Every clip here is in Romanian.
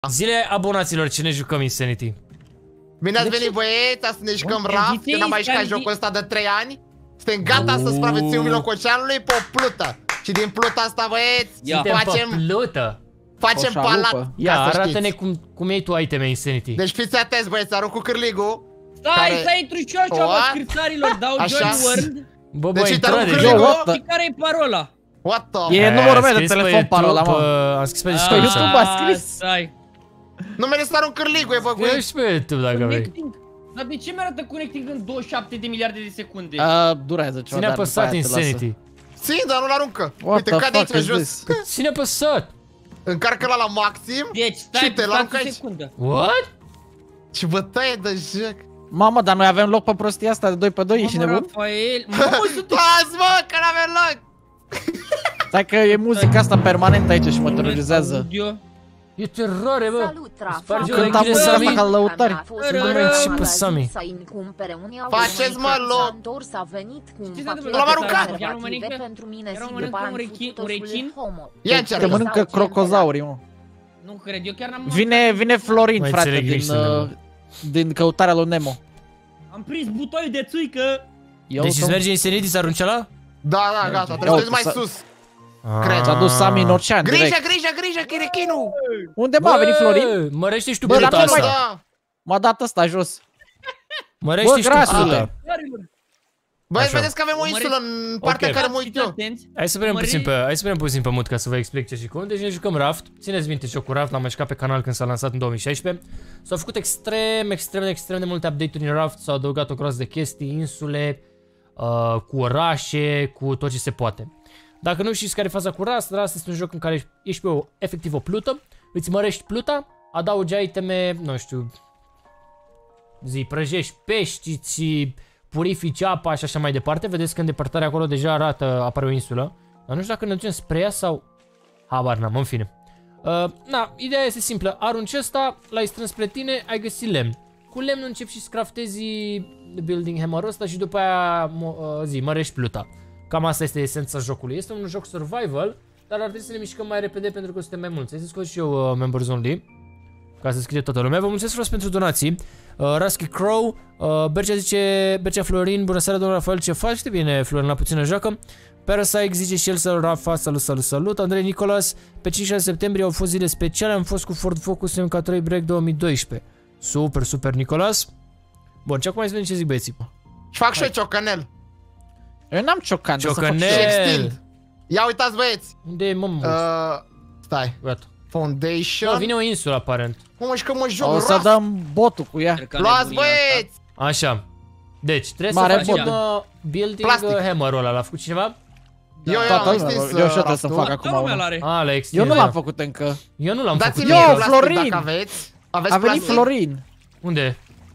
Zile abonaților, ce ne jucăm Insanity? Bine ați venit, băieți, să ne jucăm Raft, că n-am mai jucat jocul ăsta de 3 ani. Suntem gata să supraviețuim mijlocul oceanului pe o plută. Și din pluta asta, băieți, facem palat. Ia, arată-ne cum iei tu iteme Insanity. Deci fiți atenți, băieți, arunc cu cârligul. Stai, intru și eu ceva scriptarilor, dau Join World. Bă, deci intră de Și care e parola? What the? E numărul meu de telefon parola, mă. Am scris pe Discord. YouTube a scris. Numele ăsta arunc cârligul, e băguit. Scrie și pe YouTube dacă vrei. Dar de ce mi-arată connecting în 27 de miliarde de secunde? Durează ceva, Ține apăsat Insanity. Țin, dar nu-l aruncă. Uite, cade aici pe jos. Ține apăsat. Încarcă-l la maxim. Deci, stai pe secundă. What? Ce bătaie de joc. Mamă, dar noi avem loc pe prostia asta de 2 pe 2, ești nebun? Rafael, las, mă, că n-avem loc. Stai că e muzica asta permanent aici și mă terorizează. E teroare, bă. Cânta muzica asta ca lăutari. Și pe Sami. Faceți, mă, loc. L-am aruncat. Ia încearcă. Că mănâncă crocozaurii, mă. Nu cred, eu chiar n-am... Vine Florin, frate, din căutarea lui Nemo. Am prins butoiul de țuică. Deci îți merge Insanity să arunce ăla? Da, gata, trebuie să mai sus. Cred, s-a dus Sami în ocean direct. Grijă, chirichinul! Unde m-a venit Florin? Mărește și tu pluta asta. M-a dat ăsta jos. Mărește și tu pluta. Băi, vedeți că avem o insulă în partea care mă uit eu. Hai să punem puțin pe mut ca să vă explic ce și cum. Deci ne jucăm Raft. Țineți minte jocul Raft, l-am mai jucat pe canal când s-a lansat în 2016. S-au făcut extrem de multe update-uri în Raft, s-au adăugat o groază de chestii, insule, cu orașe, cu tot ce se poate. Dacă nu știți care e faza cu Raft, Raft este un joc în care ești pe efectiv o plută, îți mărești pluta, adaugi iteme, nu știu, prăjești pești, ți purifici apa și așa mai departe. Vedeți că în depărtare acolo deja apare o insulă. Dar nu știu dacă ne ducem spre ea sau... Habar n-am, în fine. Ideea este simplă. Arunci ăsta, l-ai strâns spre tine, ai găsit lemn. Cu lemnul începi și scraftezi building hammer-ul ăsta și după aia mărești pluta. Cam asta este esența jocului. Este un joc survival, dar ar trebui să ne mișcăm mai repede pentru că suntem mai mulți. Hai să scot și eu members only, ca să scrie toată lumea. Vă mulțumesc frumos pentru donații. Rusky Crow, Bercea zice, Bercea Florin, bună seara domnul Rafael, ce faci? Bine, Florin, la puțină joacă. Parasite zice și el, salut Rafa, salut. Andrei Nicolas, pe 5-6 septembrie au fost zile speciale, am fost cu Ford Focus MK3 Break 2012. Super, Nicolas. Bun, ce acum hai să vedem ce zic băieții. Și fac și eu ciocanel. Eu n-am ciocan, ciocanel. Ia uitați, băieți. Unde e, mă? Stai. Gata. Foundation. Vine o insulă, aparent. Mă, și că mă joc. O să dăm botul cu ea. Luați, băieți! Așa. Deci, trebuie să facem building hammer-ul ăla. L-a făcut cineva? Eu și trebuie să fac acum. Eu nu l-am făcut încă. Eu nu l-am făcut. Eu, Florin! A venit Florin. Unde?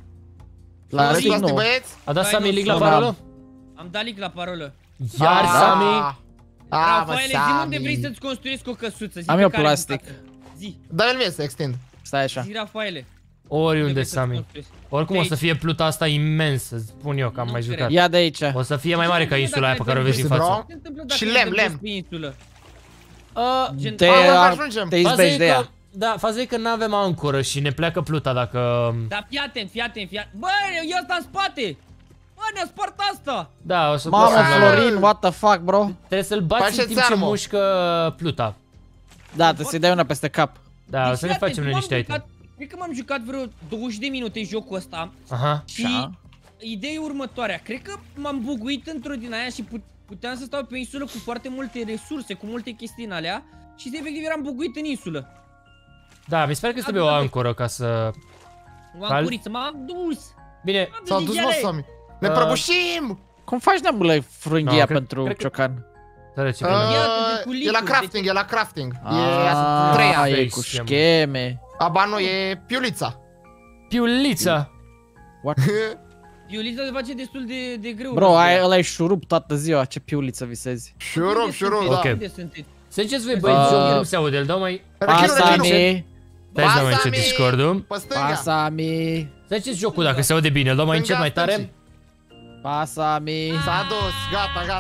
La plastic, băieți? A dat Sami link la parolă? Am dat link la parolă. Iar Sami? Rafaele, zi unde vrei să-ți construiesc o căsuță. Am eu plastic. Zi. Dă-mi mie să extind. Stai așa. Zi, Rafaele. Oriunde, Sami. Oricum o să fie pluta asta imensă, spun eu că am mai jucat. Ia de aici. O să fie mai mare ca insula aia pe care o vezi în față. Și lemn. Te izbești de ea. Da, faza e că n-avem ancoră și ne pleacă pluta dacă... Da, fii atent. Bă, e ăsta în spate! Bă, ne-a spart asta! Da, o să... Mamă, Florin, what the fuck, bro? Trebuie să-l bați în timp ce mușcă pluta. Da, trebuie să-i dai una peste cap. Da, o să ne facem noi niște itemi. Cred că m-am jucat vreo 20 de minute jocul ăsta. Aha. Și ideea e următoarea. Cred că m-am buguit într-o din aia și puteam să stau pe o insulă cu foarte multe resurse, cu multe chestii în alea. Și efectiv eram buguit în insulă. Da, mi se pare că trebuie o ancoră ca să... O ancoriță, m-am dus! Bine, s-au dus, mă, Sami. Ne prăbușim! Cum faci, neamule, frânghia pentru ciocan? E la crafting, E a treia. E cu scheme. Aba nu, e piulița. Piulița? What? Piulița se face destul de greu. Bro, ăla e șurup toată ziua, ce piuliță visezi? Șurup, da. Să ziceți voi, băieți, jocul nu se aude, îl dau mai... Pasami! Stai să dau mai încet Discord-ul. Pasami! Să ziceți jocul dacă se aude bine, îl dau mai încet, mai tare. Pasami! S-a dus, gata.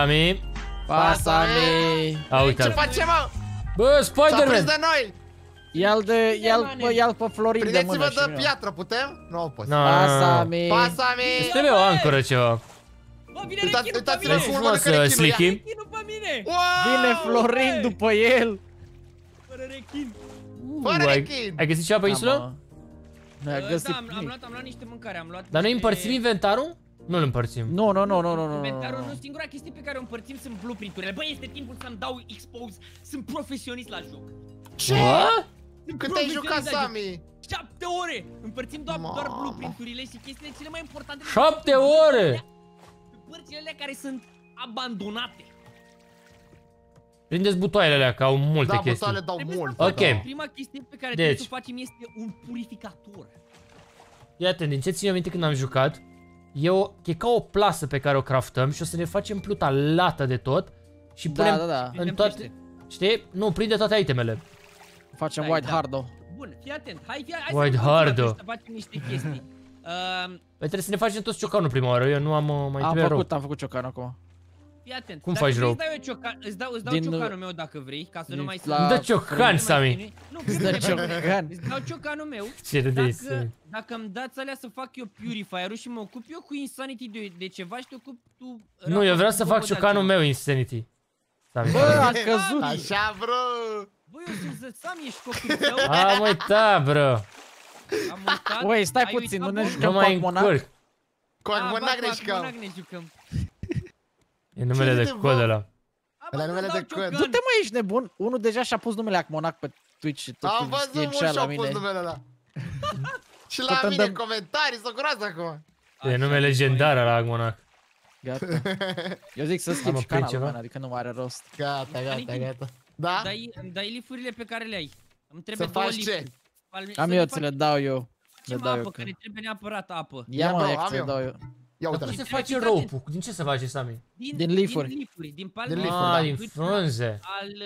Pasami! A, uite-l. Ce face, mă? Bă, Spider-Man! S-a prins de noi! Ia-l pe Florin de mână. Prindeți-vă de piatră, putem? Nu pot. Pasa-mi. Pasa-mi. Îți trebuie o ancoră ceva. Bă, vine rechinul pe mine! Uitați-vă cum frumos, mănâncă rechinul, Slicky. ia. Rechinul pe mine! Vine Florin după el. Fără rechin! Fără rechin. Ai găsit ceva pe insulă? Ne-a găsit Da, am luat niște mâncare, am luat. Dar noi niște- împărțim inventarul? Nu-l împărțim. Nu. Inventarul nu, singura chestie pe care o împărțim sunt blueprint-urile. Băi, este timpul să-mi dau expose. Sunt profesionist la joc. Ce? Sunt Cât ai profesionist jucat, la joc. Sami? 7 ore! Împărțim doar blueprint-urile și chestiile cele mai importante. 7 ore! Părțile alea care sunt abandonate. Prindeți butoaiele alea, că au multe Da, chestii. butoale dau Trebuie să mult. facem- Ok. Prima chestie pe care Deci. trebuie să o facem este un purificator. Ia atent, din ce țin eu minte când am jucat, e ca o plasă pe care o craftăm și o să ne facem pluta lată de tot și punem Da. în toate... Știi? Nu, prinde toate itemele. Facem Da, White da. Hardo. Bun, fii atent. Hai White să Hardo. să facem niște chestii. Păi trebuie să ne facem toți ciocanul prima oară, eu nu am mai trebuie rău. Am făcut ciocan acum. Fii atent. Cum Dacă faci vrei, rău? Îți dau Din- ciocanul meu dacă vrei, ca să nu mai... la- Îmi dă ciocan, Sami. Nu, Îți dă ciocan. îți dau ciocanul meu. Ce râdeți? Dacă îmi dați alea să fac eu purifier-ul și mă ocup eu cu Insanity de ceva și te ocup tu... Nu, eu vreau să cu fac bombă de ciocanul altceva. meu Insanity. Sami. Bă, a căzut. Așa, bro. Bă, eu sunt Zățam, ești copil tău. Am uitat, bro. Am uitat. Băi, stai ai puțin, uitat, nu ne bă? jucăm Nu cu mai Acmonac? încurc. Cu Acmonac ne jucăm. Acmonac ne jucăm. E numele de râde, cod bă? ăla. Ăla numele de cod. Du-te mă, ești nebun? Unul deja și-a pus numele Acmonac pe Twitch și tot Am știe văzut și mult la și-au pus mine. numele ăla. Și Tot la îmi mine dăm- în comentarii, s-o groază acum. E nume legendar la Agmonac. Gata. Eu zic să Am schimb și oprit canalul, ceva? man, adică nu mai are rost. Gata. Da? Îmi dai lifurile pe care le ai. Îmi trebuie Să două faci ce? lifuri. Am eu, ți le dau eu. Le Ce dau eu. apă, că ne trebuie neapărat apă. Ia Ia, mă, bro, Ex, am ți le eu. dau eu. Ia Dar cum uite-l. se face rope-ul? Din ce se face, Sami? Din lifuri. Din lifuri, din palme. Din lifuri, Ah, da. din frunze.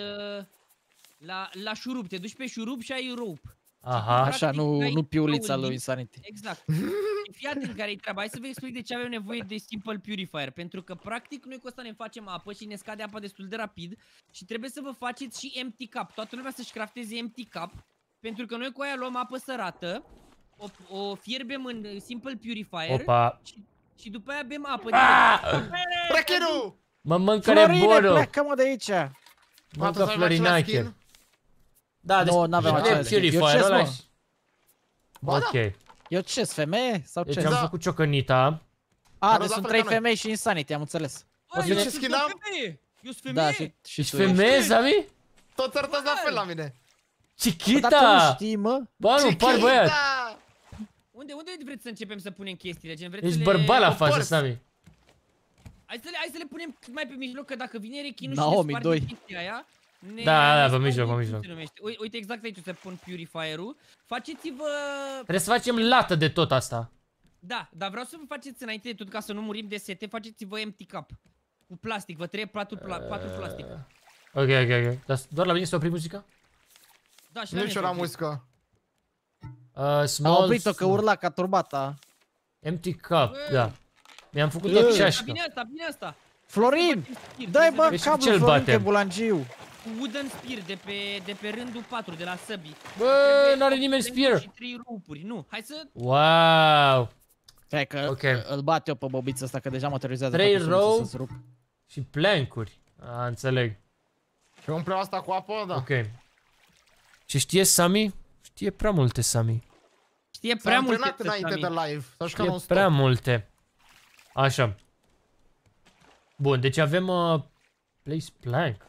La șurub, te duci pe șurub și ai rope. Aha. Așa, nu piulița lui Insanity. Exact. Și fii atent care-i treaba. Hai să vă explic de ce avem nevoie de Simple Purifier. Pentru că, practic, noi cu asta ne facem apă și ne scade apa destul de rapid. Și trebuie să vă faceți și empty cup. Toată lumea să-și crafteze empty cup. Pentru că noi cu aia luăm apă sărată, o fierbem în Simple Purifier. Opa. Și după aia bem apă. Rechinu! Mă mâncăre Florine, bono. pleacă mă de aici! Mâncă Florinache. Da, Nu, n-avem același skin. Eu Purifier ce-s, ăla. mă? Ba da. Ok. Eu ce-s, femeie? Sau Deci ce? am Da. făcut ciocănita. A, Am deci dat sunt fel 3 ca noi. femei și Insanity, am înțeles. Bă, Eu eu ce sunt skin o am? femeie. Eu sunt Da, femeie. și Ești tu ești. femeie, Sami? Toți arătați la fel la mine. Dar tu Chiquita! nu știi, mă? Bă, nu, par băiat. Chiquita! Unde vreți să începem să punem chestiile? Gen, vreți Ești să le... bărbat la față, porți. Sami. Hai să le punem cât mai pe mijloc, că dacă vine rechinul și Naomi, ne sparge doi. chestia aia... Da, pe sparge, mijloc, pe cum mijloc. se numește? Uite, exact aici o să pun purifier-ul. Faceți-vă... Trebuie să facem lată de tot asta. Da, dar vreau să vă faceți înainte de tot, ca să nu murim de sete, faceți-vă empty cup. Cu plastic, vă trebuie patru plastic. Ok. Dar doar la mine s-a oprit muzica? Da, și la Nu mine știu se la opri. muzică. Am Small... oprit-o că urla ca turbata. Empty cup, da. Mi-am făcut o Bine ceașcă. asta, bine asta. Florin! Dai bă Deci cablu, ce-l Florin, batem? că bulangiu. Cu wooden spear de pe rândul 4 de la săbii. Bă, n-are nimeni spear. Și 3 rupuri, nu. Hai să... Wow. Hai că Ok. îl bat eu pe bobița asta, că deja mă terorizează. 3 faptul să row. să-ți rup. Și plancuri. A, înțeleg. Și umplem asta cu apă, da. Ok. Ce știe Sami? Știe prea multe, Sami. Știe S-a prea multe antrenat înainte de Sami. live. S-a jucat Știe non-stop. prea multe. Așa. Bun, deci avem place plank.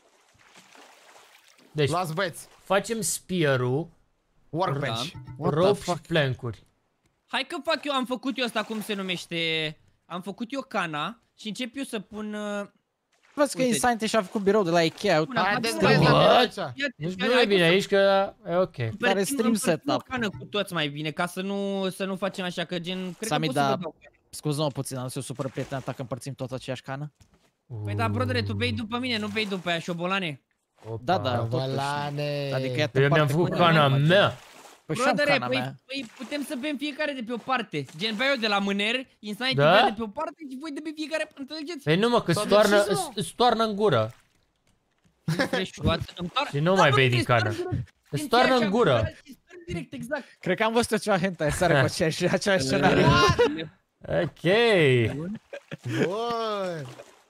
Deci, Luați băieți. facem spear-ul, Workbench. What the rope și fuck? plancuri. Hai că fac eu, am făcut eu asta, cum se numește. Am făcut eu cana și încep eu să pun... Vezi că Uite. Insanity și-a făcut birou de la Ikea. Haideți Bă, băieți la mine what? aici. Deci nu e bine aici că e ok. Are stream setup. o cană cu toți mai bine, ca să nu facem așa, că gen... Cred Sami, că pot să da. vă dau. Scuză-mă puțin, am să supără prietena ta că împărțim tot aceeași cană? Păi da, brodere, tu bei după mine, nu bei după aia, șobolane. Da, da, totuși. Bălane. Adică iată Eu mi-am parte făcut cu cana mâner. mea. Păi și-am Brodere, cana mea. păi putem să bem fiecare de pe o parte. Gen, beau eu de la mâner, Insanity Da? bea de pe o parte și voi de pe fiecare, înțelegeți? Păi nu mă, că S-a stoarnă, decis, îți toarnă în gură. Fresh-ul, îmi toarnă- Și nu Da, mai bă, bei din trebuie cană. să toarnă direct. Te stoarnă în gură. Direct, exact. Cred că am văzut ceva hentai seară cu aceeași scenariu. Ok. Bun.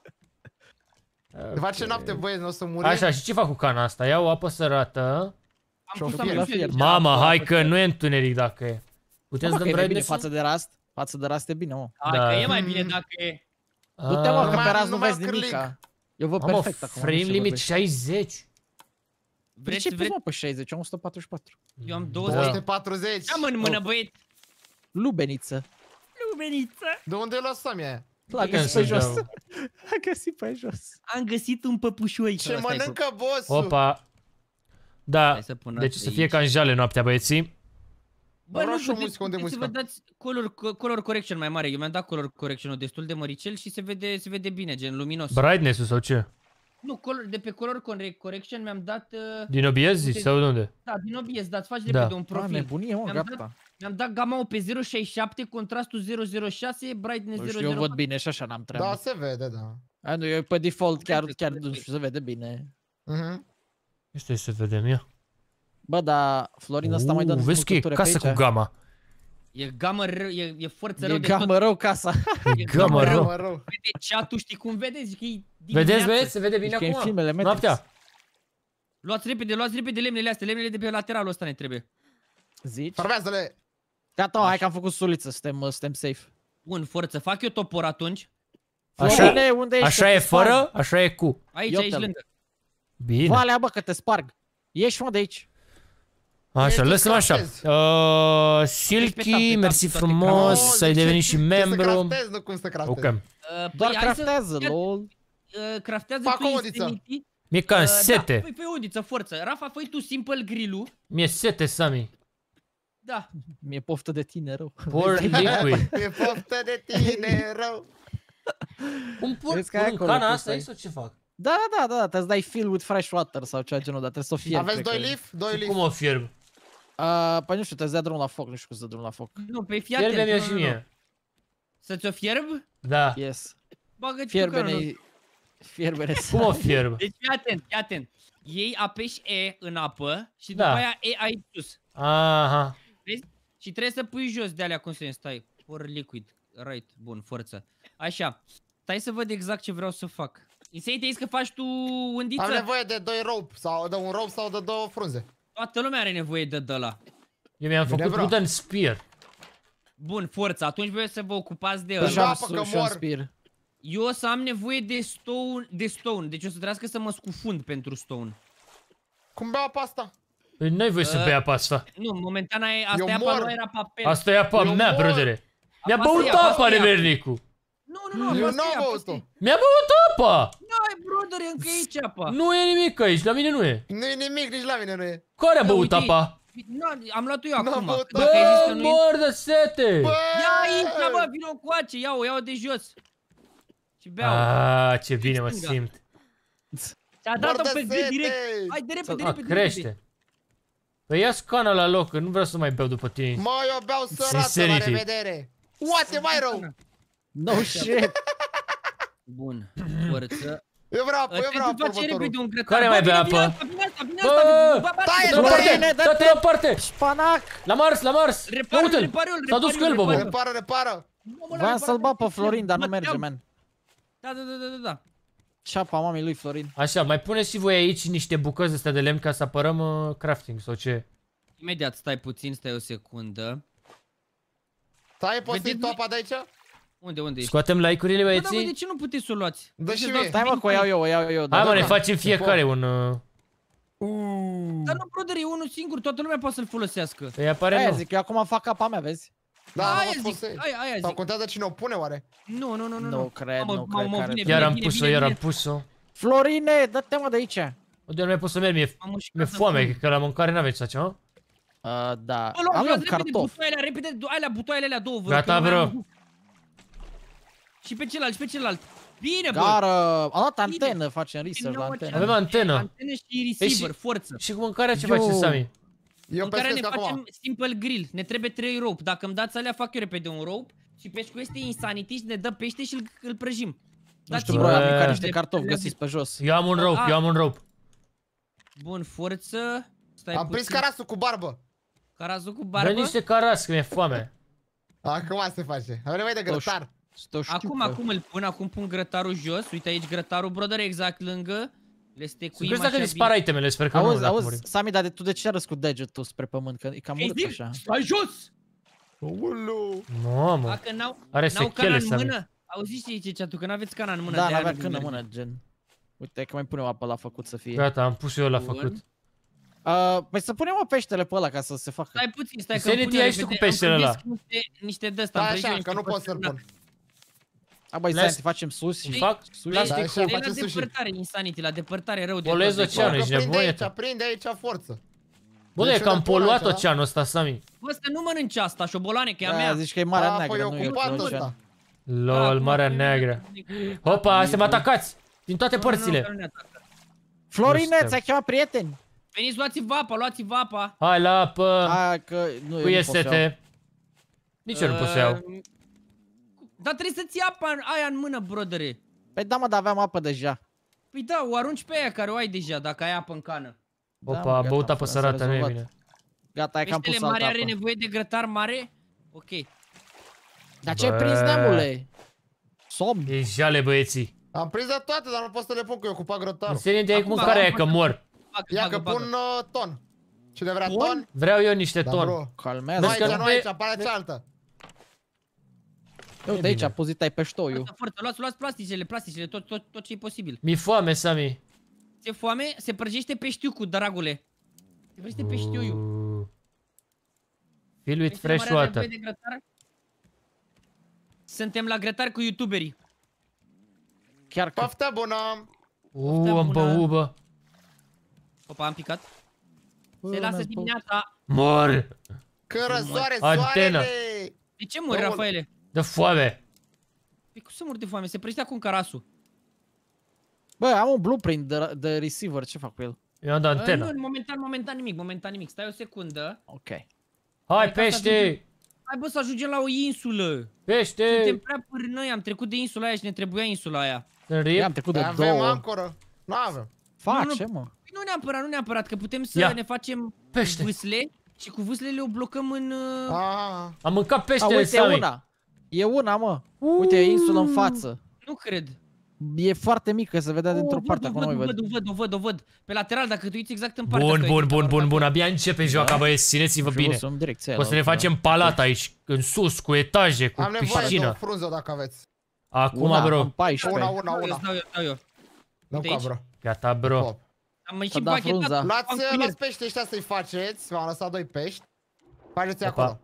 Face noapte, băieți, nu o să murim. Așa, și ce fac cu cana asta? Iau apă sărată. Am pus la fier. Mama, hai că nu e întuneric dacă e. Putem să dăm brightness? Față de Rust? Față de Rust e bine, mă. Hai că e mai bine dacă e. Du-te, mă, că pe Rust nu numai vezi nimica. Eu văd Mamă, perfect acum. frame limit 60. De ce pus, mă, pe 60? Am 144. Eu am 240. Am în mână, băieți. Lubeniță. Lubeniță. De unde l-a Sami aia? L-a găsit pe jos. L-a găsit pe jos. Am găsit un păpușoi. Ce mănâncă bossul? Opa. Da, Hai să pun deci asta să fie aici. ca în jale noaptea, băieții. Bă, nu Orașul puteți unde să muzica? vă dați color correction mai mare. Eu mi-am dat color correction-ul destul de măricel și se vede bine, gen luminos. Brightness-ul sau ce? Nu, de pe color correction mi-am dat... Din OBS zici sau de unde? Da, din OBS, dar îți faci Da. repede un profil. Nebunie, mă, gata. Mi-am dat gamma-ul pe 0.67, contrastul 0.06, brightness Nu 0.04. știu, eu văd bine și așa n-am treabă. Da, se vede, da. A, nu, eu pe default chiar nu știu, se vede bine. Nu știu să vedem, ia. Bă, dar Florin ăsta mai dă vezi că e casă cu gamma. E gamă rău, e forță rău E de tot. gamă rău casa. E gamma rău. Vede chat-ul, știi cum vedeți? Că e Vedeți, băieți? Se vede bine Deci că în acum. filmele Matrix. Noaptea. Luați repede lemnele astea, lemnele de pe lateralul ăsta ne trebuie. Zici? Farmează-le! Gata, hai că am făcut suliță, suntem safe. Bun, forță, fac eu topor atunci. Florine, unde ești? Așa e fără, așa e cu. Aici lângă. Bine. Valea, bă, că te sparg. Ieși, mă, de aici. Așa, lăsăm așa. Silky, mersi frumos, ai devenit și membru. Nu cum să craftezi. Ok. Doar craftează, lol. Craftează Fac tu o odiță. Insanity. Mi-e cam sete. Da, făi odiță, forță. Rafa, făi tu simple grill-ul. Mi-e sete, Sami. Da. Mi-e poftă de tine, rău. Pour liquid. E poftă de tine, rău. Cum pur Vezi că ai în acolo, cana tu asta stai. aici sau ce fac? Da, trebuie să dai fill with fresh water sau ceva genul, dar trebuie să o fierbi. Aveți 2 leaf? 2 leaf. Cum o fierb? Păi nu știu, trebuie să dea drumul la foc, nu știu cum să dea drumul la foc. Nu, pe fii atent. Fierbe-mi și mie. Să-ți o fierb? Da. Yes. Bagă-ți Fierbene. Fierbene. Cum o fierb? Deci fii atent. Ei apeși E în apă și Da. după aia E aici sus. Aha. Vezi? Și trebuie să pui jos de alea cum se stai. Pour liquid. Right. Bun, forță. Așa. Stai să văd exact ce vreau să fac. Insanity, că faci tu undiță? Am nevoie de 2 rope sau de un rope sau de 2 frunze. Toată lumea are nevoie de ăla. Eu mi-am făcut bro. wooden spear. Bun, forță. Atunci voi să vă ocupați de Și ăla. apă că am și un mor. spear. Eu o să am nevoie de stone. Deci o să trebuiască să mă scufund pentru stone. Cum beau apa asta? Păi n-ai voie să bei apa asta. Nu, momentan asta Eu e apa mor. lui, era papel. Asta e apa Eu mea, mor. brodere. Mi-a Asta băut e apa, apa, asta e apa. nemernicu. Nu, Eu asta n-am e apa, băut-o. Mi-a băut apa. N-ai, brother, încă e aici apa. Nu e nimic aici, la mine nu e. Nu e nimic, nici la mine nu e. Care a Ia, băut uite, apa? Am luat-o eu N-am acum. băut Dacă ai zis că Bă, nu e... mor de sete. Ia aici, bă, vină cu ace, ia-o de jos. Și beau. Ah, ce bine mă stânga. simt. Ți-a dat-o pe gât direct. Hai, de repede, A, repede. crește. Păi ia scana la loc, că nu vreau să mai beau după tine. Mă, eu beau sărată, la Sincerity. revedere. What, e mai rău? No shit. Bun, forță. Eu vreau apă, eu vreau apă Face repede următorul. un grătar. Care mai Bă, bea vine apă? asta, vine asta, vine Bă! asta. Taie, Dă-l la parte, Bine, dă-te la parte. Spanac. La Mars, la Mars. Repară-l, Uite-l. repară-l, S-a dus cu el, repară-l, Bobo. Repară. Voiam să-l bag pe Florin, dar nu merge, man. Da. Ceapa mamei lui Florin. Așa, mai puneți și voi aici niște bucăți astea de lemn ca să apărăm crafting sau ce? Imediat, stai puțin, stai o secundă. Stai, poți să-i Vedeți, toapa de aici? Unde ești? Scoatem like-urile, Bă, da, bă, de băieții? ce nu puteți să o luați? Dă Deci și dați mie. Stai, mă, că o iau eu. Hai, mă, ne da. facem fiecare un... Dar nu, brother, e unul singur, toată lumea poate să-l folosească. Păi apare Aia nu. zic, eu acum fac capa mea, vezi? Da, Aia nu zic, poți să iei. aia Sau zic. contează cine o pune, oare? Nu. Nu cred, nu cred că are. Iar am pus-o, iar am pus-o. Florine, dă-te mă de aici. Unde nu mai pot să merg, mi-e Mi-e foame, că la mâncare n-aveți așa ceva? Da. Bă, luați Avem repede cartofi. butoaiele, repede, butoaiele alea două. Gata, că nu mai bro. am. Și pe celălalt. Bine, bă. Gara, am dat antenă, facem research la antenă. Avem antenă. Antenă și receiver, forță. Și cu mâncarea ce Eu- faci, Sami? Eu În care ne pescuiesc acum. facem simple grill. Ne trebuie 3 rope. Dacă îmi dați alea, fac eu repede un rope. Și peșcul este insanity și ne dă pește și îl prăjim. Nu știu, Dați-mi- bro, am Bă. mâncat niște cartofi găsiți pe jos. Eu am un rope, eu am un rope. Bun, forță. Am prins carasul cu barbă. Carasul cu barbă? Dă niște caras, că mi-e foame. Acum se face. Avem nevoie de grătar. Acum pun grătarul jos. Uite aici grătarul, brother, exact lângă. Le stecuim așa. Crezi dacă dispar itemele, sper că nu. Auzi, Sami, dar tu de ce arăți cu degetul spre pământ? Că e cam urât așa. Stai jos! Nu, mă. Dacă Are n-au cana sechele, în mână. Auziți ce zice chat-ul, că n-aveți cana în mână. Da, n-avea cana în mână, gen. Uite că mai punem apă la făcut să fie. Gata, am pus eu la făcut. Păi să punem o peștele pe ăla ca să se facă. Stai puțin, stai că Sanity, ai și tu cu peștele ăla. Niște de-asta. Da, așa, că nu pot să-l pun. A, băi, Sanity, facem sus și fac? Da, așa, la depărtare, Insanity, la depărtare rău de tot. Polezi oceanul, ești nevoie. Prinde aici forță. Bă, e cam poluat oceanul ăsta, Sami. Bă, să nu mănânci asta, șobolane, că e a mea. Zici că e Marea Neagră, nu e ocean. Lol, Marea Neagră. Hopa, suntem atacați! Din toate părțile. Florine, ți-a chemat prieteni. Veniți, luați-vă apa. Hai la apă. Hai că nu Cu sete. Nici eu nu pot să iau. Dar trebuie să-ți iei apa aia în mână, brodere. Păi da, mă, dar aveam apă deja. Păi da, o arunci pe aia care o ai deja, dacă ai apă în cană. Opa, a băut apă sărată, nu e bine. Gata, ai cam pus altă apă. Peștele mare are nevoie de grătar mare? Ok. Dar ce ai prins, neamule? Somn. E jale, băieții. Am prins de toate, dar nu pot să le pun, că eu ocupat grătarul. În serie de cum care e, că mor. Ia că pun ton. Cine vrea ton? Vreau eu niște ton. Calmează. Nu aici, nu aici, apare cealaltă. Eu de aici, pozit ai peștoiul. Luați plasticele, tot ce e posibil. Mi-e foame, Sami. Ți-e foame? Se prăjește peștiucul, dragule. Se prăjește peștiuiul. Fill with fresh water. Suntem la grătar cu youtuberii. Chiar că... Poftă bună! Am băut, bă. Opa, am picat. Se lasă dimineața. Mor! Când răsoare soarele! De ce mori, Rafaele? De foame. Păi cum să mor de foame? Se prăjește acum carasul. Bă, am un blueprint de receiver, ce fac cu el? Eu am de antenă. Nu, momentan nimic. Stai o secundă. Ok. Hai, pește! Hai, bă, să ajungem la o insulă. Pește! Suntem prea pârnăi, am trecut de insula aia și ne trebuia insula aia. Am trecut de două. Avem ancoră. Nu avem. Face, mă. Nu neapărat, că putem să ne facem vâsle și cu vâslele o blocăm în... Am mâncat peștele, Sami. E una, mă. Uite, e insulă în față. Nu cred. E foarte mică, se vedea dintr-o parte, acum nu o văd. Pe lateral, dacă te uiți exact în partea. Bun, abia începe joaca, băieți, țineți-vă bine. O să ne facem palat aici, în sus, cu etaje, cu piscină. Am nevoie de o frunză dacă aveți. Acum, bro. Una. Dau eu. Nu, bro. Gata, bro. Am mai și împachetat. Luați pești ăștia să-i faceți. M-am lăsat 2 pești. Faceți acolo.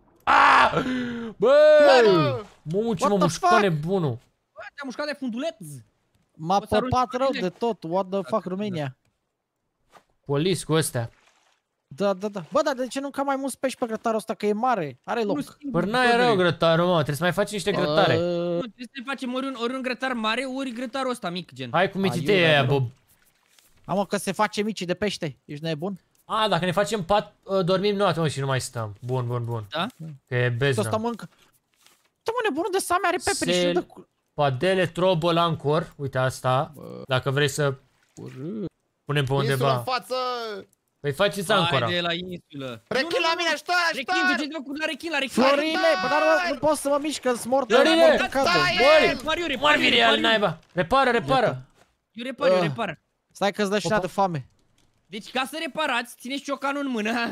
Băi! Ce mă mușca nebunul. Bă, te-a mușcat de funduleț. M-a păpat rău de tot. What the fuck, România? Polis cu ăstea. Da. Bă, dar de ce nu ca mai mulți pești pe grătarul ăsta, că e mare? Are loc. Păi n-ai rău grătarul, mă. Trebuie să mai faci niște grătare. Nu, trebuie să facem ori un grătar mare, ori grătarul ăsta mic, gen. Hai cu mititei aia, bă. Amă, că se face mici de pește. Ești nebun? A, dacă ne facem pat, dormim noapte, mă, și nu mai stăm. Bun. Da? Că e beznă. Asta mănâncă. Uite, mă, nebunul de Sami are peperi și de... Padele, trobă, lancor. Uite asta. Dacă vrei să punem pe undeva. Insulă în față! Păi faceți ancora. Haide la insulă. Rechin la mine, ajutor! Rechin, la rechin. Florine, bă, dar nu pot să mă mișc, că-s mort. Florine! Repar, Vine naiba. Repară. Eu repar. Stai că-ți dă și de foame. Deci ca să reparați, țineți ciocanul în mână.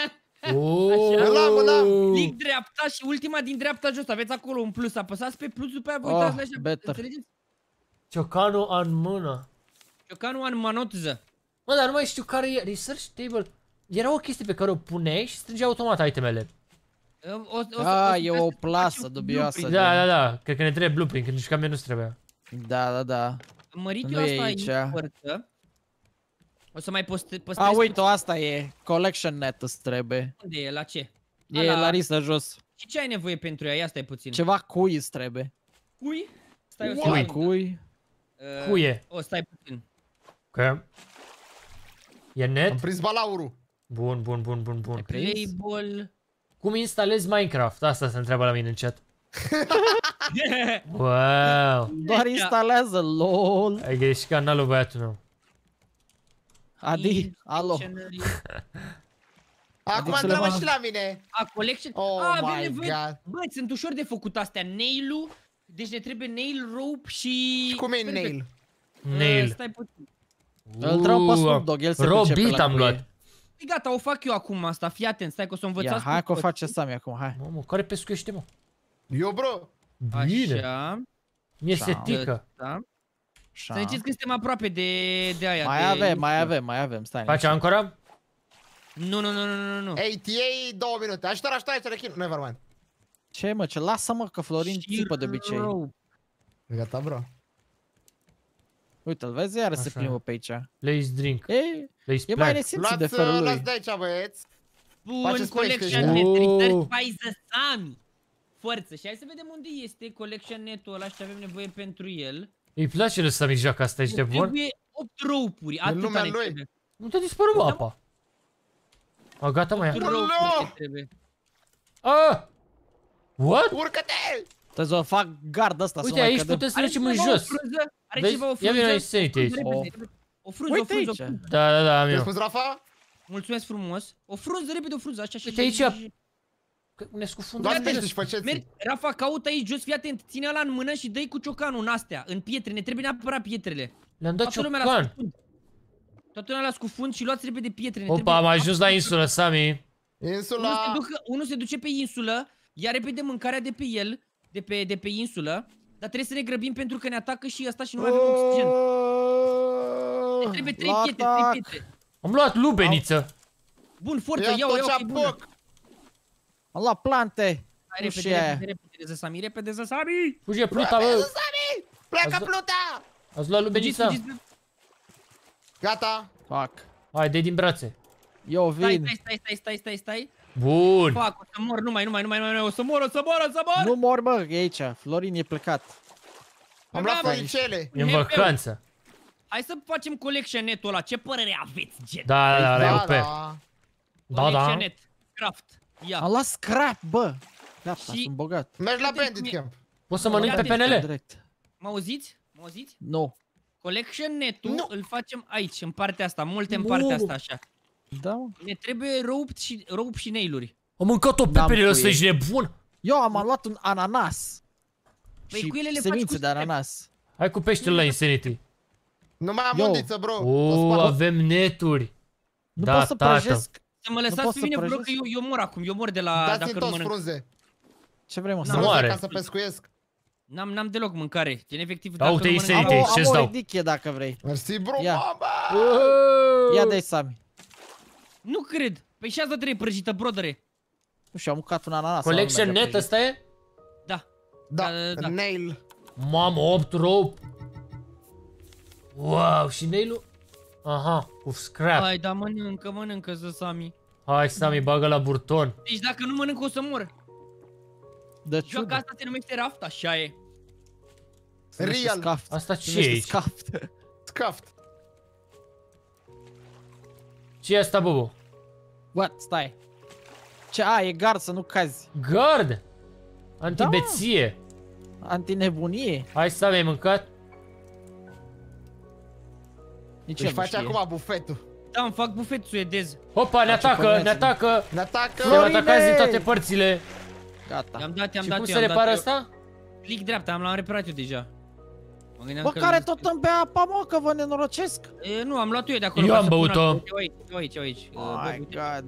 Mâna. Click dreapta și ultima din dreapta jos. Aveți acolo un plus, apăsați pe plus, după aia vă uitați la așa. Înțelegeți? Ciocanul în mână. Ciocanul în manotiză. Mă, dar nu mai știu care e. Research table. Era o chestie pe care o puneai și strângea automat itemele. E o plasă dubioasă. Da. Cred că ne trebuie blueprint, că nici cam nu trebuia. Da. Măritiu asta aici, părță. O să mai păstrez... Uite, asta e. Collection net îți trebuie. Unde e? La ce? E la risă jos. Și ce ai nevoie pentru ea? Ia stai puțin. Ceva cui îți trebuie. Cui? Stai o secundă. Cui? Cuie. O, stai puțin. Ok. E net? Am prins balaurul. Bun. Playable. Cum instalezi Minecraft? Asta se întreabă la mine în chat. Wow. Doar instalează, lol. Ai greșit canalul băiatul meu. Adi, alo. Acum întreabă și la mine. Collection. Oh my god. Bă, sunt ușor de făcut astea. Nail-ul. Deci ne trebuie nail, rope și... Cum e nail? Nail. Stai puțin. Îl întreabă pe Snoop Dogg, el se pricepe la am luat. E gata, o fac eu acum asta, fii atent, stai că o să o învățați. Hai că o face Sami acum, hai. Mamă, care pescuiește, mă? Eu, bro. Bine. Așa. Mie se tică. Da. Să ziceți că suntem aproape de aia. Mai avem, stai. Faci ancora? Nu. ATA 2 minute. Ajutor aici, rechin. Nevermind. Ce mă, ce lasă-mă că Florin țipă de obicei. Gata, bro. Uite-l vezi, iară se plimbă pe aici. Let's drink. E mai nesimțit de felul lui. Luați de aici, băieți. Bun, collection net, research by the Sami. Forță. Și hai să vedem unde este collection net-ul ăla și ce avem nevoie pentru el. Îi place lui Sami joacă asta, ești de bun? Trebuie 8 rope-uri, atâta ne trebuie. Nu te-a dispărut apa. Gata, mai ia. 8 rope-uri ne trebuie. What? Urcă-te! Trebuie să fac gard ăsta. Uite, aici putem să mergem în jos. Are ceva o frunză? Ia vino insanity aici. O frunză. Da, am eu. Te-ai spus, Rafa? Mulțumesc frumos. O frunză, repede o frunză, așa și... Uite aici. Ne scufundăm. Luați pește și faceți. Mergi, Rafa, caută aici jos, fii atent, ține ăla în mână și dă-i cu ciocanul în astea, în pietre, ne trebuie neapărat pietrele. Le-am dat ciocan. Toată lumea la scufund și luați repede pietre. Opa, am ajuns la insulă, Sami. Insula... Unul se duce pe insulă, ia repede mâncarea de pe el, de pe insulă, dar trebuie să ne grăbim pentru că ne atacă și ăsta și nu mai avem oxigen. Ne trebuie 3 pietre. Am luat lubeniță. Bun, forță, iau, e bună. Am luat plante. Hai, repede, Sami, repede, Sami! Fuge pluta, bă! Sami! Pleacă pluta! Ați luat lubenița? Gata. Fac. Hai, dă-i din brațe. Eu vin. Stai. Bun. Fac, o să mor, numai, o să mor! Nu mor, bă, e aici. Florin e plecat. Am luat floricele. E în vacanță. Hai să facem collection net-ul ăla, ce părere aveți, gen? Da, e OP. Collection net, craft, ia. Am luat scrap, bă. Gata, sunt bogat. Mergi la Bandit Camp. Poți să mănânc pe PNL? Mă auziți? Nu. Collection net-ul îl facem aici, în partea asta, multe în partea asta, așa. Da. Ne trebuie rope și nail-uri. Am mâncat-o peperele ăsta, ești nebun? Eu am luat un ananas. Păi cu ele le semințe de ananas. Hai cu peștele la Insanity. Nu mai am undiță, bro. Avem neturi. Nu pot să prăjesc. Să mă lăsați pe mine, bro, că eu mor acum, eu mor de la... Dați-mi toți frunze. Ce vrem, mă? Frunze ca să pescuiesc. N-am deloc mâncare, gen efectiv dacă nu mănânc... Am o ridichie dacă vrei. Mersi, bro, mama! Ia dai, Sami. Nu cred. Păi și asta trebuie prăjită, brodere. Nu știu, am mâncat un ananas. Collection net ăsta e? Da. Nail. Mamă, 8 rope. Wow, și nail-ul? Aha, cu scrap. Hai, da, mănâncă, Sami. Hai, Sami, bagă la burton. Deci dacă nu mănânc o să mor. Joaca asta se numește raft, așa e. Real. Asta ce e aici? Scaft. Ce e asta, Bobo? What? Stai. Ce? E gard să nu cazi. Gard? Antibeție. Antinebunie. Hai, Sami, ai mâncat? Își face acum bufetul. Da, îmi fac bufet suedez. Hopa, ne atacă! Ne atacă! atacați din toate părțile. Gata. I-am dat. Și cum se repară asta? Click dreapta, l-am reparat eu deja. Bă, care tot îmi bea apa, mă, că vă nenorocesc. Nu, am luat eu de acolo. Eu am băut-o. Aici. Oh my god.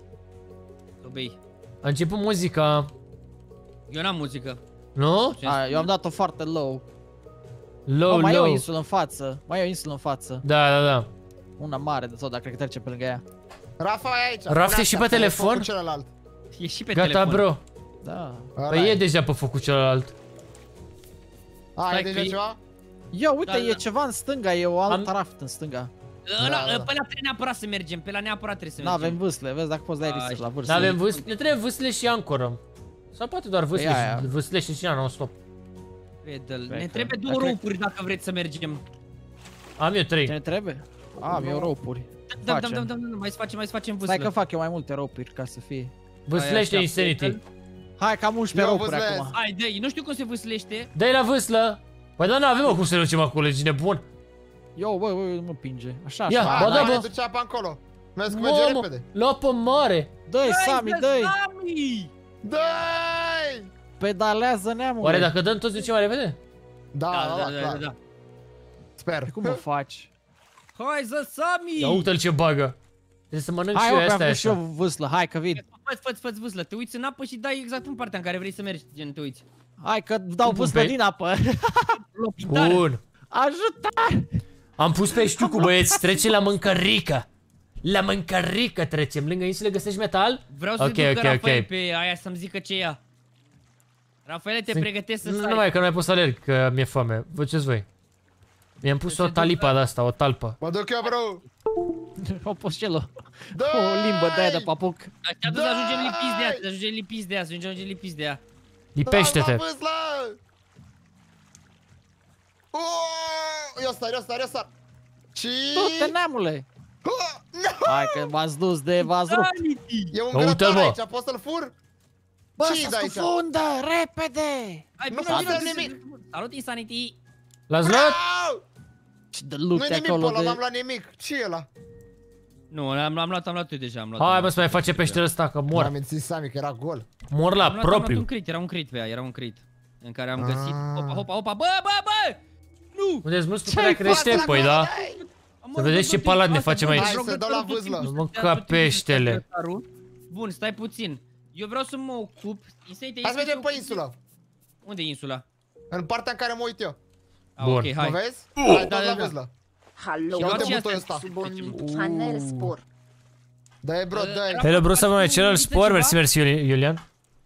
A început muzica. Eu n-am muzică. Nu? Eu am dat-o foarte low. Low. Mai e o insulă în față. Da. Una mare de tot, dar cred că trece pe lângă ea. Rafa e aici. Rafa e și pe telefon? E și pe telefon. Gata, bro. Da. Păi e deja pe focul celălalt. E deja ceva? Ia, uite, e ceva în stânga, e o altă raft în stânga. Pe ăla trebuie neapărat să mergem, pe la neapărat trebuie să mergem. N-avem vâsle, vezi dacă poți dai research la vâsle. N-avem vâsle, ne trebuie vâsle și ancoră. Sau poate doar vâsle și non-stop. Ne trebuie 2 rope-uri dacă vreți să mergem. Am eu 3. Ce ne trebuie? Am eu rope-uri. Da, mai să facem vâsle. Stai că fac eu mai multe rope-uri ca să fie. Vâslește Insanity. Hai că am 11 rope-uri acum. Hai, dă-i, nu știu cum se vâslește. Dă-i la vâslă. Păi da, n-avem cum să ne ducem acolo, ești nebun. Eu, bă, nu mă pinge. Așa, ia, bă, duce apa încolo. Merge repede. Lua pe mare. Dă-i, Sami, dă-i. Dă-i! Pedalează, neamule. Oare dacă dăm toți ducem mai repede? Da. Sper. Cum o faci? Hai, Sami! Ia uite-l ce bagă. Trebuie să mănânc și eu astea. Hai, și eu vâslă, hai că vin. Fă-ți vâslă, te uiți în apă și dai exact în partea în care vrei să mergi, gen, te uiți. Hai că dau vâslă din apă. Bun. Ajută! Am pus peștiucul, băieți, trecem la mâncărică. La mâncărică trecem. Lângă insule găsești metal? Vreau să duc Rafael pe aia să-mi zică ce ia. Rafaele, te pregătesc să sari. Nu mai, că nu mai pot să alerg, că mi-e foame. Vă ce-ți voi? Mi-am pus o talipa de asta, o talpă. Mă duc eu, bro! O pus celul. O limbă de aia de papuc. Așteaptă să ajungem lipiți de ea, să ajungem lipiți de ea, Lipește-te! Eu sar! Și... Du-te, neamule! Hai că v-ați dus de v-ați rupt. E un grătar aici, poți să-l fur? Bă, să scufundă, repede! Nu facem nimic! Salut, Insanity! L-ați luat? Ce de loot nu-i nimic pe ăla, n-am luat nimic. Ce e ăla? Nu, am luat eu deja, Hai, bă, să mai face peștele ăsta, că mor. M-am mințit, Sami, că era gol. Mor la propriu. Era un crit pe ea, era un crit. În care am găsit... Opa, bă! Nu! Unde-ți mulți puterea crește? Păi da. Să vedeți ce palat ne facem aici. Hai să dau la vâzlă. Nu mânca peștele. Bun, stai puțin. Eu vreau să mă ocup. Hai să mergem pe insulă. Unde e insula? În partea în care mă uit eu. Bun. Ok, hai. Mă vezi? Hai, dau la vâzlă. Dă-i, bro, dă-i. Hello, bro, să vă mai celălalt spor. Mersi, Iulian.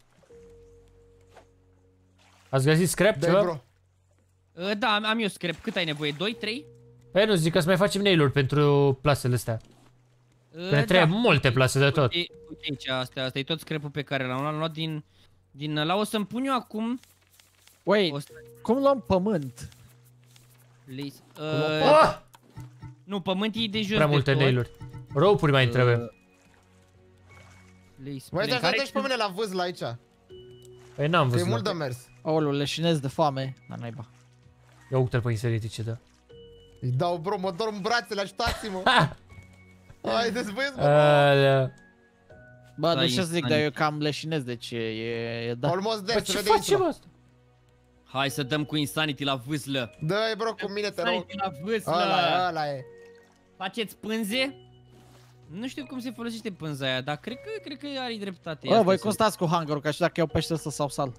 Ați găsit scrap ceva? Bro. Da, am eu scrap. Cât ai nevoie? 2, 3? Păi nu, zic că să mai facem nail-uri pentru plasele astea. Că ne trebuie multe plase de tot. Uite aici, asta e tot scrap-ul pe care l-am luat din ăla. O să-mi pun eu acum... Wait, cum luăm pământ? Nu, pământ e de jos. Prea multe nail-uri. Rope-uri mai trebuie. Băi, dar să pe mine la vâzlă aici. Păi n-am văzut. E mult de mers. Aoleu, leșinez de foame. Dar naiba. Ia uite-l pe Insanity ce dă. Îi dau, bro, mă dorm brațele, ajutați-mă. Haideți, băieți, bă. Bă, nu știu să zic, dar eu cam leșinez, deci e da. Almost there, ce facem asta? Hai să dăm cu Insanity la vâslă. Dă-i, bro, cu mine, te rog. Insanity la vâslă. Ăla e. Faceți pânze? Nu știu cum se folosește pânza aia, dar cred că are dreptate. Bă, voi cum stați cu hangarul, ca și dacă iau pește ăsta sau sal?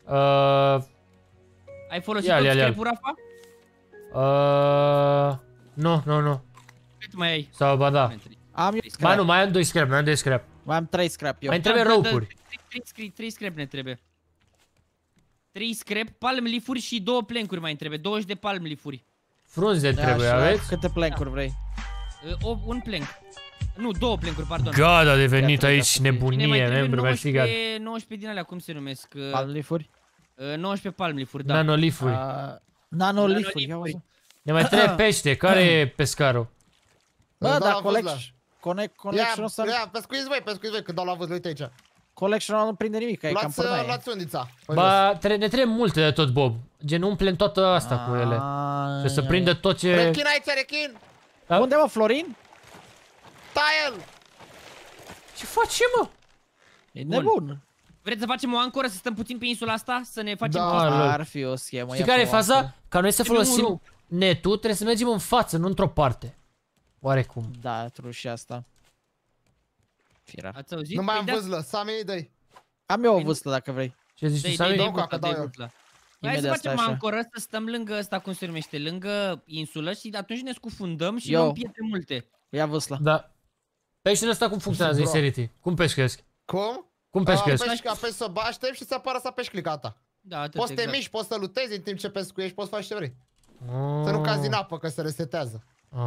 Ai folosit tot scrap-ul, Rafa? Nu. Cât mai ai? Sau, ba da. Am eu scrap. Ba nu, mai am 2 scrap, Mai am 3 scrap eu. Mai trebuie rope-uri. 3 scrap ne trebuie. 3 scrap, palm leaf-uri și 2 plank-uri mai trebuie. 20 de palm leaf-uri. Frunze trebuie, aveți? Câte plank-uri vrei? Un plank. Nu, 2 plank-uri, pardon. God, a devenit aici nebunie, membru, mersi, God. 19 din alea, cum se numesc? Palm leaf-uri? 19 palm leaf-uri, da. Nanolifuri. Nanolifuri, ia uzi. Ne mai trebuie pește, care e pescarul? Bă, dar collection-ul ăsta... Ia, pescuiți voi, că dau la vâzlă, uite aici. Collection-ul nu prinde nimic, e cam părnaie. Luați undița. Ba, ne trebuie multe de tot, Bob. Gen, umplem toată asta cu ele. Și să prindă tot ce... Rechin aici, rechin! Unde, mă, Florin? Tai-l! Ce facem, mă? E nebun. Vreți să facem o ancoră, să stăm puțin pe insula asta? Să ne facem... Da, ar fi o schemă. Știi care e faza? Ca noi să folosim netul, trebuie să mergem în față, nu într-o parte. Oarecum. Da, true și asta. Firar. Ați auzit? Nu mai am vâzlă, Sami, dă-i. Am eu o vâslă dacă vrei. Ce zici tu, Sami? Hai să facem o ancoră, să stăm lângă ăsta, cum se numește, lângă insulă și atunci ne scufundăm și luăm pietre multe. Ia vâsla. Da. Peștele ăsta cum funcționează, Insanity? Cum pescuiesc? Cum? Cum pescuiesc? Apeși să aștept și să apară să apeși clicata. Da, poți să te miști, poți să lutezi în timp ce pescuiești, poți să faci ce vrei. Să nu cazi din apă, că se resetează.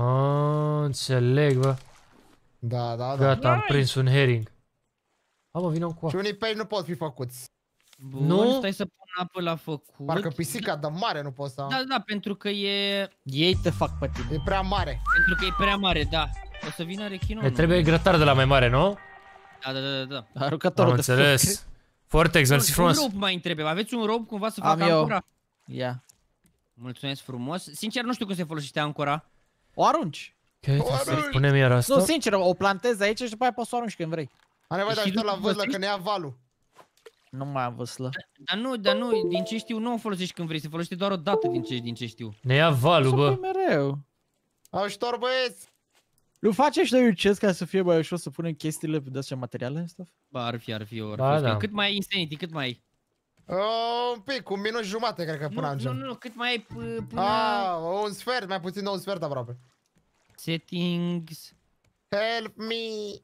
Înțeleg, bă. Da. Gata, am prins un herring. Mă, vină cu și unii pești nu pot fi făcuți. Bun, nu? Stai să pun apă la făcut. Parcă pisica de mare nu poți să... Da, pentru că e... Ei te fac pe tine. E prea mare. Pentru că e prea mare, da. O să vină rechinul. Ne trebuie grătar de la mai mare, nu? Da. Aruncătorul de înțeles. Vortex, mersi frumos. Un rope mai trebuie. Aveți un rope cumva să facă ancora? Ia. Mulțumesc frumos. Sincer, nu știu cum se folosește ancora. O arunci. Ok, punem iar asta. Nu, sincer, o plantezi aici și după aia poți să o arunci când vrei. Are nevoie de ajutor la vâslă, că ne ia valul. Nu mai am vâslă. Dar nu, din ce știu, nu o folosești când vrei, se folosește doar o dată din ce știu. Ne ia valul, bă. Mereu. Ajutor, băieți! Nu face și noi un chest ca să fie mai ușor să punem chestiile pe de-astea materiale, stuff? Ba, ar fi. Ba, da. Cât mai ai Insanity, cât mai ai? Un pic, un minut jumate, cred că până ajungem. Nu, cât mai ai până... Un sfert, mai puțin de un sfert aproape. Settings... Help me!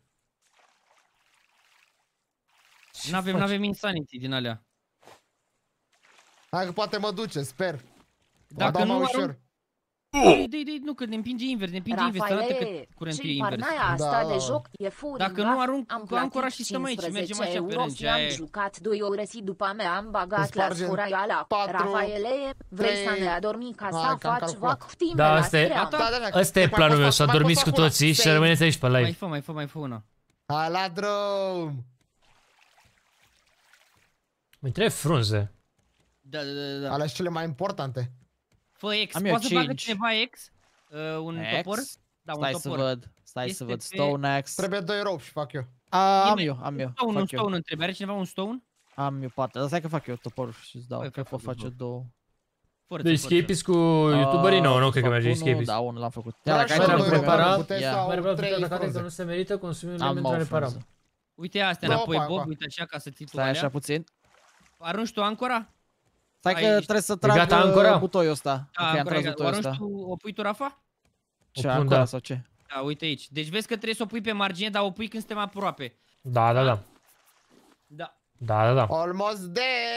N-avem Insanity din alea. Hai că poate mă duce, sper. Dacă nu ușor. Nu, că ne împinge invers, arată că curentul e invers. Asta de joc e dacă nu arunc ancora și stăm aici, mergem așa pe rând. Am jucat 2 ore și după mea am bagat la scuraiala. Rafaele, vrei să ne adormi ca să faci vac-time da, la stream? Asta e planul meu, să adormiți cu toții și să rămâneți aici pe live. Mai fă una. Hai la drum! Îmi trebuie frunze. Da. Alea sunt cele mai importante. Fă X, poate să bagă cineva X? Un topor? Da, un topor. Stai să văd, Stone Axe. Trebuie 2 rope și fac eu. Am eu. Un stone întrebe, are cineva un stone? Am eu poate, dar stai că fac eu toporul și îți dau, cred că pot face 2. De escapists cu youtuberii? Nu cred că merge escapists. Da, unul l-am făcut. Dacă ai repara, dacă nu se merită, consumim lemn pentru a repara. Uite astea înapoi, Bob, uite așa ca să ții tu alea. Stai așa puțin. Arunci tu ancora? Stai că trebuie să trag butoiul ăsta. O pui tu, Rafa? Ce, ancora sau ce? Da, uite aici. Deci vezi că trebuie să o pui pe margine, dar o pui când suntem aproape. Da. Almost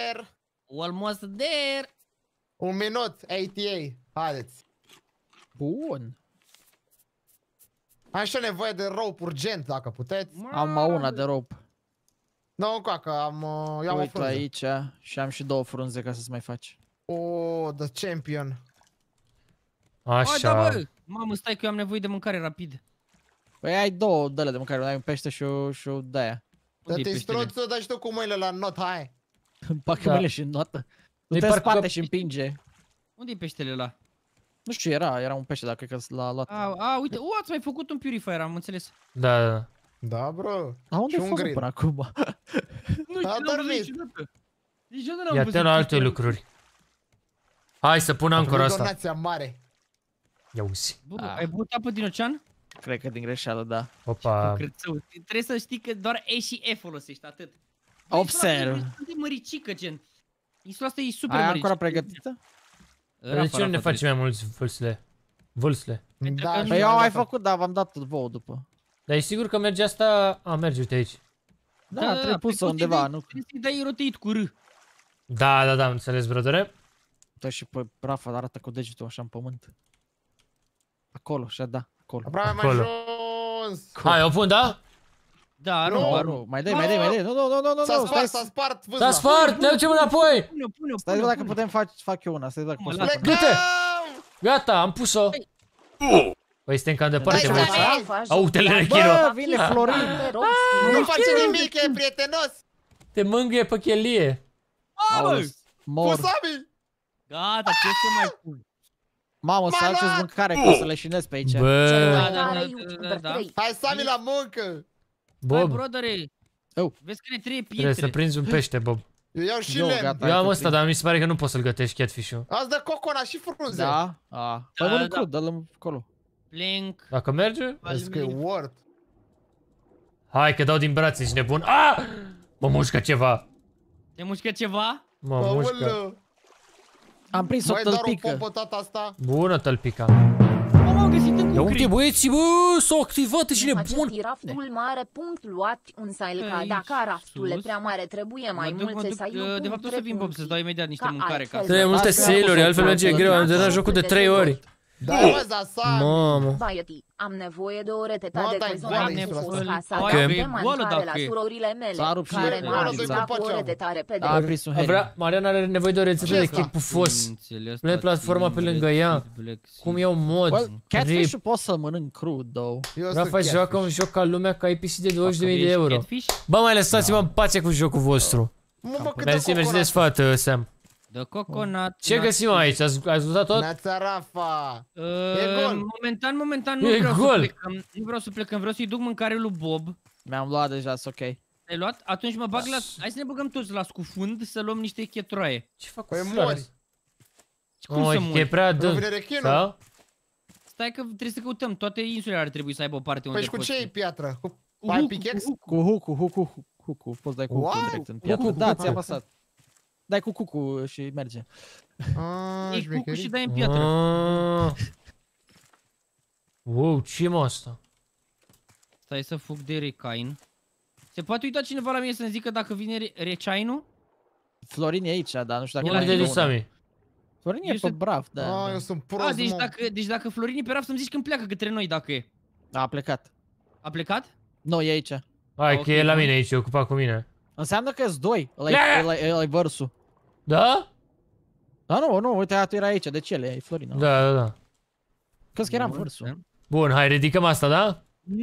there. Un minut, ATA. Haideți. Bun. Am și nevoie de rope urgent, dacă puteți. Am una de rope. Nu, că iau o frunză. Aici și am și 2 frunze ca să-ți mai faci. The champion. Așa. Mamă, stai că eu am nevoie de mâncare rapid. Păi ai 2 dele de mâncare, ai un pește și o de-aia. Dă-te struțul, dă și tu cu mâinile la not, hai. Îmi mâinile și în notă. Nu te spate și împinge. Unde-i peștele ăla? Nu știu, era un pește, dar cred că l-a luat. Uite, ați mai făcut un purifier, am înțeles. Da. Da, bro. Dar unde ai făcut până acum? Nu știu, n-am văzut niciodată. Ia-te la alte lucruri. Hai să pun ancora asta. Donația mare. Ia uzi. Ai băut apă din ocean? Cred că din greșeală, da. Opa. Trebuie să știi că doar E și E folosești, atât. Observ. E măricică, gen. Insula asta e super măricică. măricică. Ai ancora pregătită? De ce nu ne faci mai mulți vâlsle? Da, păi eu am mai făcut, dar v-am dat vouă după. Dar e sigur că merge asta? Merge, uite aici. Da, trebuie pusă undeva, nu? Trebuie să-i dai rotate cu R. Da, am înțeles, brodere. Uite și pe Rafa arată cu degetul așa în pământ. Acolo, așa, da, acolo. Aproape am ajuns. Hai, o pun, da? Da, nu. Mai dai, nu. S-a spart vâzla. S-a spart, ne ducem înapoi. Stai dacă putem fac eu una, stai dacă poți. Gata, am pus-o. Păi suntem cam departe, mă. Uite-le Nechiro. Bă, vine Florin. Nu face nimic, e prietenos. Te mângâie pe chelie. Mor. Sami. Gata, ce să mai pun? Mamă, să aduceți mâncare, că o să leșinez pe aici. Bă. Da. Hai, Sami, la muncă. Bob. Hai, brodere. Vezi că ne trebuie pietre. Trebuie să prinzi un pește, Bob. Eu iau și lemn. Eu am ăsta, dar mi se pare că nu poți să-l gătești catfish-ul. Azi dă cocona și frunze. Da? Păi mănânc crud, dă-l acolo. Link. Dacă merge? Vezi că e word. Hai că dau din brațe, ești nebun. Mă mușcă ceva. Te mușcă ceva? Mă mușcă. Am prins o tălpică. Bună tălpica. Am găsit în ia uite băieții, bă, s-au activat, ești nebun. Raftul mare, punct, luat un sailca. Dacă raftul e prea mare, trebuie mai multe sailuri. De fapt o să vin, Bob, să-ți dau imediat niște mâncare. Trebuie multe sailuri, altfel merge greu, am terminat jocul de 3 ori. Da, mă, Zasami! Mamă! Baieti, am nevoie de o rețetă de cozonare sus ca să Ok. dăm mâncare la surorile mele, care nu ar sta cu o rețetă repede. Mariana are nevoie de o rețetă de chec pufos. Nu e platforma pe lângă ea. Cum e un mod? Catfish-ul pot să-l mănânc crud, though. Rafa joacă un joc ca lumea ca IPC de 20.000 de euro. Bă, mai lăsați-mă în pace cu jocul vostru. Mersi de sfat, Sam. The coconut. Ce găsim aici? Ați văzut tot? Neața Rafa. E gol. Momentan nu vreau să plecăm. Nu vreau să plecăm, vreau să-i duc mâncare lui Bob. Mi-am luat deja, ok. Ai luat? Atunci mă bag la... Hai să ne băgăm toți la scufund să luăm niște chetroaie. Ce fac? Păi mori. Cum să mori? E prea adânc. Sau? Stai că trebuie să căutăm. Toate insulele ar trebui să aibă o parte unde poți. Păi și cu ce e piatră? Ai pickaxe? Cu hucu. Poți dai cu hucu direct în piatră. Da, ți-a pasat. Dai cu cucu și merge. Iei cucu și dai în piatră. Wow, ce mă asta? Stai să fug de recain. Se poate uita cineva la mine să-mi zică dacă vine recainul? Florin e aici, dar nu știu dacă... Unde te-ai dus, Sami? Florin e pe brav, da. Eu sunt prost, deci dacă Florin e pe raft, să-mi zici când pleacă către noi, dacă e. A plecat. A plecat? Nu, e aici. Hai, că e la mine aici, e ocupat cu mine. Înseamnă că sunt doi. Ăla-i vărsul. Da? Da, nu, uite, tu era aici, de ce e Florin? Da. Crezi că eram vărsul. Bun, hai, ridicăm asta, da?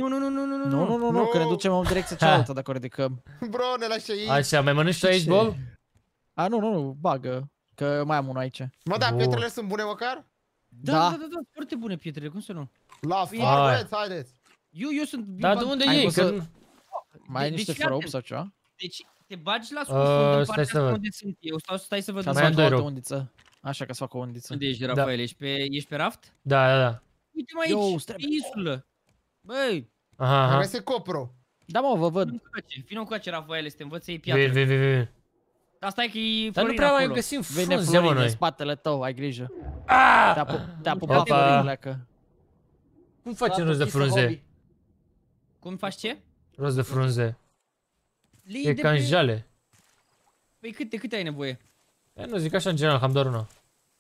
Nu, că ne ducem în direcția cealaltă dacă o ridicăm. Bro, ne lași aici. Așa, mai mănânci tu aici, Bob? Nu, bagă. Că mai am unul aici. Mă, da, pietrele sunt bune măcar? Da, foarte bune pietrele, cum să nu? La far, băieți, haideți. Eu sunt... Dar de unde iei? Mai ai niște frop sau ceva? Deci te bagi la scufund în partea asta unde sunt eu. Stai să văd. Ca să fac o undiță. Așa, ca să fac o undiță. Unde ești, Rafael? Ești pe raft? Da. Uite-mă aici, pe insulă. Băi. Aha. Mai este copro. Da, mă, vă văd. Vino cu ace, Rafael, să te învăț să iei piatră. Vei. Asta e că e Florin acolo. Dar nu prea mai găsim frunze, mă, Florin noi. în spatele tău, ai grijă. Te-a pupat Florin, pleacă. Cum facem rost de frunze? Cum faci ce? Rost de frunze. E ca în jale. Păi câte ai nevoie? Nu zic așa în general, că am doar una.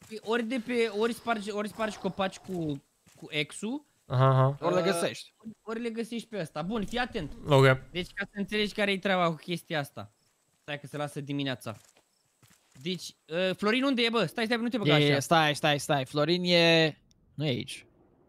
Ori spargi copaci cu X-ul. Aha. Ori le găsești. Ori le găsești pe ăsta. Bun, fii atent. Ok. Deci ca să înțelegi care e treaba cu chestia asta. Stai că se lasă dimineața. Deci, Florin unde e, bă? Stai, nu te băga așa. Stai. Florin e... Nu e aici.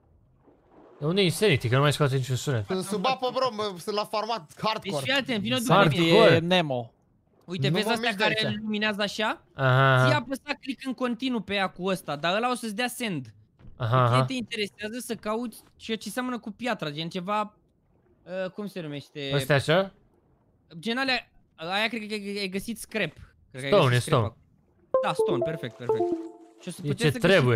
De unde e Insanity? Că nu mai scoate niciun sunet. Sunt sub apă, bro, sunt la farmat hardcore. Deci fii atent, vină după mine. E Nemo. Uite, vezi astea care îl luminează așa? Aha. Ți-a apăsat click în continuu pe ea cu ăsta, dar ăla o să-ți dea send. Aha. Te interesează să cauți ce seamănă cu piatra, gen ceva... cum se numește? Ăsta așa? Gen alea... Aia cred că ai găsit scrap. Stone, e stone. Da, stone, perfect. Și o să e ce trebuie.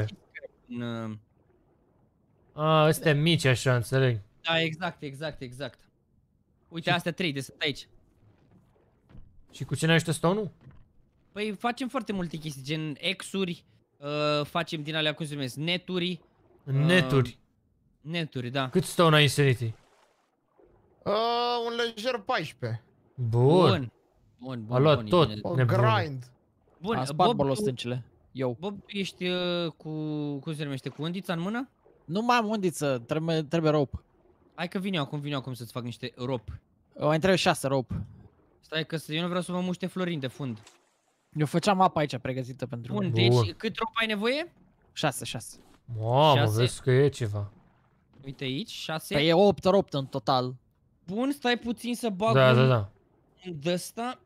Astea mici așa, înțeleg. Da, exact. Uite, astea 3 de sunt aici. Și cu ce ne ajută stone-ul? Păi facem foarte multe chestii, gen X-uri, facem din alea, cum se numesc, neturi. Neturi? Neturi, da. Cât stone ai Insanity? Un lejer 14. Bun. A luat tot. Grind. Bun, am spart bolostâncile. Eu. Bob, tu ești cu, cum se numește, cu undița în mână? Nu mai am undiță, trebuie rope. Hai că vin eu acum să-ți fac niște rope. Mai trebuie 6 rope. Stai că eu nu vreau să mă muște Florin de fund. Eu făceam apa aici pregătită pentru... Bun, deci cât rope ai nevoie? 6. Mamă, vezi că e ceva. Uite aici, 6. Păi e 8 în total. Bun, stai puțin să bag Da. de-ăsta.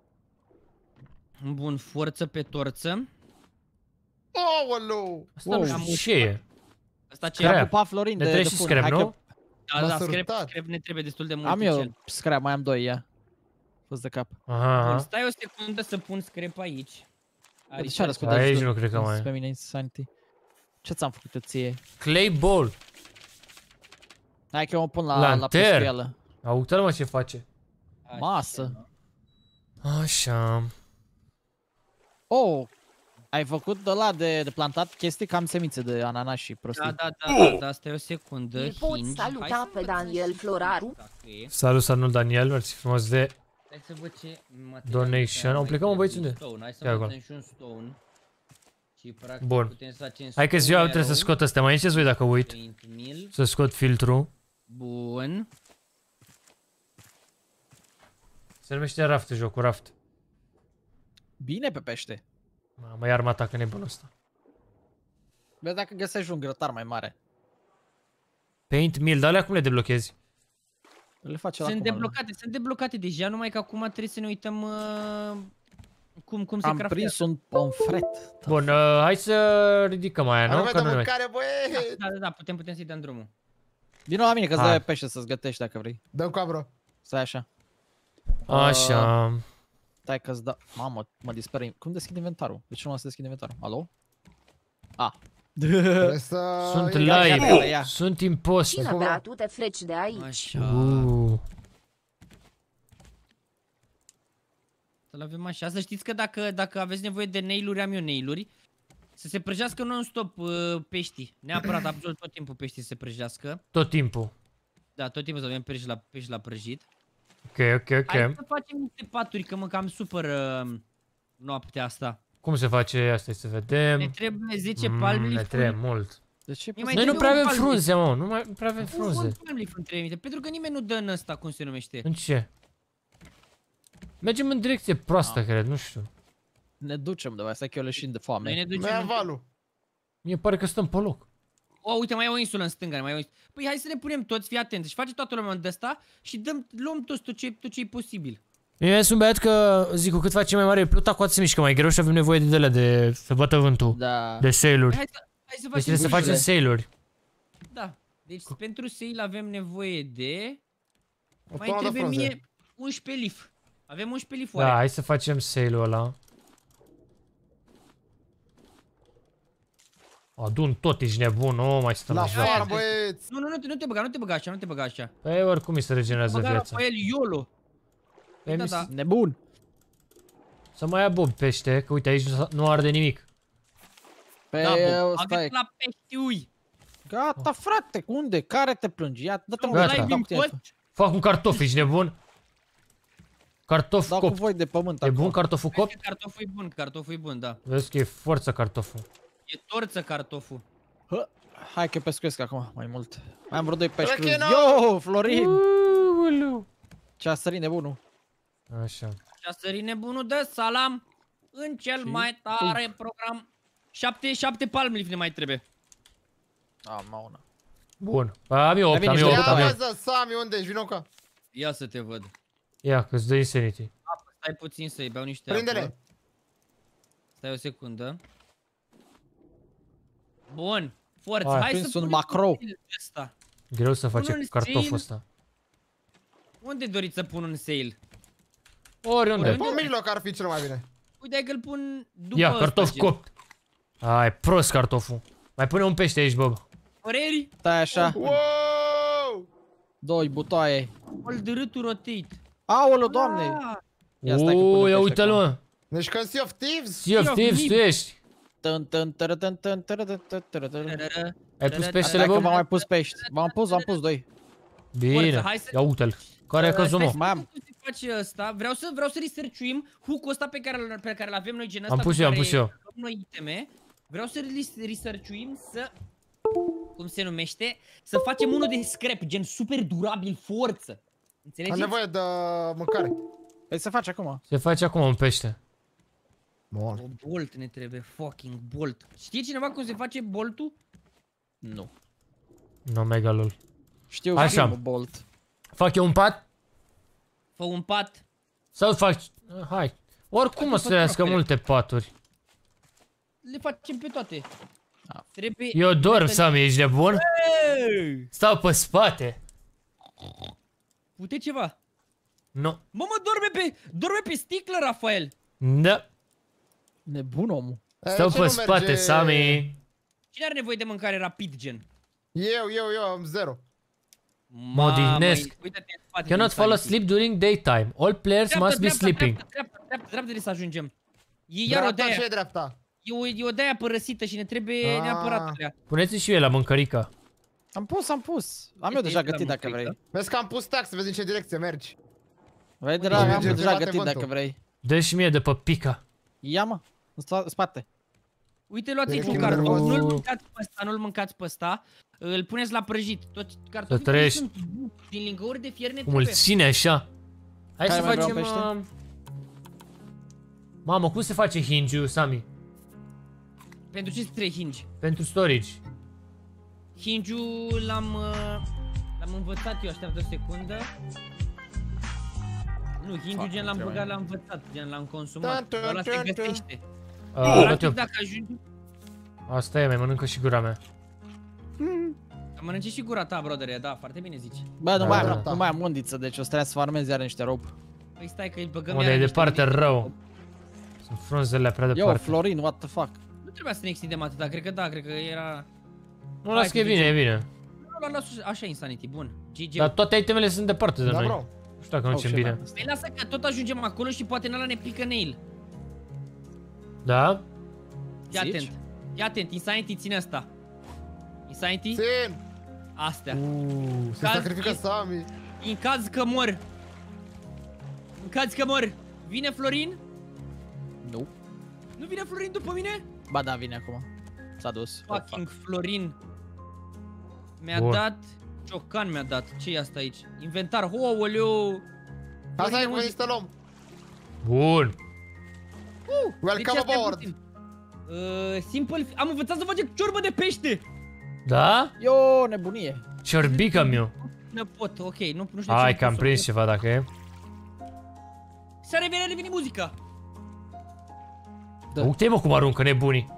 Bun, forță pe torță. Aoleu! Asta nu știu ce e. Asta ce a pupat Florin de trebuie și scrap, nu? Da, scrap ne trebuie destul de mult. Am eu scrap, mai am 2, ia. Fost de cap. Aha. Stai o secundă să pun scrap aici. Aici nu cred că mai e. Pe mine Insanity. Ce ți-am făcut eu ție? Clay ball. Hai că eu mă pun la pescuială. Uite-l mă ce face. Masă. Așa. Oh, ai făcut de ăla de plantat chestii cam semințe de ananas și prostii. Da, stai o secundă. Îl pot saluta pe Daniel Floraru? Salut Daniel, mersi frumos de hai să văd ce donation. Au plecat, mă, băieți, unde? Hai să facem și un stone. Și practic putem să facem. Hai că ziua trebuie să scot astea, mai ieșeți voi dacă uit. Să scot filtrul. Bun. Se numește raft jocul, raft. Bine pe pește. Mamă, e armata că nebunul ăsta. Vezi dacă găsești un grătar mai mare. Paint mill, dar alea cum le deblochezi? Le face sunt deblocate deja, numai că acum trebuie să ne uităm cum se craftează. Am prins un pomfret. Bun, hai să ridicăm aia, nu? Avem de mâncare, băieți! Da, putem să-i dăm drumul. Vino la mine că-ți dă pește să-ți gătești dacă vrei. Dă-mi cabro. Stai așa. Așa. Stai că-ți dă... Mamă, mă disperă. Cum deschid inventarul? De ce nu mă să deschid inventarul? Alo? Sunt live, sunt impost. Cine bea, tu te freci de aici. Așa. Să-l avem așa. Să știți că dacă aveți nevoie de nail-uri, am eu nail-uri. Să se prăjească non-stop peștii. Neapărat, absolut tot timpul peștii să se prăjească. Tot timpul. Da, tot timpul să avem pești la prăjit. Ok. Hai să facem niște paturi, că mă cam supără noaptea asta. Cum se face asta, să vedem. Ne trebuie 10 palm leaf. Ne trebuie mult. De ce? Noi nu prea avem frunze, mă, nu prea avem frunze. Un palm leaf trebuie, pentru că nimeni nu dă în ăsta, cum se numește. În ce? Mergem în direcție proastă, cred, nu știu. Ne ducem de asta, că eu leșin de foame. Noi ne ducem. Mai valul. Mie pare că stăm pe loc. Uite, mai e o insulă în stânga, mai e o insulă. Păi hai să ne punem toți, fii atent, și face toată lumea de asta și luăm toți tot ce e posibil. Eu sunt băiat că, zic, cu cât face mai mare pluta, cu atât se mișcă mai greu și avem nevoie de alea de să bată vântul. Da. De sail-uri. Hai să deci trebuie să facem sail-uri. Da. Deci pentru sail avem nevoie de... Mai trebuie mie 11 leaf. Avem 11 leaf-oare. Da, hai să facem sail-ul ăla. Adun tot, ești nebun, nu mai stăm așa. La far, băieți! Nu te băga așa, nu te băga așa. Păi oricum îi se regenerează viața. Rafael YOLO. Da. Nebun. Să mai ia Bob pește, că uite aici nu arde nimic. Pe stai. La peștiui. Gata, frate, unde? Care te plângi? Ia, dă-te mă. Gata. Fac un cartof, ești nebun? Cartof copt. Dau cu voi de pământ. E bun cartoful copt? Cartoful e bun, da. Vezi că e forță cartoful. E torță cartoful. Hai că pescuiesc acum mai mult. Mai am vreo 2 pești cruzi. Yo, Florin! Ce-a sărit nebunul. Așa. Ce-a sărit nebunul de salam în cel mai tare program. 7 palm leaf ne mai trebuie. Mauna. Bun. Am eu 8, Ia Sami, unde ești? Vino ca. Ia să te văd. Ia, că-ți dă insanity. Stai puțin să-i beau niște apă. Prinde-le. Stai o secundă. Bun. Forță, hai să punem macro. Ăsta. Greu să face cartoful ăsta. Unde doriți să pun un sail? Oriunde. Pe mijloc ar fi cel mai bine. Uite, hai că-l pun după. Ia, cartof copt. Ai, prost cartoful. Mai pune un pește aici, Bob. Păreri? Stai așa. Wow! 2 butoaie. Hold to rotate. Aoleu, doamne. Ia uite-l, mă. Deci când Sea of Thieves? Sea of Thieves, tu ești. Ai pus peștele, Bob? V-am mai pus pești. V-am pus 2. Bine, ia uite-l. Care e căzut, mă? Mai am. Vreau să research-uim hook-ul ăsta pe care l-avem noi, gen ăsta. Am pus eu. Noi iteme. Vreau să research-uim să... Cum se numește? Să facem unul de scrap, gen super durabil, forță. Înțelegeți? Am nevoie de mâncare. Păi se face acum. Se face acum un pește. Bun. O bolt ne trebuie, fucking bolt. Știe cineva cum se face boltul? Nu. No, mega lol. Știu așa. Bolt. Fac eu un pat? Fă un pat. Sau faci... Hai. Oricum o să trăiască multe paturi. Le facem pe toate. Trebuie... Eu dorm, Sami, ești nebun? Stau pe spate. Pute ceva? Nu. Mă, dorme pe sticlă, Rafael. Da. Nebun omul. Stau pe spate, Sami. Cine are nevoie de mâncare rapid, gen? Eu am 0. Mă odihnesc. Cannot fall asleep during daytime. All players must be sleeping. Dreapta de să ajungem. E iar o de-aia. Ce e dreapta? E o de-aia părăsită și ne trebuie neapărat alea. Puneți și eu la mâncărica. Am pus. Am eu deja gătit dacă vrei. Vezi că am pus tax, să vezi în ce direcție mergi. Vezi, am deja gătit dacă vrei. Dă și mie de pe pica. Ia, mă, în spate. Uite, luați-i cu cartof, nu-l mâncați pe ăsta, îl puneți la prăjit. Toți cartofii sunt din lingăuri de fier ne cum îl ține așa. Hai să facem... Mamă, cum se face hinge-ul, Sami? Pentru ce trebuie hinge? Pentru storage. Hinge-ul l-am învățat eu, așteaptă o secundă. Nu, hingiu gen l-am băgat, l-am învățat, gen l-am consumat. Ăla se găsește. Dacă ajungi... Asta e, mai mănâncă și gura mea. Mănânce și gura ta, brother, da, foarte bine zici. Bă, nu mai am undiță, deci o să trebuie să farmez iar niște rob. Păi stai că îi băgăm Unde e departe rău. Sunt frunzele prea departe. Yo, Florin, what the fuck? Nu trebuia să ne extindem atâta, cred că da, cred că era... Nu, las că e bine, e bine. Nu, las așa Insanity, bun. GG. Dar toate itemele sunt departe de noi. Nu știu dacă nu ducem bine. Păi lasă că tot ajungem acolo și poate în ăla ne pică nail. Da? Fii atent. Fii atent, Insanity ține asta. Insanity? Țin! Astea. Se sacrifică Sami. În caz că mor. În caz că mor. Vine Florin? Nu. Nu vine Florin după mine? Ba da, vine acum. S-a dus. Fucking Florin. Mi-a dat... Ciocan mi-a dat. Ce e asta aici? Inventar. Hooleu. Asta e cum să luăm. Bun. Welcome aboard. Simple. Am învățat să facem ciorbă de pește. Da? Yo, nebunie. Ciorbică meu. Nu pot, ok, nu știu. Hai că am prins ceva dacă e. Să revine muzica. Da. Uite-mă cum aruncă nebunii.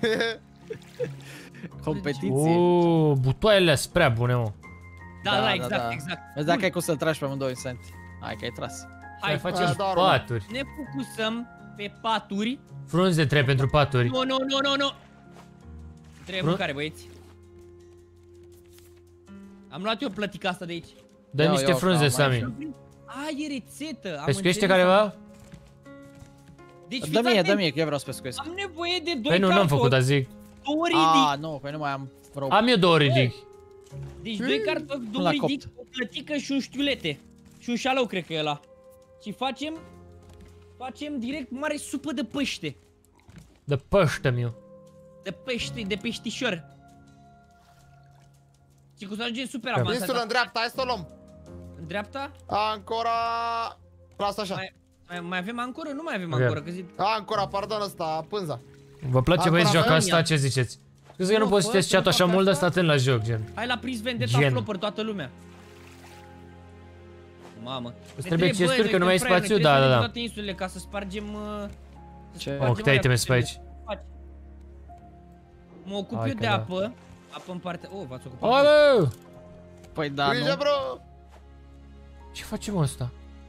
Competiție. Butoaiele sunt prea bune, mă. Da, exact. Vezi dacă ai cum să-l tragi pe amândoi, Santi. Hai că ai tras. Hai, facem paturi. Ne focusăm pe paturi. Frunze trebuie pentru paturi. Nu. Trebuie mâncare, băieți. Am luat eu plătica asta de aici. Dă niște frunze, Sami. E rețetă. Pescuiește careva? Deci, dă mie, că eu vreau să pescuiesc. Am nevoie de 2 Păi nu, n-am făcut, dar zic. 2 ridic. Nu, păi nu mai am rob. Am eu 2 ridic. Deci 2 cartofi, 2 ridic, o plătică și un știulete. Și un șalău, cred că e ăla. Și facem direct mare supă de pește. De pește, meu. De pește, de peștișor. Și cum să ajungem super avansat. Insula în dreapta, hai să o luăm. În dreapta? Ancora... Lasă așa. Mai avem ancoră? Nu mai avem ancoră, că zic... Ancora, pardon, ăsta, pânza. Vă place, băieți, joaca asta? Ce ziceți? Crezi că nu poți să citeți chat-ul așa mult, dar stă atent la joc, gen. Hai la Prince Vendetta Flopper, toată lumea. Mamă. Îți trebuie chesturi, că nu mai ai spațiu? Da. Toate insulele ca să spargem... Oh, câte iteme sunt pe aici. Mă ocup eu de apă. Apă în partea... v-ați ocupat. Alo! Păi da, nu. Bro. Ce facem ăsta?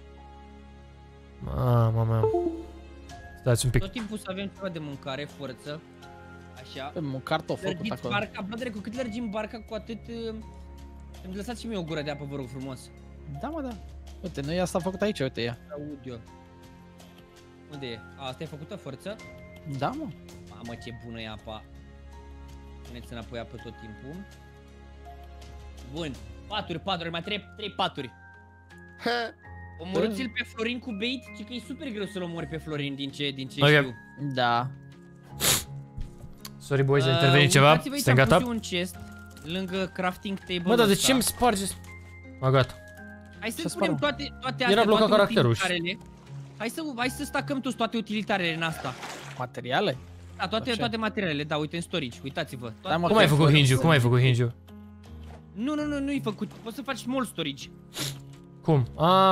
Mamă. Stați un pic. Tot timpul să avem ceva de mâncare, forță. Așa. Un cartof făcut acolo. Barca, brother, cu cât lărgim barca, cu atât... Îmi lăsați și mie o gură de apă, vă rog frumos. Da, mă, da. Uite, nu e asta făcut aici, uite ea. Aud eu. Unde e? Asta e făcută, forță? Da, mă. Mamă, ce bună e apa. Puneți înapoi apă tot timpul. Bun. Paturi, mai trebuie 3 paturi. Omorâți-l pe Florin cu bait, ci că e super greu să-l omori pe Florin din ce știu. Da. Sorry, boys, a intervenit ceva? Suntem gata? Un chest lângă crafting table. Mă, dar de ce îmi spargeți? Gata. Hai să spunem toate astea, era blocat caracterul. Hai să stacăm toți toate utilitarele în asta. Materiale? Da, toate materialele, da, uite în storage, uitați-vă. Cum ai făcut hinge-ul? Cum ai făcut hinge-ul? Nu-i făcut, poți să faci small storage. Cum?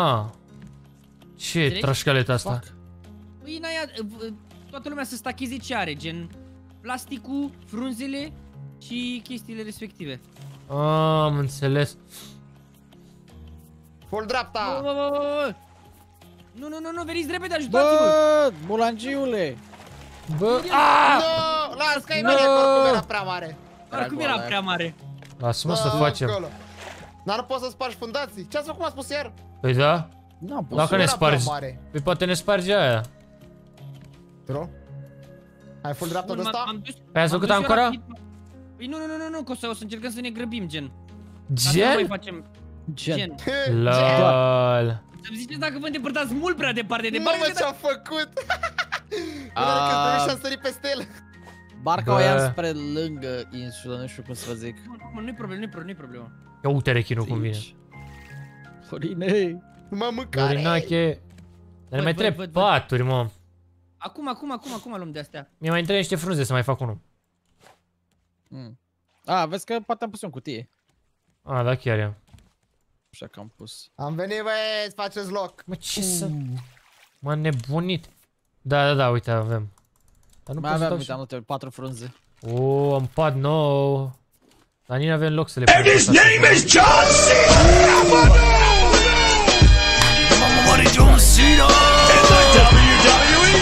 Ce trașcaleta asta? Păi în aia, toată lumea să stacheze ce are, gen plasticul, frunzele și chestiile respective. Am înțeles. Full dreapta! Nu, veniți repede, ajutați-vă! Bă, bulangiule! Nu, las că-i mare, oricum era prea mare. Oricum era prea mare. Lasă-mă să facem. Dar nu poți să spargi fundații. Ce ați făcut, m-a spus iar? Păi da? Dacă ne spargi, păi poate ne sparge aia. Bro? Ai full dreapta de ăsta? Păi ați făcut ancora? Păi nu, că o să încercăm să ne grăbim, gen. Gen? Gen. LOL. Să-mi ziceți dacă vă îndepărtați mult prea departe de barcă. Nu, mă, ce-am făcut? Credeam că trebuie și-am sărit peste el. Barca o iau spre lângă insulă, nu știu cum să vă zic. Nu-i problemă. Ia uite rechinul cum vine. Florine! Mă, mâncare! Florinache! Dar ne mai trebuie paturi, mă. Acum luăm de-astea. Mi-e mai trebuie niște frunze să mai fac unul. Vezi că poate am pus eu în cutie. Da, chiar e. Așa că am pus. Am venit, băieți, faceți loc. Mă, ce să... M-a nebunit. Da, uite, avem. Dar nu mai aveam, uite, am notat 4 frunze. Am pad nou. Dar nici n-avem loc să le punem. His name is John Cena! John Cena! In the WWE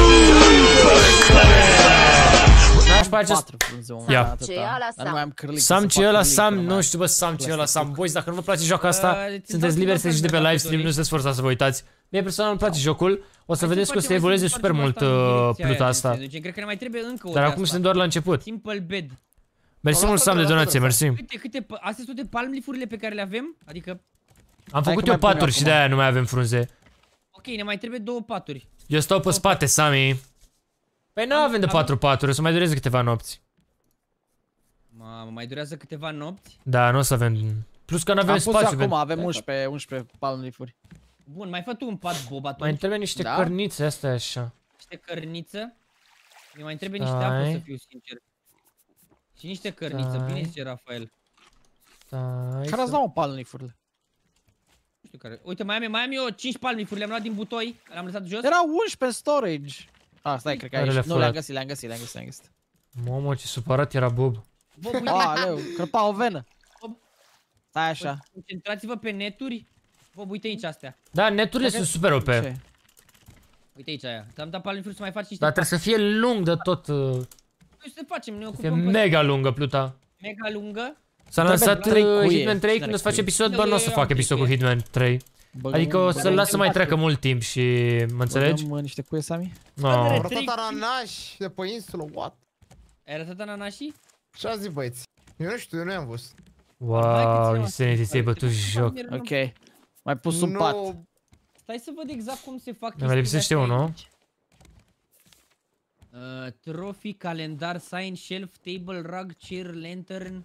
N-aș face acest... Ia. Sam ce ăla, Sam, nu știu bă, Sam ce ăla, Sam. Boys, dacă nu vă place joaca asta, sunteți liberi să ieșiți de pe livestream, nu se sforțați să vă uitați. Mie personal îmi place jocul, o să vedeți că o să evolueze super mult pluta asta. Cred că ne mai trebuie încă o. Dar acum suntem doar la început. Simple bed. Mersi mult, Sam, de donație, mersi. Astea sunt toate palm leaf-urile pe care le avem? Adică... Am făcut eu paturi și de-aia nu mai avem frunze. Ok, ne mai trebuie 2 paturi. Eu stau pe spate, Sami. Păi nu avem de 4 paturi, o să mai dureze câteva nopți. Mamă, mai durează câteva nopți? Da, nu o să avem... Plus că nu avem spațiu. Acum avem 11 palm leaf-uri. Bun, mai fă tu un pat, Bob, atunci. Mai trebuie niște cărnițe, astea așa. Niște cărniță. Mi mai trebuie niște apă, să fiu sincer. Și niște cărniță, bine zice Rafael. Care ați luat palm leaf-urile? Nu știu care. Uite, mai am eu 5 palm leaf-uri, le-am luat din butoi, le-am lăsat jos. Erau 11 în storage. Stai, cred că aici. Nu, le-am găsit. Mamă, ce supărat era Bob. Bob, uite. Aleu, crăpa o venă. Stai așa. Concentrați-vă pe neturi. Bob, uite aici astea. Da, neturile sunt super OP. Uite aici aia. Ți-am dat palm leaf-uri să mai faci niște. Dar trebuie să fie lung de tot. Noi să facem, ne ocupăm. E mega lungă pluta. Mega lungă. S-a lansat Hitman 3, când o să faci episod, bă, nu o să fac episod cu Hitman 3. Adică o să-l las să mai treacă mult timp și... mă înțelegi? Băgăm niște cuie, Sami? Am arătat ananași de pe insulă, what? Ai arătat ananașii? Ce-a zis, băieți? Eu nu știu, eu nu i-am văzut. Wow, Insanity, ți-ai bătut joc. Ok. Mai pus un pat. Stai să văd exact cum se fac. Mai lipsește unul. Trophy, calendar, sign, shelf, table, rug, chair, lantern.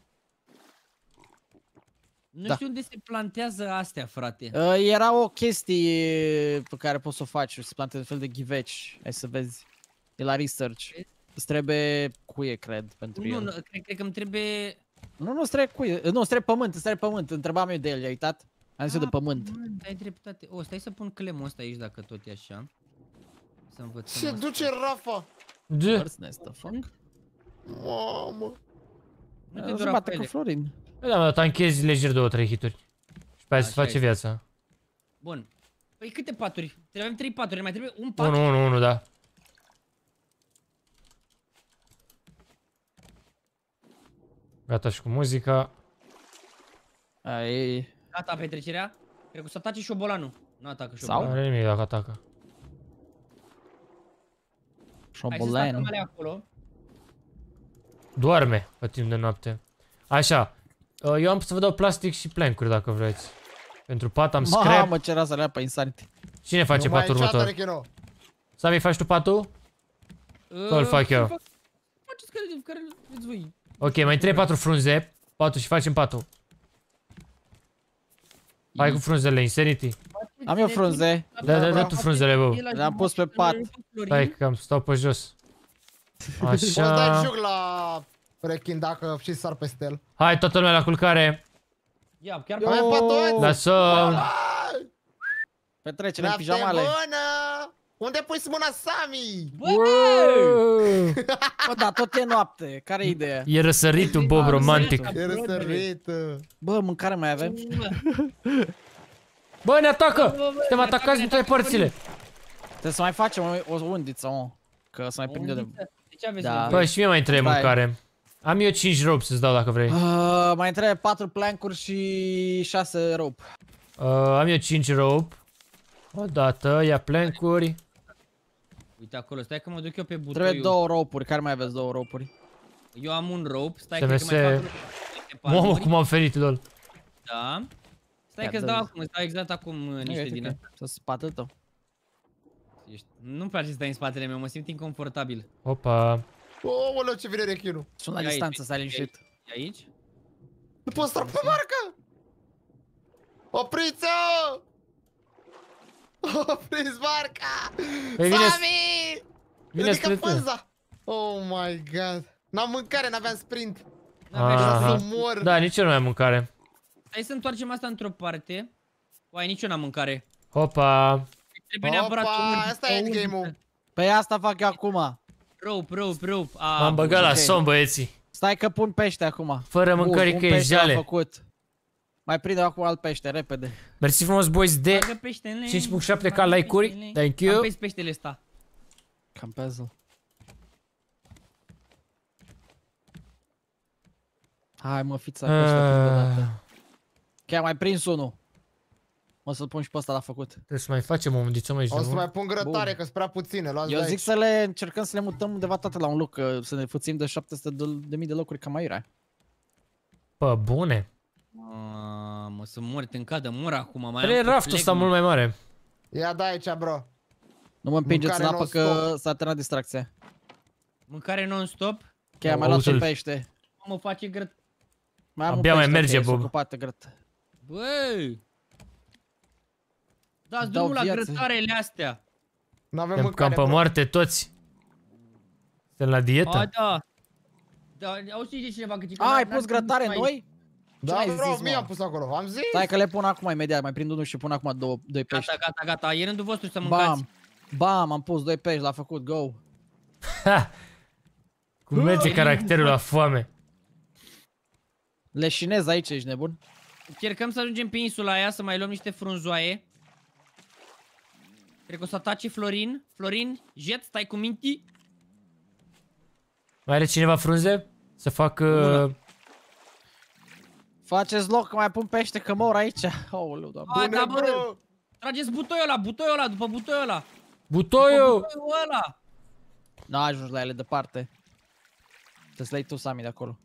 Nu știu unde se plantează astea, frate. Era o chestie pe care poți să o faci, se plantează un fel de ghiveci. Hai să vezi. E la research. Îți trebuie cuie, cred, pentru el. Nu, cred că îmi trebuie... Nu, îți trebuie cuie. Nu, îți trebuie pământ, Întrebam eu de el, ai uitat? Am zis eu de pământ. Ai dreptate. Stai să pun clemul ăsta aici, dacă tot e așa. Să învățăm. Ce duce Rafa? Bird's nest, the fuck? Mamă. Nu te dura bate cu Florin. Da, mă, tanchezi lejer 2-3 hituri. Și pe aia se face viața. Bun. Păi câte paturi? Avem 3 paturi, mai trebuie un pat? Unu, da. Gata și cu muzica. Gata petrecerea? Cred că să atace șobolanul. Nu atacă șobolanul. Sau? Are nimic dacă atacă. Șobolan. Doarme pe timp de noapte. Așa. Eu am să vă dau plastic și plank-uri dacă vreți. Pentru pat am scrap. Mamă, ce era să le ia pe Insanity. Cine face patul următor? Sami, faci tu patul? Sau îl fac eu? Faceți care vreți voi. Ok, mai 3-4 frunze. Patul și facem patul. Hai cu frunzele, Insanity. Am eu frunze. Da tu frunzele, bă. Le-am pus pe pat. Stai că am stau pe jos. Așa. Poți dai joc la rechin dacă și sar peste el. Hai, toată lumea la culcare. Ia, chiar mai patoți. Lasă. Petrecere în pijamale. Unde pui mâna, Sami? Bă, da, tot e noapte. Care-i ideea? E răsăritul, Bob, romantic. E răsărit. Bă, mâncare mai avem? Bă, ne atacă! Suntem atacați din toate părțile. Trebuie să mai facem o undiță, mă. Că să mai prinde de... Da. Bă, și mie mai trebuie mâncare. Am eu 5 rope să-ți dau dacă vrei. Mai trebuie 4 plank-uri și 6 rope. Am eu 5 rope. Odată, ia plank-uri. Uite acolo, stai că mă duc eu pe butoiul. Trebuie 2 rope-uri, care mai aveți 2 rope-uri? Eu am un rope, stai că mai fac. Mamă, cum am ferit, lol. Da. Stai că-ți dau acum, îți dau exact acum niște din astea. Să spatele tău. Nu-mi place să stai în spatele meu, mă simt inconfortabil. Opa. Ooleu, ce vine rechinul. Sunt la distanță, stai liniștit. E aici? Nu pot să trag pe marcă! Opriți-o! Opriți marca! Sami! Ridică pânza! Oh my god. N-am mâncare, n-aveam sprint. Da, nici eu nu am mâncare. Stai să întoarcem asta într-o parte. Oai, nici eu n-am mâncare. Hopa. Trebuie neapărat asta e endgame-ul. Pe asta fac eu acum. Rope. M-am băgat la somn, băieții. Stai că pun pește acum. Fără mâncări că e jale. Mai prinde acum alt pește, repede. Mersi frumos, boys, de 5.7 ca like-uri. Thank you. Campezi peștele ăsta. Campează-l. Hai mă, fița peștea odată. Chiar mai prins unul. O să-l pun și pe ăsta la făcut. Trebuie să mai facem o mundiță mai O să mai pun grătare, că sunt prea puține. Eu zic să le încercăm să le mutăm undeva toate la un loc, să ne fuțim de 700.000 de locuri cam aiurea. Pă, bune. Mă, să mor, te încadă, mor acum. Trebuie raftul ăsta mult mai mare. Ia da aici, bro. Nu mă împingeți în apă că s-a terminat distracția. Mâncare non-stop. Chiar mai luat și pește. Mă face grăt. Abia mai merge, Bob. Băi! Dați drumul la grătarele astea. N-avem mâncare, cam pe moarte toți. Suntem la dietă? Da, auzi de cineva că... Ai pus grătare noi? Da, bro, mie am pus acolo, am zis. Stai că le pun acum imediat, mai prind unul și pun acum doi pești. Gata, e rândul vostru să mâncați. Bam, am pus 2 pești, l-a făcut, go. Ha! Cum merge caracterul la foame? Leșinez aici, ești nebun? Încercăm să ajungem pe insula aia, să mai luăm niște frunzoaie. Cred că o să atace Florin. Florin, jet, stai cu minti. Mai are cineva frunze? Să fac... Faceți loc că mai pun pește că mor aici. Aoleu, doamne. Da, bă, trageți butoiul ăla, după butoiul ăla. Butoiul ăla. N-a ajuns la ele departe. Trebuie să le iei tu, Sami, de acolo.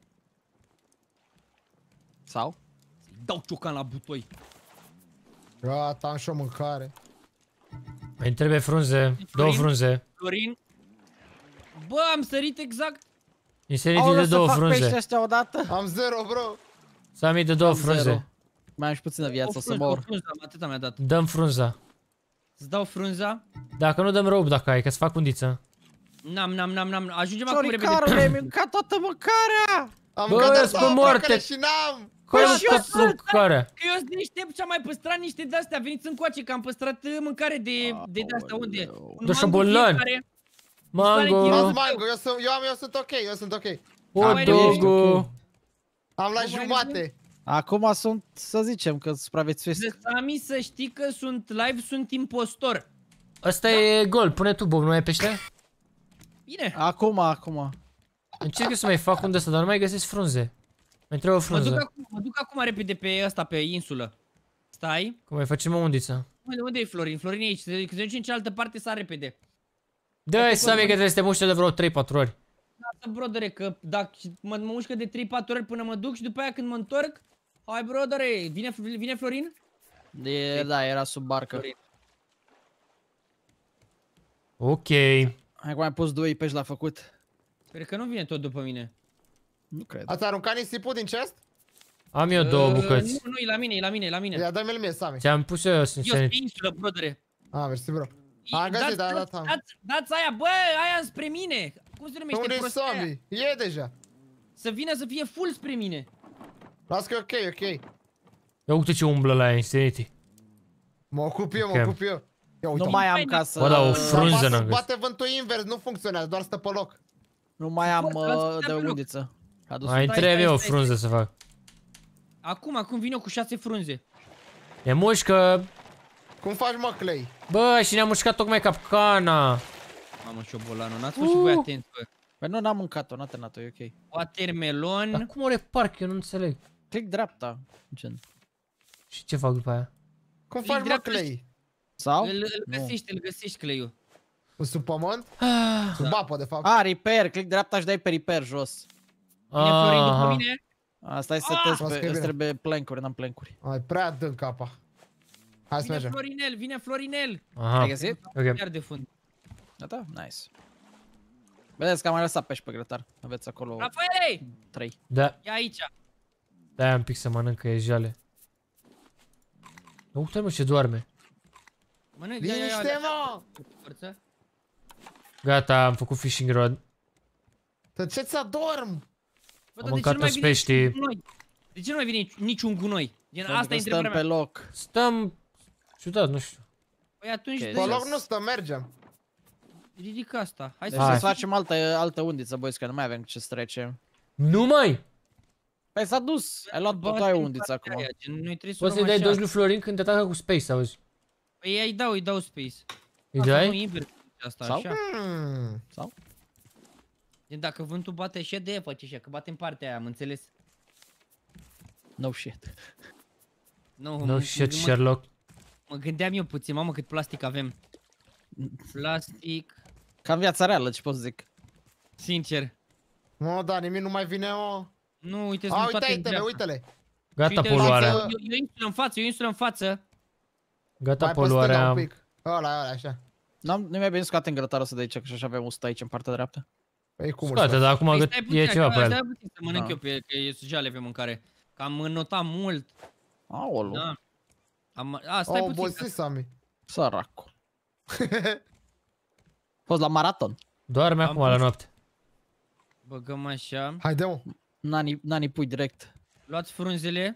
Sau? Să-i dau ciocan la butoi. Gata, am și o mâncare. Mai trebuie frunze, 2 frunze. Florin. Bă, am sărit exact. E sărit de 2 frunze. Am 0, bro. Sami de 2 frunze. Mai am și puțină viață să mor. Atâta mi-a dat. Dăm frunza. Îți dau frunza? Dacă nu dăm rope dacă ai, că-ți fac undiță. N-am. Ajungem acum repede. Cioricarule, mi-a mâncat toată mâncarea! Am mâncat toată mâncare și n-am! Cum ai mâncat mâncarea? Că eu sunt deștept și am mai păstrat niște de-astea. Veniți încoace că am păstrat mâncare de de-astea. Unde? Dă-și un bollan! Mango! Eu sunt ok. O dogu! Am la jumate. Acum sunt, să zicem, că supraviețuiesc. Sami, să știi că sunt live, sunt impostor. Asta e gol, pune tu, Bob, nu ai pește? Bine. Acum. Încerc să mai fac unde ăsta, dar nu mai găsesc frunze. Mai trebuie o frunză. Mă duc acum repede pe ăsta, pe insulă. Stai. Cum mai facem o undiță? Unde e Florin? Florin e aici, că se duce în cealaltă parte, sar repede. Dă-i Sami că trebuie să te muște de vreo 3-4 ori. Lasă, brodere, că dacă mă mușcă de 3-4 ori până mă duc și după aia când mă întorc. Hai, brodere, vine Florin? Da, era sub barcă. Ok. Hai că mai pus 2 pești la făcut. Sper că nu vine tot după mine. Nu cred. Ați aruncat nisipul din chest? Am eu 2 bucăți. Nu, e la mine. Ia, dă-mi-l mie, Sami. Ți-am pus eu, Eu sunt pe insulă, brodere. Mersi, bro. Am găsit, dați aia, bă, aia spre mine. Cum se numește prostia aia? Unde-i Sami? E deja. Să vină să fie full spre mine. Las că e ok. Ia uite ce umblă la Infinity. Mă ocup eu. Nu mai am ca să... Bă, da, o frunză n-am găsit. Bate vântul invers, nu funcționează, doar stă pe loc. Nu mai am de undiță. Mai trebuie o frunză să fac. Acum vin eu cu 6 frunze. E mușcă. Cum faci, mă, Clay? Bă, și ne-a mușcat tocmai capcana. Mamă, șobolanul, n-ați fost și voi atenți, bă. Păi nu, n-am mâncat-o, n-a terminat-o, e ok. Watermelon. Dar cum o repar, că eu nu înțeleg. Click dreapta, gen. Și ce fac după aia? Cum faci, mă, Clay? Sau? Îl găsești, Clay-ul. Sub pământ? Sub apă, de fapt. Repair, click dreapta și dai pe repair jos. Vine Florin după mine? Asta e să îți trebuie plancuri, n-am plancuri. Ai prea adânc apa. Hai să mergem. Vine Florinel. Aha. Ai găsit? Ok. Iar de fund. Gata? Nice. Vedeți că am mai lăsat pești pe grătar. Aveți acolo Rafaele! 3. Da. E aici. Da, un pic să mănâncă, e jale. Uite mă ce doarme. Mănânc, liniște, mă! Forță. Gata, am făcut fishing rod. Tăceți să dorm! Am mâncat toți peștii. De ce nu mai vine niciun gunoi? Gen, asta e întrebarea mea. Stăm pe loc. Stăm... ciudat, nu știu. Păi atunci... Pe loc nu stăm, mergem. Ridic asta. Hai să facem altă undiță, boys, că nu mai avem ce să trecem. Nu mai! Păi s-a dus. Ai luat tot ai undiță acum. Poți să-i dai 2 lui Florin când te atacă cu space, auzi? Păi îi dau space. Îi dai? Sau? Sau? Dacă vântul bate așa, de face așa, că bate în partea aia, am înțeles? No shit. No shit, Sherlock. Mă gândeam eu puțin, mamă, cât plastic avem. Plastic... Cam viața reală, ce pot să zic. Sincer. Mă, da, nimic nu mai vine, o... Nu, uite, sunt toate în dreapta. Uite-le. Gata poluarea. Eu insulă în față, Gata poluarea. Ăla, așa. Nu mai bine scoate în grătarul ăsta de aici, că așa avem 100 aici în partea dreaptă. Păi cum scoate, dar acum e ceva pe el. Stai puțin să mănânc eu, că e sujale pe mâncare. Că am înnotat mult. Aolo. Da. Stai puțin. Obosit, Sami. Săracu. Fost la maraton. Doarme acum la noapte. Băgăm așa. Haide, mă. Nani pui direct. Luați frunzele.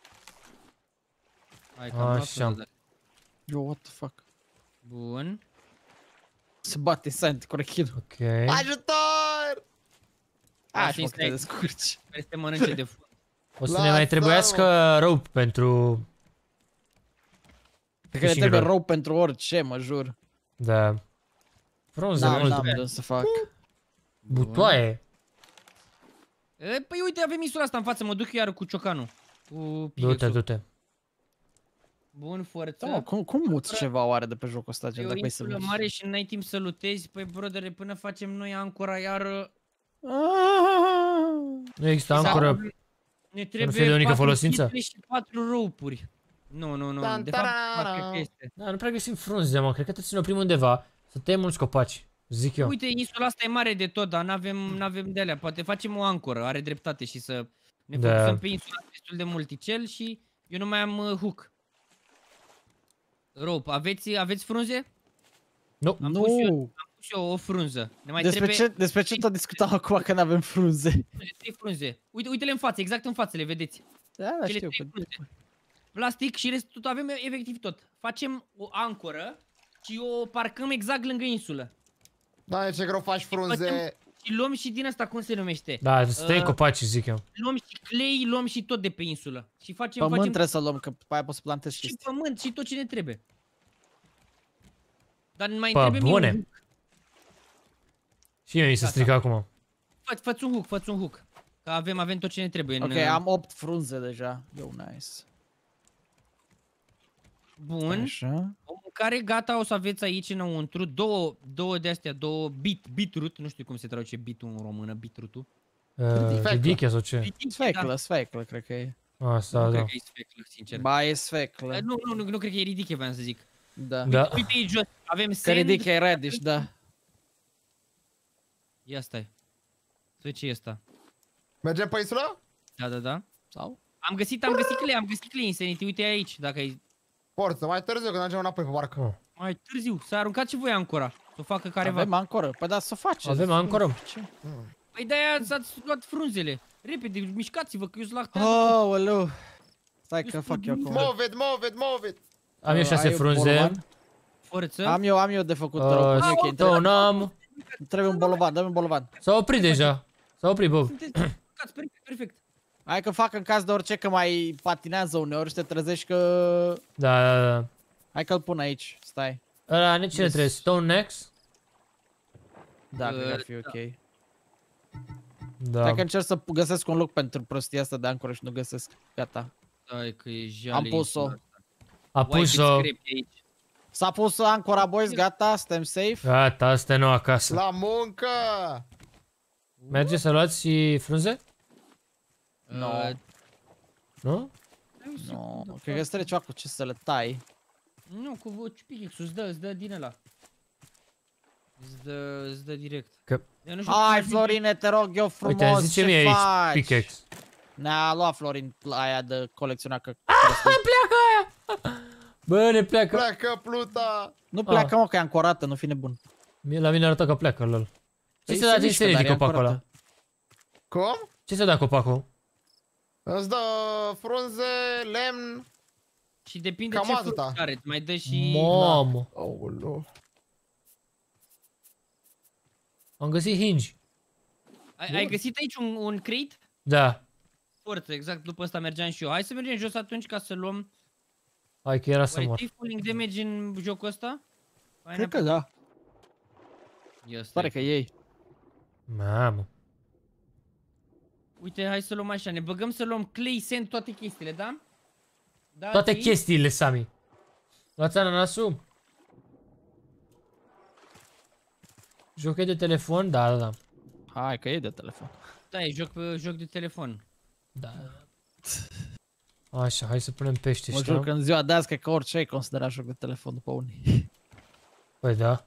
Hai că am luat frunzele. Yo, what the fuck. Bun. Se bate Santi cu rechidul. Ok. Ajutor! Așa mă, că te descurci. Sper să te mănânce de fund. O să ne mai trebuiască rope pentru... Cred că ne trebuie rope pentru orice, mă jur. Da. Frunze multe. N-am să fac. Butoaie. Păi uite, avem insula asta în față, mă duc iar cu ciocanul. Du-te. Bun, forță. Da, cum muți ceva oare de pe jocul ăsta? E o insulă mare și n-ai timp să lutezi. Păi, brother, până facem noi ancora, iar... Nu există ancoră. Ne trebuie 4 rope-uri. Nu, de fapt, cred că este. Da, nu prea găsim frunze, mă, cred că trebuie să ne oprim undeva, să tăiem mulți copaci, zic eu. Uite, insula asta e mare de tot, dar n-avem de alea, poate facem o ancoră, are dreptate și să ne focusăm pe insula destul de multicel și eu nu mai am hook. Rope, aveți frunze? Nu. Am pus eu o frunză. Despre ce tot discutam acum că n-avem frunze? 3 frunze. Uite-le în față, exact în față, le vedeți. Da, știu. Plastic și restul tot avem efectiv tot. Facem o ancoră și o parcăm exact lângă insulă. Da, ce greu faci frunze. Și luăm și din asta, cum se numește? Da, stai copaci, zic eu. Luăm și clay, luăm și tot de pe insulă. Și pământ trebuie să luăm, că pe aia poți să plantezi și pământ și tot ce ne trebuie. Dar mai trebuie mie un hook. Și eu mi se strică acum. Fă-ți un hook. Că avem tot ce ne trebuie. Ok, am 8 frunze deja. Yo, nice. Bun. Așa. O mâncare gata o să aveți aici înăuntru. Două de astea, două beetroot. Nu știu cum se traduce beet-ul în română, beetroot-ul. Ridiche sau ce? Sfeclă, cred că e. Asta, nu cred că e sfeclă, sincer. Ba, e sfeclă. Nu cred că e ridiche, vreau să zic. Da. Uite aici jos, avem sand. Că ridiche e radish, da. Ia stai. Să ce e asta? Mergem pe insulă? Da. Sau? Am găsit clay Insanity, uite aici, dacă ai... Forță, mai târziu când ajungem înapoi pe barcă. Mai târziu, s-a aruncat și voi ancora. Să o facă careva. Avem ancoră, păi da, să o faceți. Avem ancoră. Păi de-aia s-ați luat frunzele. Repede, mișcați-vă că eu sunt la Aoleu. Stai că fac eu acum. Move it. Am eu 6 frunze. Forță. Am eu de făcut. N-am. Trebuie un bolovan, dă-mi un bolovan. S-a oprit deja. S-a oprit, Bob. Perfect. Hai că fac în caz de orice, că mai patinează uneori și te trezești că... Da. Hai că-l pun aici, stai. Ăla, nici ne trebuie, Stone Next? Da, cred că ar fi ok. Da. Hai că încerc să găsesc un loc pentru prostia asta de ancoră și nu găsesc. Gata. Stai că e jale. Am pus-o. A pus-o. S-a pus ancora, boys, gata, suntem safe. Gata, asta e nou acasă. La muncă! Merge să luați frunze? Nu. Nu? Nu, cred că îți trece ceva cu ce să le tai. Nu, cu pickaxe-ul îți dă din ăla. Îți dă direct. Hai, Florine, te rog eu frumos, uite, zice mie aici pickaxe. Ne-a luat Florin aia de colecționat că... pleacă aia! Bă, ne pleacă. Pleacă pluta! Nu pleacă, mă, că e ancorată, nu fi nebun. La mine arată că pleacă, lol. Ce se da din serie de copacul ăla? Cum? Ce se da copacul? Îți dă frunze, lemn. Și depinde ce fruct are, îți mai dă și... Mamă! Aoleu. Am găsit hinge. Ai găsit aici un crate? Da. Forță, exact după ăsta mergeam și eu. Hai să mergem jos atunci ca să luăm... Hai că era să mor. Oare falling damage în jocul ăsta? Cred că da. Pare că ei. Mamă. Uite, hai să luăm așa, ne băgăm să luăm clay, sand, toate chestiile, da? Da, Toate chestiile, Sami. Luați ananasul? Joc de telefon? Da. Hai că e de telefon. Da, e joc de telefon. Da. Așa, hai să punem pește, mă jur că în ziua de azi, cred că orice ai considerat joc de telefon după unii. Păi da.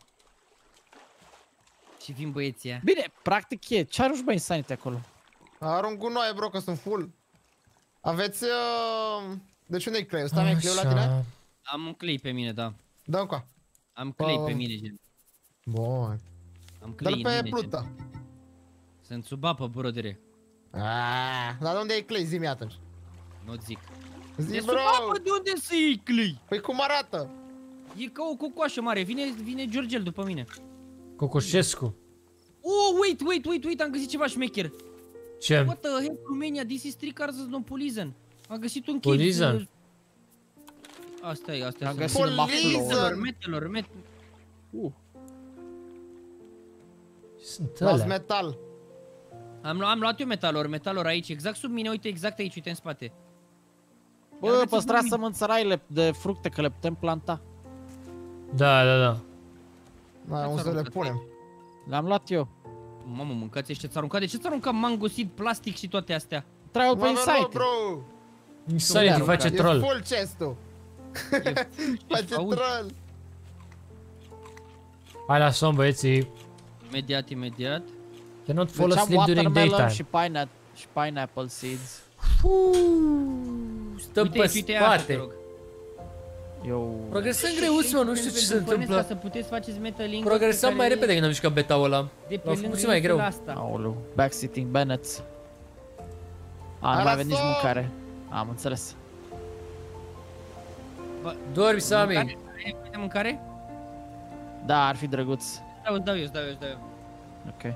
Și vin băieții. Bine, practic e. Ce arunci bă Insanity acolo? Arunc gunoaie, bro, că sunt full. Aveți... Deci unde e clay? Ăsta mi-e clay la tine? Am un clay pe mine, da. Dă încoa. Am clay pe mine, gen. Bun. Am clay în mine, dă-l pe plută. Sunt sub apă, brodere. Dar de unde e clay? Zi-mi atunci. Nu zic. Zi, de bro! sub apă, de unde să iei clay? Păi cum arată? E ca o cocoașă mare, vine Georgel după mine. Cocoșescu. Oh, wait, am găsit ceva șmecher. Ce? What the heck, Romania, this is 3 cars no poison. Am găsit un kit. Poison? Asta e. Am găsit un metalor. Ce sunt Las alea? metal. Am luat eu metalor aici, exact sub mine, uite, exact aici, uite în spate. Bă, păstrați sămânțăraile de fructe, că le putem planta. Da. Da, unde să le punem? Le-am luat eu. Mamă, mâncați ăștia, ți-a aruncat. De ce ți-a aruncat mango seed, plastic și toate astea? Traiul pe Insanity. Bro! Insanity face troll. E full chest-ul. Face troll. Hai la somn, băieții. Imediat. Cannot fall asleep during daytime. Și pineapple seeds. Stă pe spate. Eu... Progresăm greuți, mă, nu știu ce se întâmplă. Ca să puteți faceți metaling. Progresăm mai repede când am jucat beta-ul ăla. L-am făcut puțin mai greu. Aoleu, backsitting Bennett. Nu mai avem nici mâncare. Am înțeles. Dormi, Sami. Ai de mâncare? Da, ar fi drăguț. Dau eu. Ok.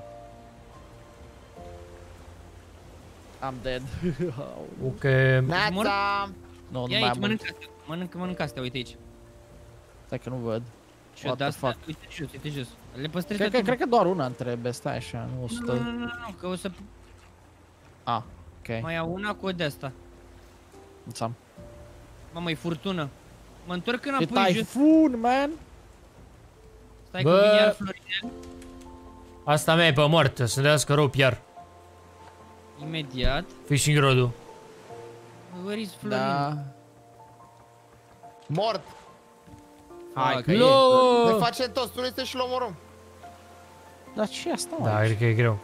I'm dead. Ok. Neața! Nu ia mai aici, am. mănâncă astea, uite aici. Stai că nu văd. Și eu de asta, uite jos. Le păstrez toate. Cred că doar una îmi trebuie, stai așa, nu 100. Nu, că o să... Ok. Mai iau una cu de asta. Înțeam. Mamă, e furtună. Mă întorc E înapoi jos. typhoon, man! Stai că vine iar Florinel. Asta mea e pe moartă, să dească rău iar. Imediat. Fishing rod-ul. Where is Florinel? Da. Mort! Hai că Ne facem toți turiste și l omorâm. Dar ce e asta, mă? Da, cred că e greu.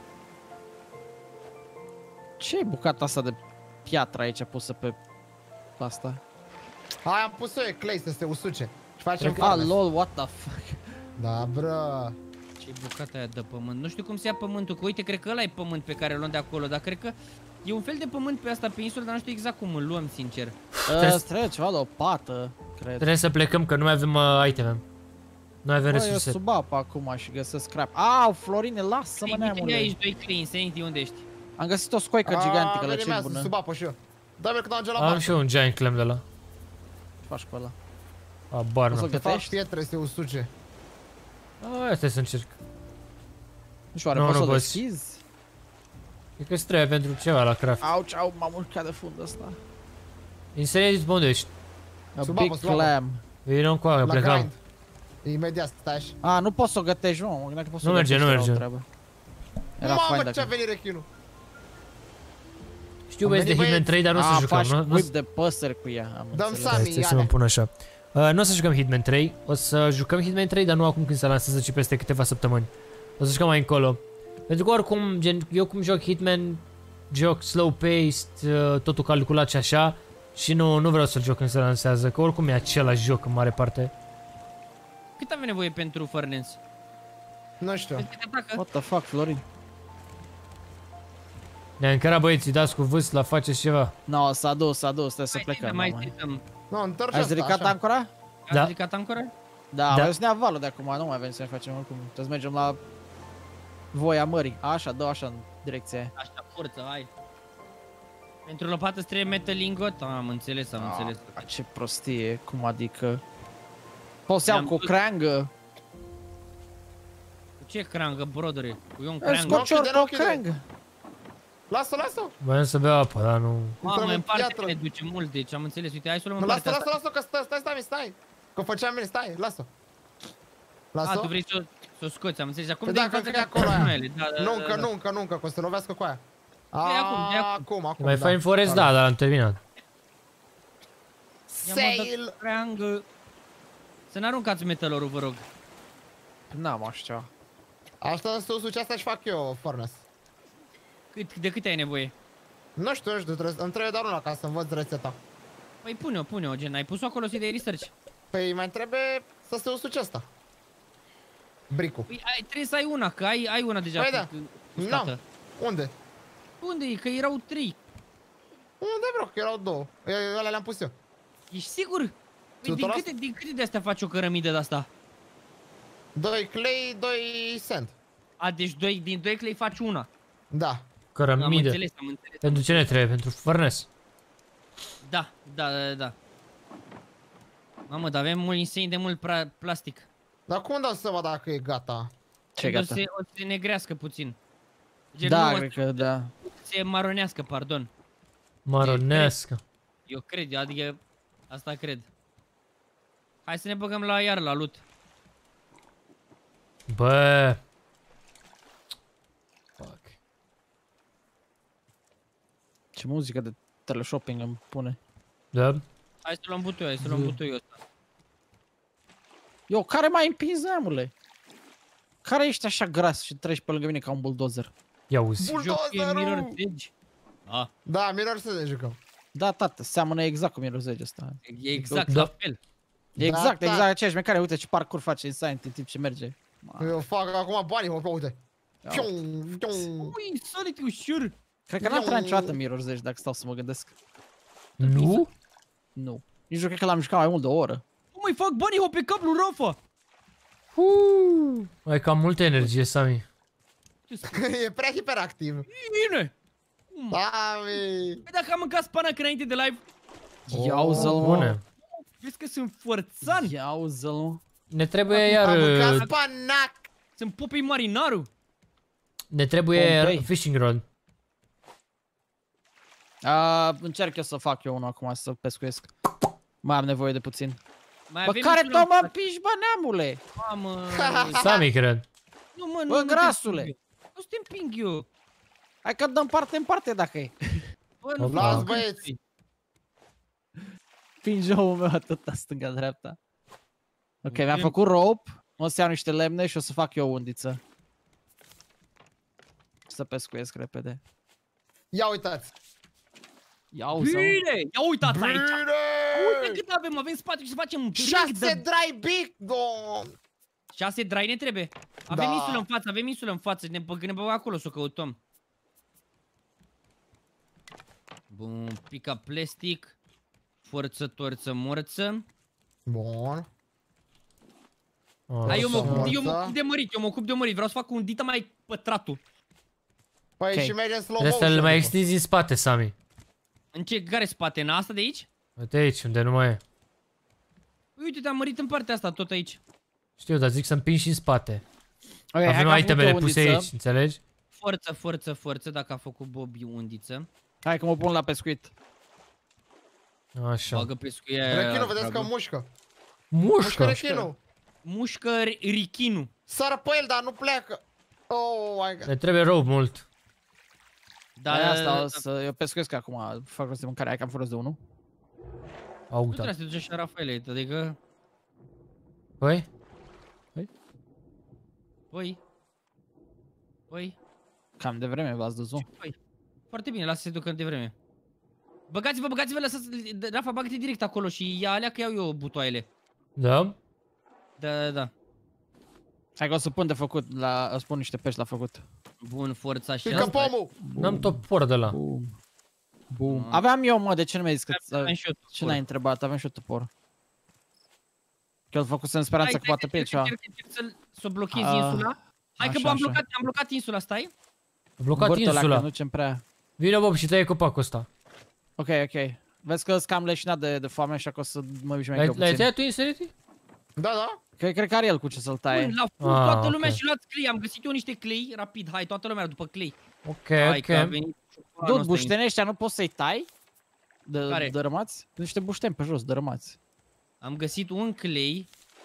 Ce e bucata asta de piatră aici pusă pe asta? Hai, am pus-o e clay să se usuce. Și facem lol, what the fuck? Da, bro. Ce-i bucata aia de pământ? Nu știu cum se ia pământul, că uite, cred că ăla e pământ pe care îl luăm de acolo, dar cred că e un fel de pământ pe asta, pe insulă, dar nu știu exact cum îl luăm, sincer. Trebuie ceva de o pată, cred. Trebuie să plecăm, că nu mai avem iteme. Nu avem resurse. Eu sub apă acum și găsesc scrap. Au, Florine, lasă-mă, neamule. Aici doi clay, Insanity, unde ești? Am găsit o scoică gigantică, la ce bună. Sub apă și eu. Da-mi când ajung la Am și eu un giant clam de la. Ce faci cu ăla? Abar n-am. De fapt, pietre se usuce. Asta să încerc. Nu știu, oare poți să o deschizi? Cred că-ți trebuie pentru ceva la craft. Auci, m-am urcat de fund ăsta. Insanity, unde ești? A big clam. Vino încoa, plecam. Imediat, stai așa. Nu poți să o gătești, nu. Nu merge. Mamă, ce-a venit rechinul. Știu, băieți, de Hitman 3, dar nu o să jucăm. Faci whip de păsări cu ea. Dăm Sami, ia să mă pun așa. Nu o să jucăm Hitman 3, o să jucăm Hitman 3, dar nu acum când se lansează, ci peste câteva săptămâni. O să jucăm mai încolo. Pentru că oricum, gen, eu cum joc Hitman, joc slow-paced, totul calculat și așa. Și nu vreau să-l joc când se lansează, că oricum e același joc în mare parte. Cât avem nevoie pentru Furnace? Nu știu. What the fuck, Florin? Ne-a încărat băieții, dați cu vâsla, faceți ceva. No, s-a dus, stai să plecăm. Mai strităm. Nu, întorci Ai ridicat ancora? Da. Ai ridicat ancora? Da, mai să ne ia valul de acum, nu mai avem să ne facem oricum. Trebuie să mergem la voia mării. Așa, dă așa în direcția aia. Așa, forță, hai. Pentru lopată trebuie metal lingot? Am înțeles, am înțeles. Ce prostie, cum adică? Poți să iau cu o creangă? Cu ce creangă, brodere? Cu eu un creangă? Scocior cu o creangă. Lasă, lasă! Voiam să beau apă, dar nu... Mamă, în parte ne duce mult, deci am înțeles. Uite, hai să luăm în partea asta. Lasă, că stai. Că făceam bine, stai, lasă. A, tu vrei să o scoți, am înțeles. Acum da, că acolo aia. Nu, că o să lovească cu aia. Acum. Mai fain forest, da, dar am terminat. Sail! Să n-aruncați metalorul, vă rog. N-am așa ceva. Asta în susul asta și fac eu, furnace. De câte ai nevoie? Nu știu, îmi trebuie doar una ca să învăț rețeta. Păi pune-o, gen, ai pus-o acolo să-i dai research? Păi mai trebuie să se usuce asta. Bricul. Păi trebuie să ai una, că ai una deja. Păi da. Nu. Unde? Unde e? Că erau 3. Unde bro? Că erau 2. Alea le-am pus eu. Ești sigur? Păi din câte de astea faci o cărămidă de asta? 2 clay, 2 sand. A, deci din 2 clay faci una. Da. Cărămidă. Am înțeles. Pentru ce ne trebuie? Pentru furnace? Da. Mamă, dar avem insane de mult plastic. Dar cum dau să văd dacă e gata? Ce gata? O să se negrească puțin. Da, cred că da. Se maronească, pardon. Maronească. Eu cred, adică asta cred. Hai să ne băgăm la loot. Bă. Fuck. Ce muzică de teleshopping îmi pune. Da? Hai să luăm butoiul, ăsta. Eu, care m-ai împins, neamule? Care ești așa gras și treci pe lângă mine ca un bulldozer? Ia uzi. Bulldozer-ul! Da, Mirror's Edge jucăm. Da, tată, seamănă exact cu Mirror's Edge ăsta. Exact la fel. Exact aceeași mecare, uite ce parcurs face Insane în timp ce merge. Eu fac acum banii, uite. Ui, sărit ușor. Cred că n-am trăit niciodată Mirror's Edge, dacă stau să mă gândesc. Nu? Nu. Nici nu cred că l-am jucat mai mult de o oră. Cum mai fac banii pe cablu, Rafa? Ai cam multă energie, Sami. E prea hiperactiv. Bine. Sami. Păi dacă am mâncat spanac înainte de live. Iau-ți-l, mă. Vezi că sunt forțan. Iau-ți-l, mă. Ne trebuie iar... Am mâncat spanac. Sunt Popei Marinaru. Ne trebuie fishing rod. Încerc eu să fac eu unul acum, să pescuiesc. Mai am nevoie de puțin. Bă, care tot mă împiși, bă, neamule? Mamă. Sami, cred. Nu, mă, bă, grasule. Nu te împing eu. Hai că dăm parte în parte dacă e. Bă, nu las, băieți. Pinge-ul meu atâta stânga-dreapta. Ok, mi-am făcut rope. O să iau niște lemne și o să fac eu o undiță. Să pescuiesc repede. Ia uitați. Bine! Ia uitați aici! Bine! Uite cât avem spate și să facem un 6 dry big, domn! 6 dry ne trebuie. Avem insulă în față, ne băgăm acolo să o căutăm. Bun, pica plastic. Forță, torță, morță. Bun. Hai, eu mă ocup de mărit, vreau să fac un dita mai pătratul. Păi și mergem slow motion. Trebuie să-l mai extinzi în spate, Sami. În ce? Care spate? În asta de aici? Uite aici, unde nu mai e. Uite, te-am mărit în partea asta, tot aici. Știu, dar zic să împingi și în spate. Okay, avem itemele puse aici, înțelegi? Forță, dacă a făcut Bobby undiță. Hai că mă pun la pescuit. Așa. Bagă pescuia. Rechinul, vedeți că mușcă. Mușcă rechinul. Mușcă richinul. Sară pe el, dar nu pleacă. Oh my god. Ne trebuie rope mult. Da, asta o să... Eu pescuiesc acum, fac rost de mâncare, hai că am fost de unul. Au nu trebuie să te duci așa, Rafaele, adică... Păi? Păi? Cam de vreme v-ați dus, nu? Păi, foarte bine, lasă să se ducă de vreme. Băgați-vă, lăsați... Rafa, bagă-te direct acolo și ia alea că iau eu butoaiele. Da? Da. Hai că o să pun de făcut, o să pun niște pești la făcut. Bun, forța și Pică pomul! N-am topor de la. Bum. Aveam eu, mă, de ce nu mi-ai zis că... Aveam și eu topor. Ce n-ai întrebat? Aveam și eu topor. Că îl făcut în speranță că poate pe ceva. Încerc să blochezi insula. Hai că am blocat insula, stai. A blocat insula. Nu ce-mi prea. Vine Bob și tăie copacul ăsta. Ok. Vezi că scam leșinat de foame, așa că o să mă uiți mai greu puțin. L-ai tăiat tu Insanity? Da. Cred că are el cu ce să-l taie. Bun, toată lumea și luați clay, am găsit eu niște clay, rapid, hai, toată lumea după clay. Ok. Dude, buștenii ăștia nu poți să-i tai? Dărâmați? Niște bușteni pe jos, dărâmați. Am găsit un clay.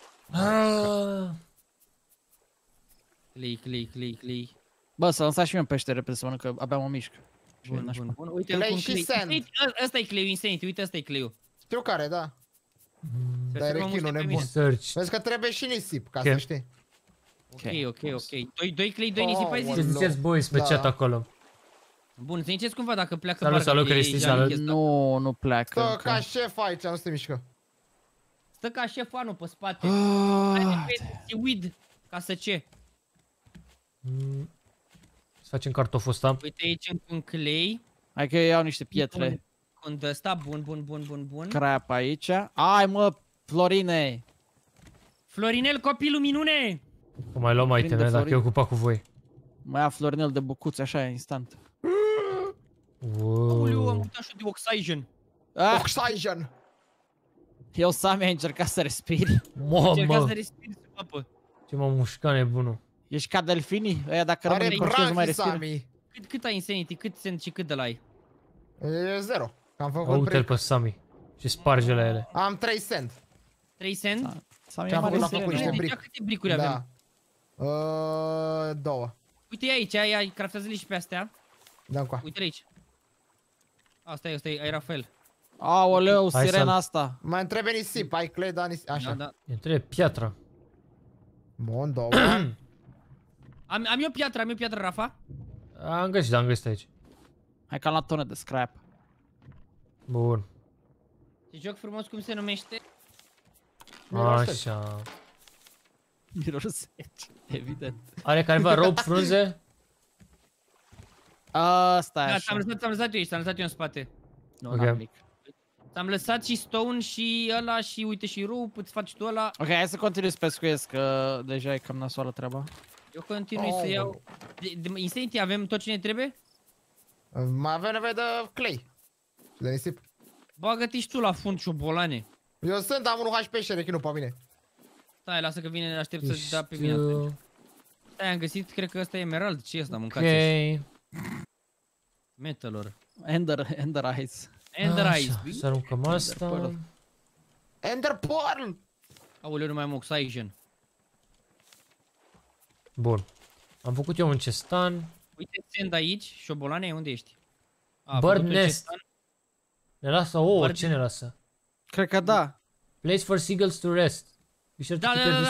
Clay. Bă, să lăsați și mie un pește repede să mănânc, că abia mă mișc. Bun. Uite, clay și sand. Ăsta e clay-ul Insanity, uite, ăsta e clay-ul. Știu care, da. Dar e rechinul nebun. Vezi că trebuie și nisip, ca să știi. Ok. 2 clay, 2 nisip, ai zis? Ce ziceți boys pe chat acolo? Bun, să ziceți cumva dacă pleacă barca. Salut, Cristi, salut. Nu pleacă. Stă ca șef aici, nu se mișcă. Stă ca șef anul pe spate. Hai de weed, ca să ce? Să facem cartoful ăsta. Uite aici un clay. Hai că eu iau niște pietre. Când ăsta, bun. Crap aici. Ai mă, Florine! Florinel, copilul minune! O mai luăm iteme dacă e ocupat cu voi. Mai ia Florinel de bucuți, așa, instant. Aoleu, am uitat și de oxygen. Oxygen! Eu, Sami, ai încercat să respiri. Încercat să respiri sub apă. Ce m-a mușcat nebunul. Ești ca delfinii? Aia dacă rămâne conștient nu mai respiră. Cât ai Insanity? Cât sent și cât de la ai? E 0. Am făcut uite-l pe Sami. Și sparge la ele. Am 3 cent. 3 cent? Ce-am făcut la făcut niște bric. Câte bricuri avem? 2. Uite aici, ai craftează-le și pe astea. Da, încoa. Uite aici. Asta e, ai Rafael. Aoleu, sirena asta. Mai întrebe nisip, ai clay, da, nisip, așa. Da. Întrebe piatră. Bun, 2. Am eu piatră, Rafa. Am găsit aici. Hai că am luat tonă de scrap. Bun. Ce joc frumos, cum se numește? Așa. Miroseci, evident. Are careva rope, frunze? Asta e așa. Ți-am lăsat eu aici, ți-am lăsat eu în spate. Nu, n-am nimic. Ți-am lăsat și stone și ăla și uite și rope, îți faci tu ăla. Ok, hai să continui să pescuiesc, că deja e cam nasoală treaba. Eu continui să iau... De Insanity avem tot ce ne trebuie? Mai avem nevoie de clay. De nisip. Bagă-te și tu la fund, șobolane. Eu sunt, am un HP și rechinul pe mine. Stai, lasă că vine, aștept să dea pe mine atunci. Stai, am găsit, cred că ăsta e emerald. Ce e ăsta, mâncați ăștia? Metalor. Ender Eyes. Ender Eyes. Să aruncăm asta. Ender Pearl! Aoleu, nu mai am oxygen. Bun. Am făcut eu un cestan. Uite, send aici, șobolane, unde ești? Bird nest. Ne lasă ouă, ce ne lasă? Cred că da. Place for seagulls to rest. Da,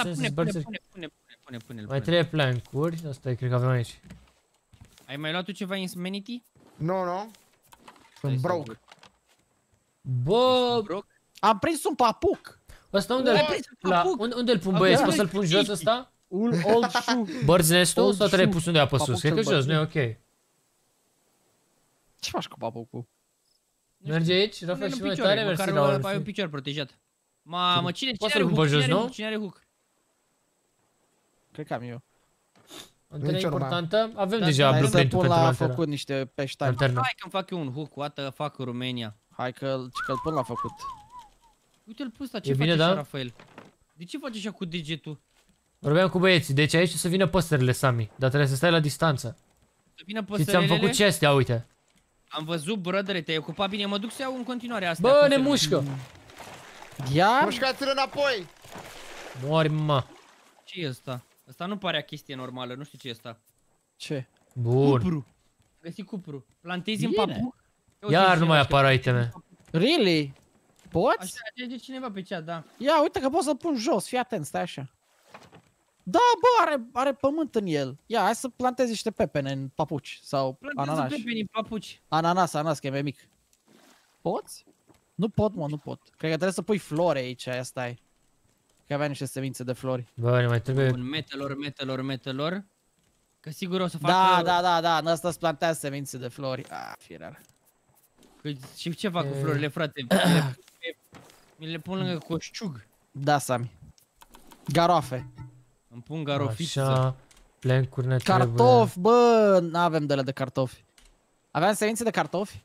pune. Mai trebuie plancuri, asta e, cred că avem aici. Ai mai luat tu ceva Insanity? Nu. Sunt broke. Bă, am prins un papuc. Ăsta unde îl pun, băieți? Poți să-l pun jos ăsta? Old shoe. Bird's nest-ul sau trebuie pus undeva pe sus? Cred că jos, nu e ok. Ce faci cu papucul? Merge aici, Rafa, și mai tare, mersi la ăla. Ai un picior protejat. Mamă, cine are hook? Cred că am eu. Antena importantă. Avem deja blueprint-ul pentru antena. antena. Am făcut niște peștani. Hai că-mi fac eu un hook, what the fuck, România. Hai că-l pun la făcut. Uite-l pus ăsta, ce face așa, Rafael? De ce faci așa cu degetul? Vorbeam cu băieții, deci aici o să vină păsările, Sami, dar trebuie să stai la distanță. Să vină Și păsările. ți-am făcut chestia, uite. Am văzut, brădere, te-ai ocupat bine, mă duc să iau în continuare astea. Bă, ne mușcă! Iar? Mușcați-l înapoi! Mori, mă. Ce e ăsta? Ăsta nu pare a chestie normală, nu știu ce e ăsta. Ce? Bun. Cupru. Găsi cupru. Plantezi în papuc. Iar nu mai apar iteme. Really? Poți? Așa, de cineva pe chat, da. Ia, uite că pot să-l pun jos, fii atent, stai așa. Da, bă, are pământ în el. Ia, hai să plantezi niște pepene în papuci sau ananas. Plantează pepeni în papuci. Ananas, că e mai mic. Poți? Nu pot, mă, nu pot. Cred că trebuie să pui flori aici, aia stai. Că avea niște semințe de flori. Bă, ne mai trebuie... Bun, metelor. Că sigur o să facă... Da, în ăsta îți plantează semințe de flori. Firar. Și ce fac cu florile, frate? Mi le pun lângă coșciug. Da, Sami. Garoafe. Îmi pun garofiță. Așa, plencuri ne trebuie. Cartofi, bă, n-avem de cartofi. Aveam semințe de cartofi?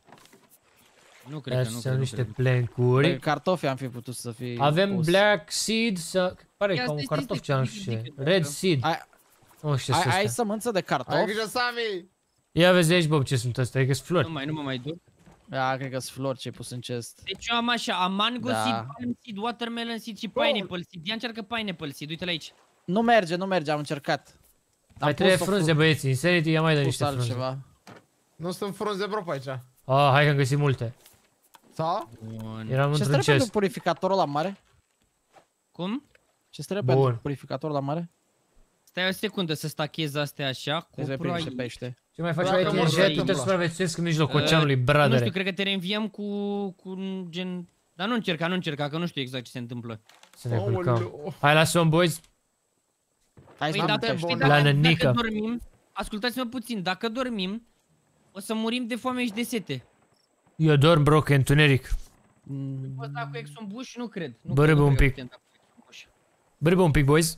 Nu cred că nu. Sunt niște plencuri. Cartofi am fi putut să fie. Avem black seed, pare ca un cartof ce am și red seed. Nu știu ce ai sămânță de cartofi? Ai grijă, Sami! Ia vezi aici, Bob, ce sunt astea, că sunt flori. Nu mă mai dur. Da, cred că sunt flori ce ai pus în chest. Deci eu am așa, am mango seed, palm seed, watermelon seed și pineapple seed. Ia încearcă pineapple seed, uite-l aici. Nu merge, am încercat. Mai trebuie frunze, băieți, Insanity, ia mai dă niște frunze. Nu sunt frunze, bro, pe aici. Hai că am găsit multe. Sau? Eram într-un ce trebuie chest. purificatorul la mare? Cum? Ce trebuie pentru purificatorul la mare? Stai o secundă să stachez astea așa. Pește. Ce mai faci aici? Tu te supraviețuiesc în mijlocul oceanului, bradere. Nu știu, cred că te reînviem cu gen... Dar nu încerca, că nu știu exact ce se întâmplă. Să ne culcăm. Hai, lasă-o, boys. Hai să la nănică. Dormim, ascultați-mă puțin, dacă dormim, o să murim de foame și de sete. Eu dorm, bro, că e întuneric. Poți da cu exumbuș? Nu cred. Bărâbă un pic. Bărâbă un pic, boys.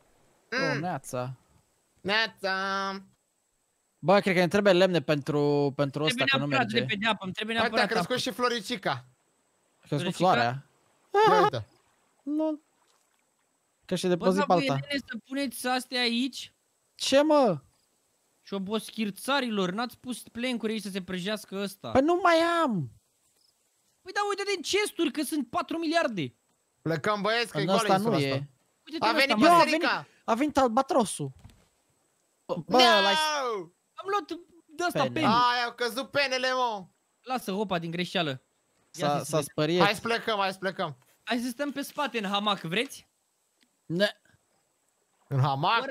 Neața. Neața. Bă, cred că ne trebuie lemne pentru ăsta, că nu merge. Trebuie apă, îmi trebuie neapărat apă. Uite, a crescut și floricica. A crescut floarea. Ia uite. Lol. Că și depozit pe alta. Bă, să puneți astea aici. Ce, mă? Și oboschirțarilor, n-ați pus plencuri aici să se prăjească ăsta. Păi nu mai am. Păi da, uite de chesturi, că sunt 4 miliarde. Plecăm, băieți, că e goală insul asta. A venit păsărica. A venit albatrosul. Bă, am luat de asta pene. Ai, au căzut penele, mă. Lasă hopa din greșeală. S-a spăriet. Hai să plecăm, Hai să stăm pe spate în hamac, vreți? Ne. În hamac?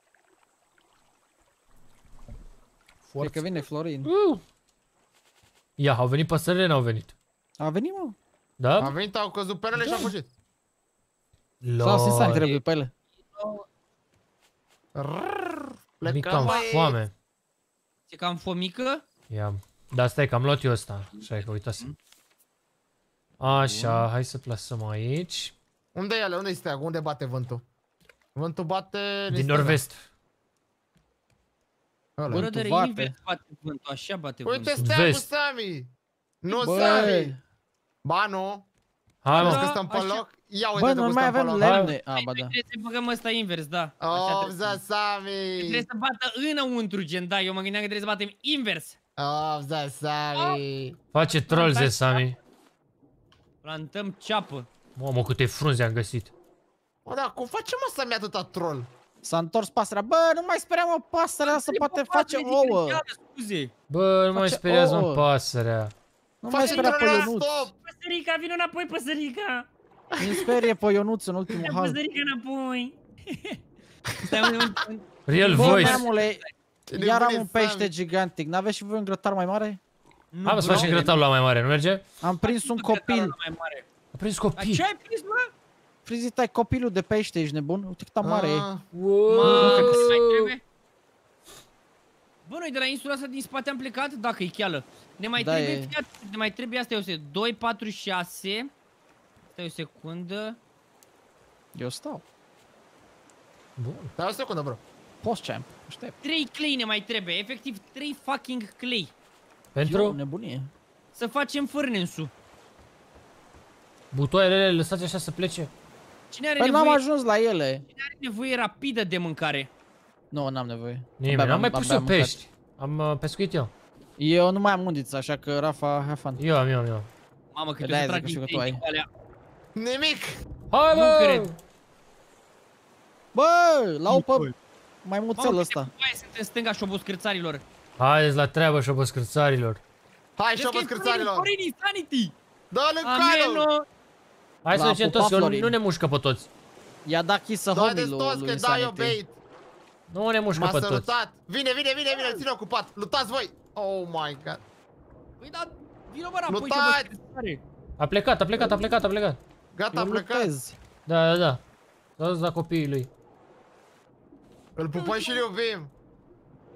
Cred că vine Florin. Ia, au venit păsările, n-au venit. A venit, mă. Da? A venit, au căzut penele și au fugit. Sau trebuie pe ele. Plecăm, foame. E cam fomică? Ia. Da, stai că am luat eu ăsta. Așa că uitați. Așa, hai să plasăm aici. Unde e ele? Unde-i steagul? Unde bate vântul? Vântul bate... Din nord-vest. Brother, invers bate vântul, așa bate vântul. Uite steagul, Sami! Nu, Sami! Ba, nu. Hai, mă. Că stăm pe loc. Ia uite, bă, nu mai avem lemne. Ba da. Trebuie să băgăm ăsta invers, da. Oh, Sami! Trebuie să bată înăuntru, gen, da. Eu mă gândeam că trebuie să batem invers. Oh, Sami! Face troll, Sami. Plantăm ceapă. Mamă, câte frunze am găsit. Mă, da, cum facem mă să-mi atâta troll? S-a întors pasărea. Bă, nu mai speria, mă, pasărea să poate face ouă. Bă, nu mai speriați, mă, pasărea. Nu mai speria pe Ionuț. Păsărica, vino înapoi, păsărica. Mi sperie pe Ionuț în ultimul hal. Păsărica înapoi. Real voice. Iar am un pește gigantic. N-aveți și voi un grătar mai mare? Hai mă să facem grătarul la mai mare, nu merge? Am prins un copil. A prins copil. Ce ai prins, mă? Frizit, ai copilul de pește, ești nebun? Uite cât mare e. Bă, noi de la insula asta din spate am plecat? Dacă e cheală. Ne mai trebuie, ne mai trebuie asta, 2, 4, 6. Stai o secundă. Eu stau. Bun. Stai o secundă, bro. Post-champ, aștept. 3 clay ne mai trebuie, efectiv 3 fucking clay. Pentru? Nebunie. Să facem furnace-ul. Butoaiele lăsați așa să plece. Cine are păi nevoie? n-am ajuns la ele. Cine are nevoie rapidă de mâncare? Nu, n-am nevoie. Nimeni, n-am mai pus eu pești. Am pescuit eu. Eu nu mai am undiță, așa că Rafa, have fun. Eu. Mamă, cât o să trag din alea. Nimic! Hai, bă! Nu cred. Bă, la-o pe maimuțel ăsta. Hai, sunt în stânga șoboscârțarilor. Haideți la treabă, șoboscârțarilor. Hai, șoboscârțarilor! Florin Insanity! Dă-l în cadru! Hai să ducem toți, că nu ne mușcă pe toți. I-a dat chisă hobby-ul lui toți, că dai eu bait. Nu ne mușcă pe toți. M-a sărutat. Vine, ține ocupat. Luptați voi. Oh my god. Păi da, vină mă înapoi. Luptați! A plecat. Gata, a plecat. Da. Dați la copiii lui. Îl pupăm și îl iubim.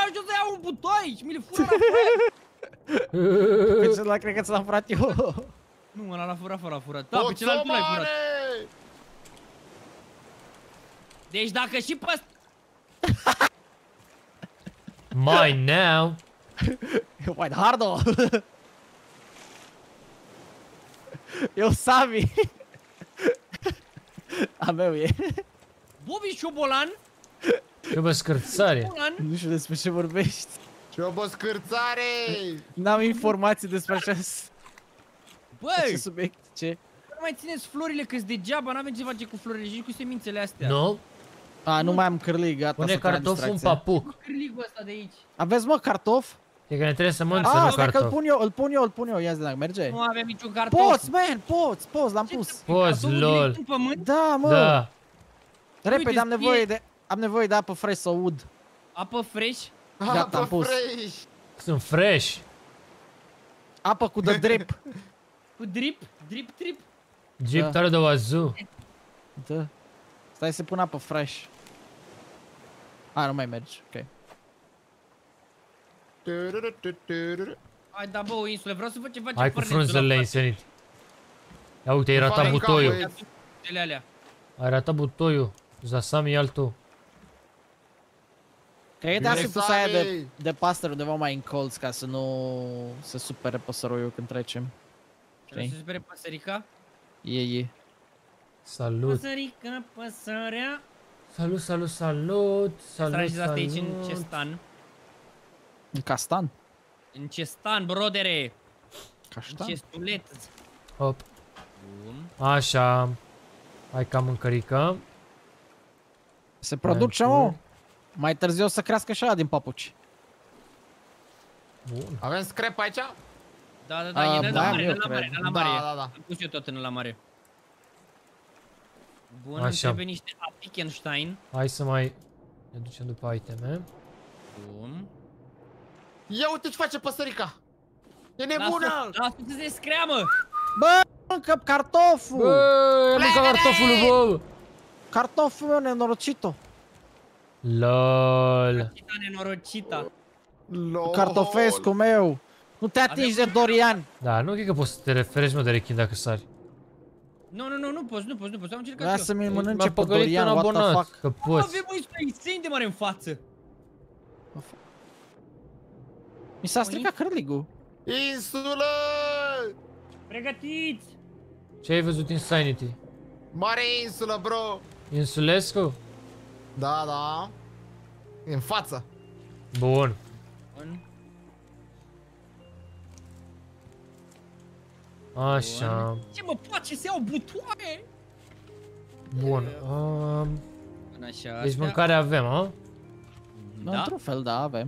și o să iau un butoi și mi le fură la foaie. Pe celălalt cred că ți l-am furat eu. Nu, ăla l-a furat fără a furat. Da, pe celălalt tu l-ai furat. Deci dacă și pe Mine now. White Hardo. Eu Sami. A meu e. Bobby Șobolan. Eu bă scârțare. Nu știu despre ce vorbești. Ciobo scârțare! N-am informații despre acest Băi! subiect. Ce? Nu mai țineți florile că-s degeaba, n-avem ce face cu florile și cu semințele astea. Nu? A, nu mai am cârlig, gata. Pune cartoful în papuc. Cârligul ăsta de aici. Aveți mă cartof? E că ne trebuie să mânță, A, nu stai că cartof. îl pun eu, ia zi dacă merge. Nu avem niciun cartof. Poți, man, poți, l-am pus. Poți, lol. În pământ? Da, mă. Da. Repede, am nevoie de apă fresh să ud. Apă fresh? Gata, am pus. Sunt fresh. Apă cu the drip. Cu drip? Drip? Jeep tare de wazoo. Da. Stai să pun apă fresh. A, nu mai mergi, ok. Hai da bă, o insulă, vreau să văd ce face Hai cu frunzele Insanity. Ia uite, ai ratat butoiul. Ai ratat butoiul. Zasami altul. Cred că trebuie să pus aia de pasăre undeva mai în colț ca să nu se supere păsăroiul când trecem. Trebuie să se supere păsărica? E. Salut. Păsărica, păsărea. Salut. Trageți asta aici în ce stan? În castan? În ce stan, brodere? Caștan? În ce stulet? Hop. Bun. Așa. Hai ca mâncărică. Se produce, mă. Mai târziu o să crească și ăla din papuci. Bun. Avem scrap aici? Da, e la mare. Da. Am pus eu tot în la mare. Bun, așa. îmi trebuie niște Apickenstein. Hai să mai ne ducem după iteme. Bun. Ia uite ce face păsărica! E nebună! Lasă să se screamă! Bă, mâncă cartoful! Bă, am mâncat cartoful, bă! Cartoful meu nenorocito! LOL! Nenorocita! Cartofescu meu! Nu te atingi de Dorian! Da, nu cred că poți să te referi, mă, de rechin dacă sari. Nu poți, am încercat eu. Lasă-mi mănânce pe Dorian, what the fuck? Că poți. Avem o insula de mare în față! Mi s-a stricat cârligul. Insulă! Pregătiți! Ce ai văzut Insanity? Mare insulă, bro! Insulescu? Da. E în față. Bun. Așa. Ce mă place să iau butoaie? Bun. Așa, Deci mâncare avem, a? Da? Într-un fel, da, avem.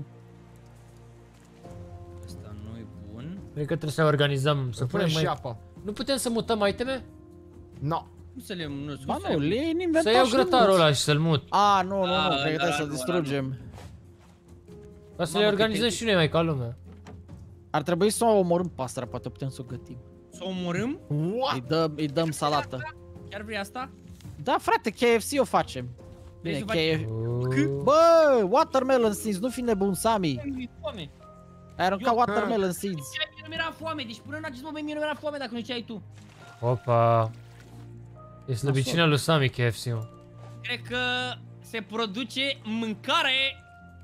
Asta nu e bun. Cred că trebuie să organizăm, să punem și mai... apă. Nu putem să mutăm iteme? No. Cum să le mut? Ba nu, le iei în inventar. Să iau grătarul ăla și să-l mut. A, nu, cred că trebuie să-l distrugem. Ca să le organizăm și noi mai ca lumea. Ar trebui să o omorâm pasărea, poate putem să o gătim. Să o omorâm? Îi dăm salată. Chiar vrei asta? Da, frate, KFC o facem. Bine, KFC. Bă, watermelon seeds, nu fi nebun, Sami. Ai aruncat watermelon seeds. Mie nu mi-era foame, deci până în acest moment mie nu mi-era foame dacă nu ce ai tu. Opa. E slăbiciunea lui Sami KFC-ul. Cred că se produce mâncare.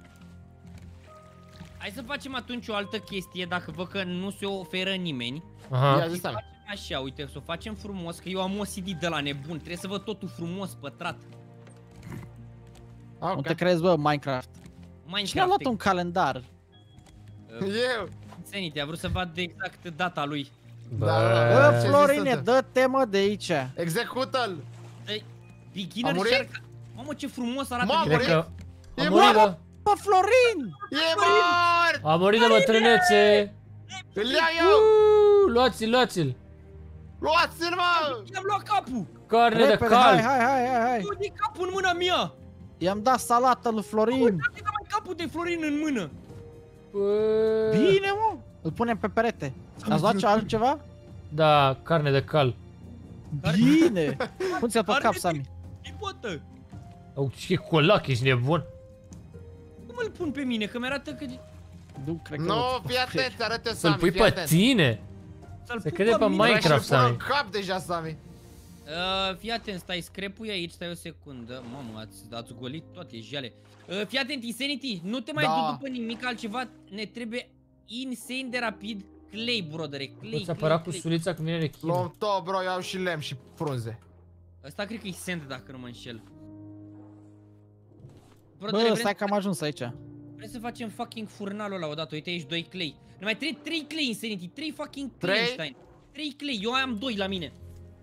Hai să facem atunci o altă chestie, dacă văd că nu se oferă nimeni. Aha. Așa, uite, să o facem frumos, că eu am OCD de la nebun, trebuie să văd totul frumos, pătrat. Nu te crezi, bă, Minecraft. Cine a luat un calendar? Eu. Insanity, a vrut să vadă exact data lui. Bă, Florine, dă-te, mă, de aici. Execută-l. Beginner încearcă. Mamă, ce frumos arată. Cred că a murit. Bă, Florin! E mort! A murit de bătrânețe! Îl iau eu! Luați-l! Luați-l, mă! I-am luat capul! Carne de cal! Hai! Eu de capul în mâna mea! I-am dat salată lui Florin! Uite-te mai capul de Florin în mână! Bine, mă! Îl punem pe perete. Ați luat altceva? Da, carne de cal. Bine! Cum ți-a pe cap, Sami? Ipotă! Au, ce colac, ești nebun? Cum mă-l pun pe mine, că mi-arată că... Nu, cred că... Nu, fii atent, ți arăt eu, Să-l Sami, pui fii pe atent. tine? Se crede pe Minecraft, Sami. Sami. Cap deja, Sami. Fii atent, stai, screpui aici, stai o secundă. Mamă, ați golit toate jale. Fii atent, Insanity, nu te mai du după nimic altceva, ne trebuie insane de rapid clay, brodere, clay. Poți apăra cu sulița când vine rechinul. Luăm tot, bro, iau și lemn și frunze. Ăsta cred că e sand, dacă nu mă înșel. Bă, stai că am ajuns aici. Vrem să facem fucking furnalul ăla odată, uite aici 2 clay. Ne mai trebuie 3 clay, Insanity, 3 fucking clay. 3 clay, eu am 2 la mine.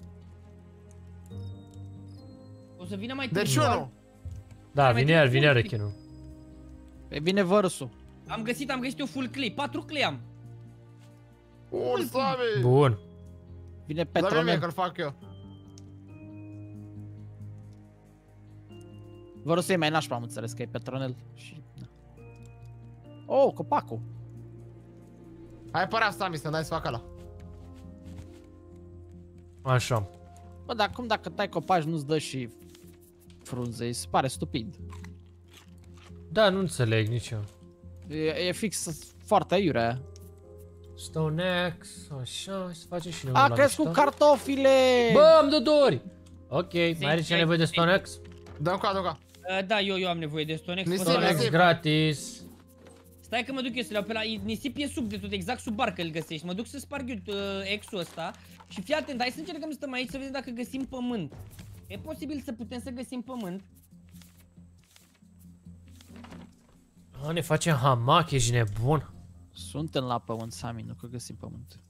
O să vină mai târziu. Deci unul. Da, vine iar rechinul. Vine vărsul. Am găsit eu full clay, 4 clay am. Bun, Sami. Bun. Vine Dă-mi mie Petronel. că-l fac eu. Vărsul e mai nașpa, am înțeles că e Petronel. Și... Oh, copacul. Hai părea, Sami, să-mi dai să fac ăla. Așa. Bă, dar cum dacă tai copaci nu-ți dă și frunze? Îi se pare stupid. Da, nu înțeleg nici eu. E fix foarte aiurea aia. Stone Axe, așa, să facem și noi A la crescut mișto. cartofile! Bă, am de 2 ori! Ok, mai are cineva nevoie de Stone Axe? Dă-mi ca. Da, eu am nevoie de Stone Axe. Nisip, Stone Axe nisip. gratis. Stai că mă duc eu să le iau pe la nisip, e sub de tot, exact sub barcă îl găsești. Mă duc să sparg eu X-ul ăsta. Și fii atent, hai să încercăm să stăm aici să vedem dacă găsim pământ. E posibil să putem să găsim pământ. A, ne facem hamac, ești nebun. Suntem la pământ, Sami, nu că găsim pământ.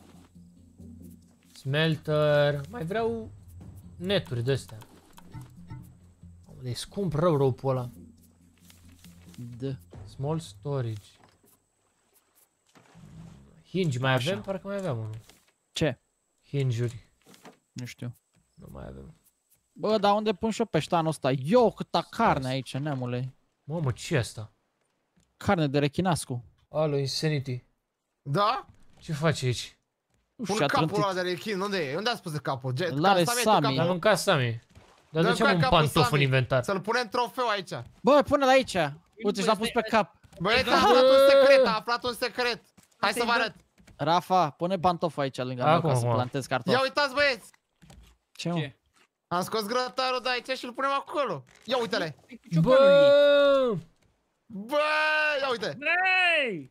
Smelter. Mai vreau neturi de-astea. E scump rău rope-ul ăla. Da. Small storage. Hinge mai Așa. avem? Parcă mai aveam unul. Ce? Hinge-uri. Nu știu. Nu mai avem. Bă, dar unde pun și eu peștanul ăsta? Eu, câta carne aici, neamule. Mamă, ce e asta? Carne de rechinascu. Alo, Insanity. Da? Ce faci aici? Nu Pun știu, a capul trântit. ăla de rechin, unde e? Unde a spus de capul? L-are Sami. L-am mâncat Sami. Dar de Dă-mi ce am ca un capul, pantof Sami. în inventar? Să-l punem trofeu aici. Bă, pune-l aici. Uite, și l-a pus pe cap. Băieți, a aflat un secret, a aflat un secret. Hai să vă arăt. Rafa, pune pantoful aici lângă meu ca să plantez cartofi. Ia uitați, băieți. Ce, mă? Ce? Am scos grătarul de aici și îl punem acolo. Ia uite-le. Bă! Bă, ia uite. Hey!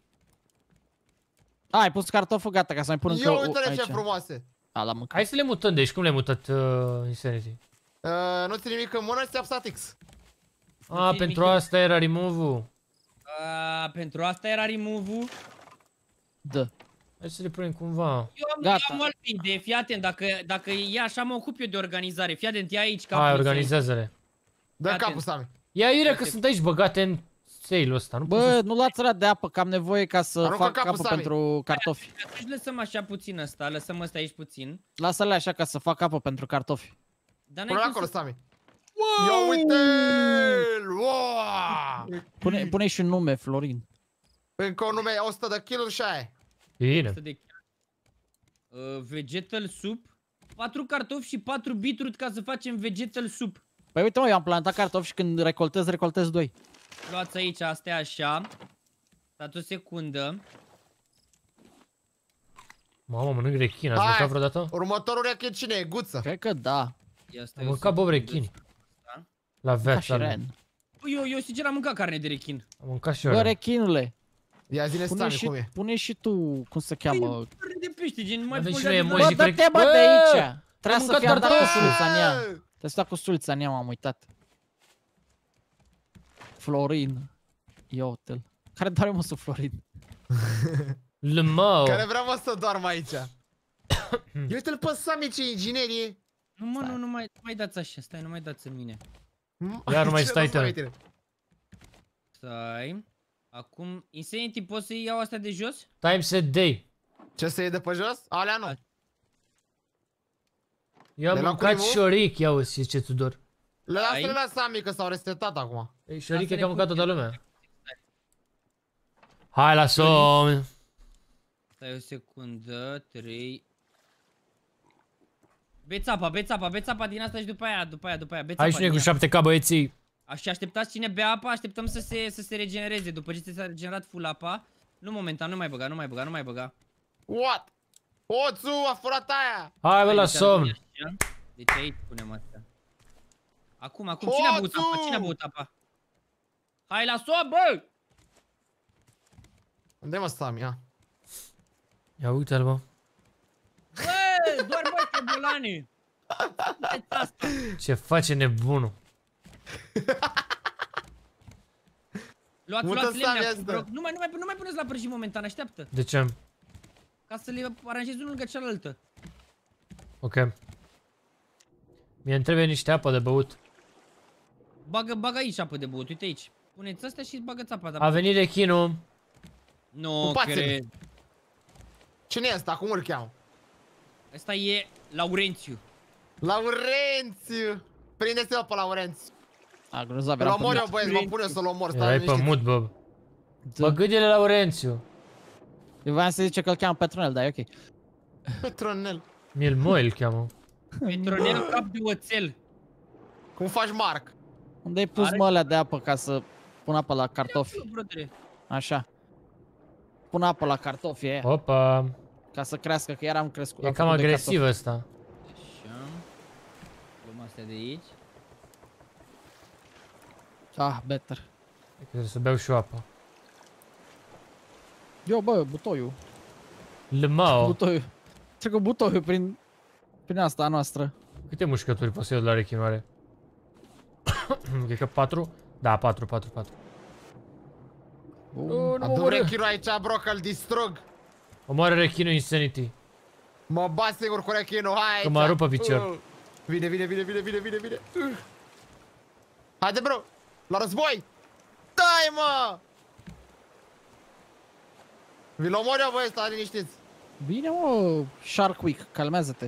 Ai pus cartoful, gata, ca să mai pun încă Ia o uite-le aici. ce frumoase. A, l-am mâncat. Hai să le mutăm, deci cum le-ai mutat Insanity? Nu ți nimic în mână și apsat X. A, pentru asta era remove-ul. Pentru asta era remove-ul. Da. Hai să le punem cumva. Eu am o altă idee, fii atent, dacă e așa mă ocup eu de organizare. Fii atent, ia aici capul. Hai, organizează-le. Dă capul, Sami. Ia iurea că sunt aici băgate în sale-ul ăsta. Nu Bă, nu luați ăla de apă, că am nevoie ca să Aruncă fac capul, capul Sami. pentru cartofi. Atunci lăsăm așa puțin ăsta, lăsăm ăsta aici puțin. Lasă-le așa ca să fac apă pentru cartofi. Dar Pune-l n-ai acolo, cum să... Sami. Ia uite-l! Wow! Pune și un nume, Florin. Încă un nume, 100 de kg și aia. Bine. Vegetal soup. 4 cartofi și 4 beetroot ca să facem vegetal soup. Păi uite mă, eu am plantat cartofi și când recoltez 2. Luați aici, astea așa. Stați o secundă. Mamă, mănânc rechin, ați Hai. mâncat vreodată? Următorul rechin cine e? Guță. Cred că da. Am mâncat bob rechini. La Ca și viața Ren. Eu sincer am mâncat carne de rechin. Am mâncat și eu. Bă, Ren. rechinule, Ia zine Sami cum e. pune și tu, cum se cheamă? Carne de pește, gen mai Avem și folea noi de emoji. Bă, cred dă-te că- bă de aici! Bă! Trebuie să mâncat fie dat cu cartofi. sulița în ea. Trebuie să dea cu sulița în ea, m-am uitat. Florin. Ia uite-l. Care doare mă sub Florin? Lămău. Care vreau mă să doarm aici. Ia uite-l pe Sami ce inginerie. Nu mă, nu mai dați așa, stai, nu mai dați în mine. Iar nu mai Ce stai să mai tare. tine? Stai. Acum, Insanity, poți să iau astea de jos? Time set day. Ce să iei de pe jos? Alea nu. Eu am Le-ai luat mâncat cu remove? șoric, ia uite, zice Tudor. Lasă-le la Sami că s-au resetat acum. Ei, șoric e Lasă-le că a mâncat cu- toată lumea. Hai, lasă-o. Stai o secundă, 3. Beți apa din asta și după aia, beți Hai apa și noi din cu ea. 7K băieții. Și așteptați cine bea apa, așteptăm să se regenereze. După ce s-a regenerat full apa. Nu momentan, nu mai băga. What? Oțu, a furat aia! Hai bă la somn! Deci aici punem astea. Acum, cine a băut apa? Hai la somn, bă! Unde mă Sami, ia? Ia uite-l, bă. Bă, doar bă, șobolane! Ce face nebunul? Luați lemne, nu mai puneți la prăjit momentan, așteaptă. De ce? Ca să le aranjezi unul lângă cealaltă. Ok. Mie îmi trebuie niște apă de băut. Bagă aici apă de băut, uite aici. Puneți astea și bagă-ți apa. A venit rechinul. Nu cred. Cine e ăsta? Cum îl cheamă? Ăsta e Laurențiu. Laurențiu! Prinde-te-o pe Laurențiu. A, grozav, Îl omor eu, băieți, mă pune să-l omor. Erai pe mut, bă. Bă, gâdile Laurențiu. Eu voiam să zice că îl cheamă Petronel, dar e ok. Petronel. Milmoi îl cheamă. Petronel cap de oțel. Cum faci, Marc? Unde ai pus mă alea de apă ca să pun apă la cartofi? Așa. Pun apă la cartofi aia. Opa. Ca să crească, că iar am crescut. E cam agresiv ăsta. Așa. Luăm astea de aici. Ah, better. Trebuie să beau și eu apă. Eu, bă, butoiul. Lămao. Butoiul. Trec cu butoiul prin asta a noastră. Câte mușcături poți să iau de la rechinoare? Cred că 4? Da, 4. Adu rechinul aici, bro, că-l distrug. Omoară rechinul Insanity. Mă bat singur cu rechinul, hai aici. Că mă rup pe picior. Vine. Haide, bro, la război. Dai, mă! Vi-l omor eu, băi, stai liniștiți. Bine, mă, Shark Week, calmează-te.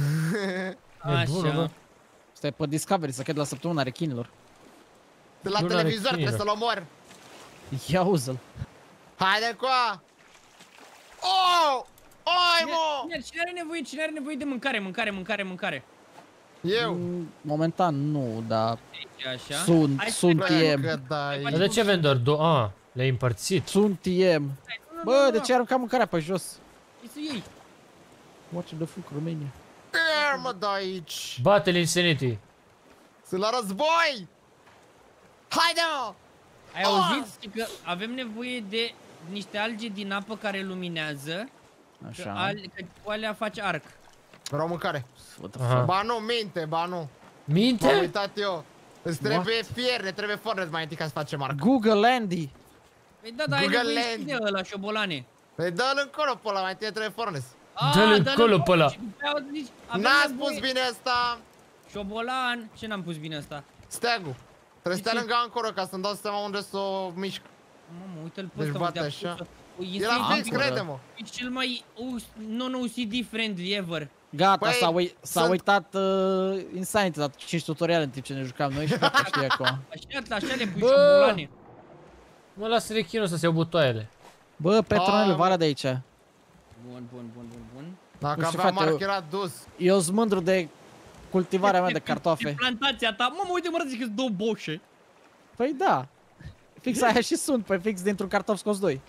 Așa. Stai pe Discovery, să cred la săptămâna rechinilor. De la televizor, trebuie să-l omor. Ia uză-l. Haide cu a! Oh! Oi, mă! Cine are nevoie de mâncare? Eu. Momentan nu, dar așa. sunt IM. Dar de ce avem doar două? Le-ai împărțit. Sunt IM. Bă, de ce arunca mâncarea pe jos? Să iei. Watch the fuck, Romania. Ia, mă, da aici. Bate-l Insanity. Sunt la război! Haide, mă! Ai auzit că avem nevoie de niște alge din apă care luminează. Așa. Că cu alea faci arc. Vreau mâncare. Ba nu, minte, ba nu. Minte? M-am uitat eu. Îți trebuie fier, ne trebuie fornet mai întâi ca să facem arc. Google Andy. Păi da, ai nevoie de ăla, șobolane. Păi dă-l încolo pe ăla, mai întâi trebuie fornet. Dă-l încolo pe ăla. N-a spus bine asta. Șobolan, ce n-am pus bine asta? Steagul. Trebuie să stea lângă încolo ca să-mi dau seama unde să o mișc. Mamă, uite-l pe Deci ăsta. bate așa. Era fix, crede-mă. E cel mai non-OCD friendly ever. Gata, s-a uitat Insanity, dat 5 tutoriale în timp ce ne jucam noi și gata, știi acum. Așa le pui șobolane. Mă las rechinul să se iau butoaiele. Bă, Petronel, vara de aici. Bun. Dacă avea Marc era dus. Eu sunt mândru de cultivarea mea de cartofe. De plantația ta. Mamă, uite, mă arăți că-s 2 boșe. Păi da. Fix aia și sunt, păi fix dintr-un cartof scos 2.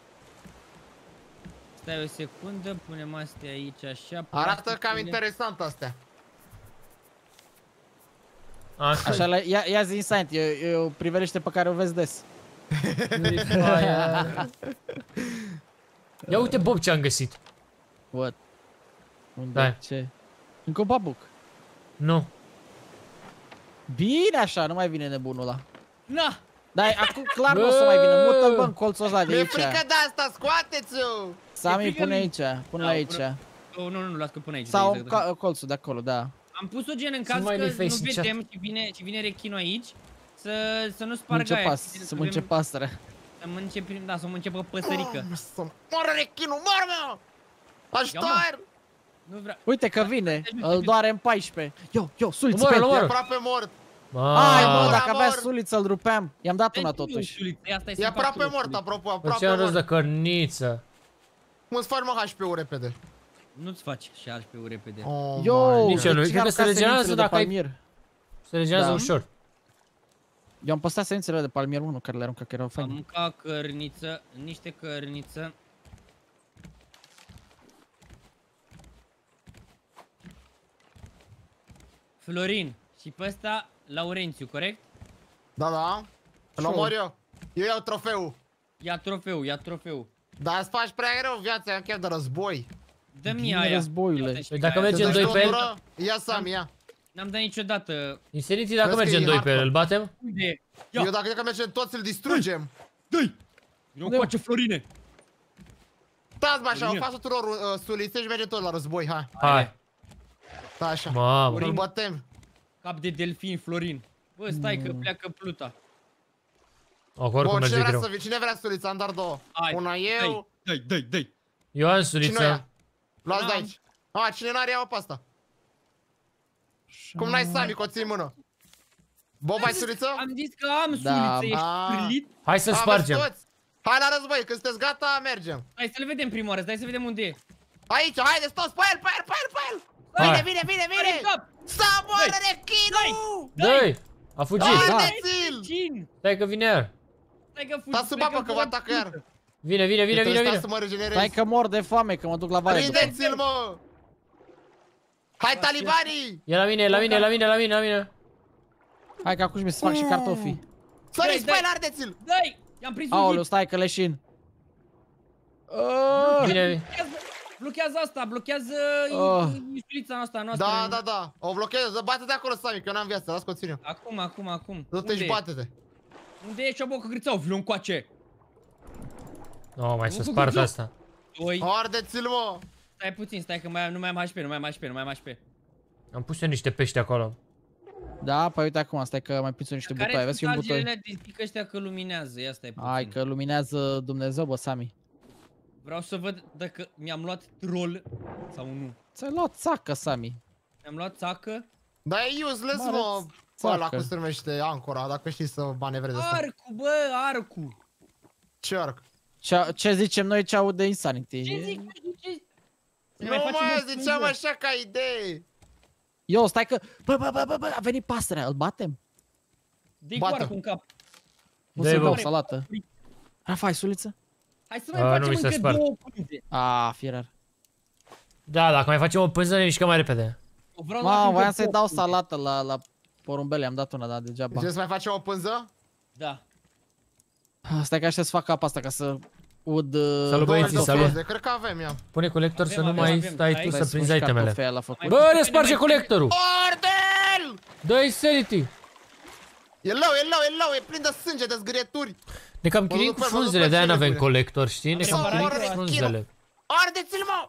Stai o secundă, punem astea aici așa. Arată cam interesant astea. Așa, ia zi Insanity, e o priveliște pe care o vezi des. Ia uite, Bob, ce am găsit. What? Unde? Ce? Încă un papuc. Nu. Bine așa, nu mai vine nebunul ăla. Na! Dar acum clar nu o să mai vină, mută-l bă în colțul ăla de aici. Mi-e frică de asta, scoateți-o! Sami, pune aici, pune-l aici. Nu, las că pune aici. Sau colțul de acolo, da. Am pus-o gen în caz că nu vedem și vine rechinul aici. Să nu spargă aia. Să mânce pasărea. Să mânce prin, da, să mânce pe păsărică. Moară rechinul, moară-mă! Ajutor! Nu vreau. Uite că vine, îl doare în 14. Yo, suliță pe el. E aproape mort. Ai mă, dacă avea suliță îl rupeam. I-am dat una totuși. E aproape mort, apropo, aproape mort. Ce am rost de cărniță? Cum-ți faci mă HP-ul repede? Nu-ți faci și HP-ul repede. Yo, nici eu nu, cred că se regenerează dacă ai... Se regenerează ușor. Eu am păstrat semințele de palmier 1 care le aruncă, că erau faine. Am mâncat cărniță, niște cărniță. Florin, și pe ăsta Laurențiu, corect? Da. Îl omor eu. Eu iau trofeul. Ia trofeul. Dar îți faci prea greu viața, chiar de război. Dă-mi aia. Războiule. Păi dacă mergem 2 pe el... Ia Sami, ia. N-am dat niciodată. Inseriții dacă mergem 2 pe el, îl batem? Unde? Eu dacă mergem toți, îl distrugem. Dă-i! Nu face Florine. Stați-mă așa, o faci tuturor sulițe și mergem toți la război, hai. Hai. Da, așa. Mamă. Îl batem. Cap de delfin, Florin. Bă, stai că pleacă pluta. Oricum merge greu. Cine vrea sulița? Am doar 2. Una eu. Dai. Eu am Cine suliță. ia? Luați de aici. Cine n-are ia-o pe asta? Cum n-ai Sami, că o ții în mână? Bob, ai suliță? Am zis că am suliță, ești prilit? Hai să spargem. Hai la război, când sunteți gata, mergem. Hai să-l vedem prima oară, stai să vedem unde e. Aici, haideți toți, pe el! Vine! Să moară rechinul! Dă-i! A fugit! Ardeți-l! Stai că vine iar! Stai sub apă că vă atacă iar! Vine! Stai să mă regenerez! Stai că mor de foame, că mă duc la vale. Prindeți-l, mă! Hai, talibanii! E la mine! Hai că acum mi se fac și cartofii. Săriți pe el, ardeți-l! Dai! I-am prins un Aoleu, hit! stai că leșin. Vine! Blochează asta, blochează iulița asta noastră. Da, o blochează, bate-te acolo, Sami, că eu n-am viață, las că o țin eu. Acum. Du-te și bate-te. Unde e ciobocă grițau? Vino încoace. Nu, mai să spart asta. Ardeți-l, mă! Stai puțin, stai că nu mai am HP. Am pus eu niște pești acolo. Da, păi uite acum, stai că mai pus niște butoi, vezi că un butoi. Care sunt ăștia că luminează, ia stai puțin. Hai că luminează Dumnezeu, bă, Sami. Vreau să văd dacă mi-am luat troll sau nu. Ți-ai luat țacă, Sami. Mi-am luat țacă. Dar e useless, mă, ăla cum se numește ancora, dacă știi să manevrezi asta. Arcu. Ce arc? Ce zicem noi ce aude Insanity? Ce zic? Nu mă, ziceam așa ca idee. Eu, stai că... Bă, a venit pasărea, îl batem? Dă-i cu arcul în cap. Nu se dau salată. Rafai, suliță? Hai să mai facem încă 2 pânze. Fierar. Da, dacă mai facem o pânză ne mișcăm mai repede. Mamă, voiam să-i dau salată la porumbele, am dat una, dar degeaba. Deci să mai facem o pânză? Da. Stai că aștept să fac apa asta ca să ud... Salut băieții, salut. Cred că avem, ia. Pune colector să nu mai stai tu să prinzi itemele. Bă, ne sparge colectorul! Ordel! Dă-i sanity! E low, e plin de sânge, de zgârieturi. Ne cam chirim cu frunzele, de-aia n-avem colector, știi? Ne cam chirim cu frunzele. Ardeți-l, mă!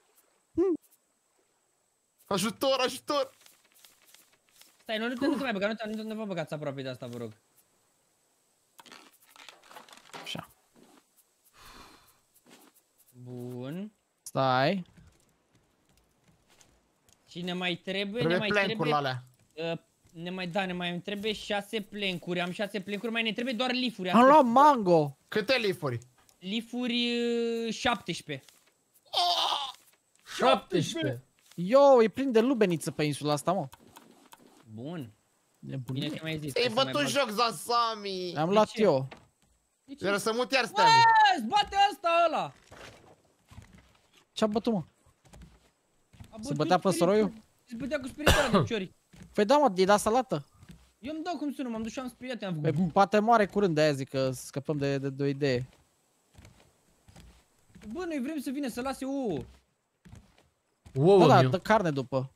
Ajutor! Stai, nu te mai băga, nu vă băgați aproape de asta, vă rog. Așa. Bun. Stai. Și ne mai trebuie, ne mai trebuie 6 plencuri. Am 6 plencuri, mai ne trebuie doar leaf-uri. Am luat mango. Câte leaf-uri? Leaf-uri 17. 17. Yo, e plin de lubeniță pe insula asta, mă. Bun. Bine că mi-ai zis. Ei bătut joc, Zasami. Am luat eu. Era să mut iar stai. Bă, bate asta ăla. Ce-a bătut, mă? Se bătea păsăroiul? Se bătea cu spiritoarea de ciori. Păi da, mă, i-ai dat salată. Eu îmi dau cum sună, m-am dus și am speriat, am făcut. Păi poate moare curând, de-aia zic că scăpăm de o idee. Bă, noi vrem să vină să lase ouă. Da, dă carne după.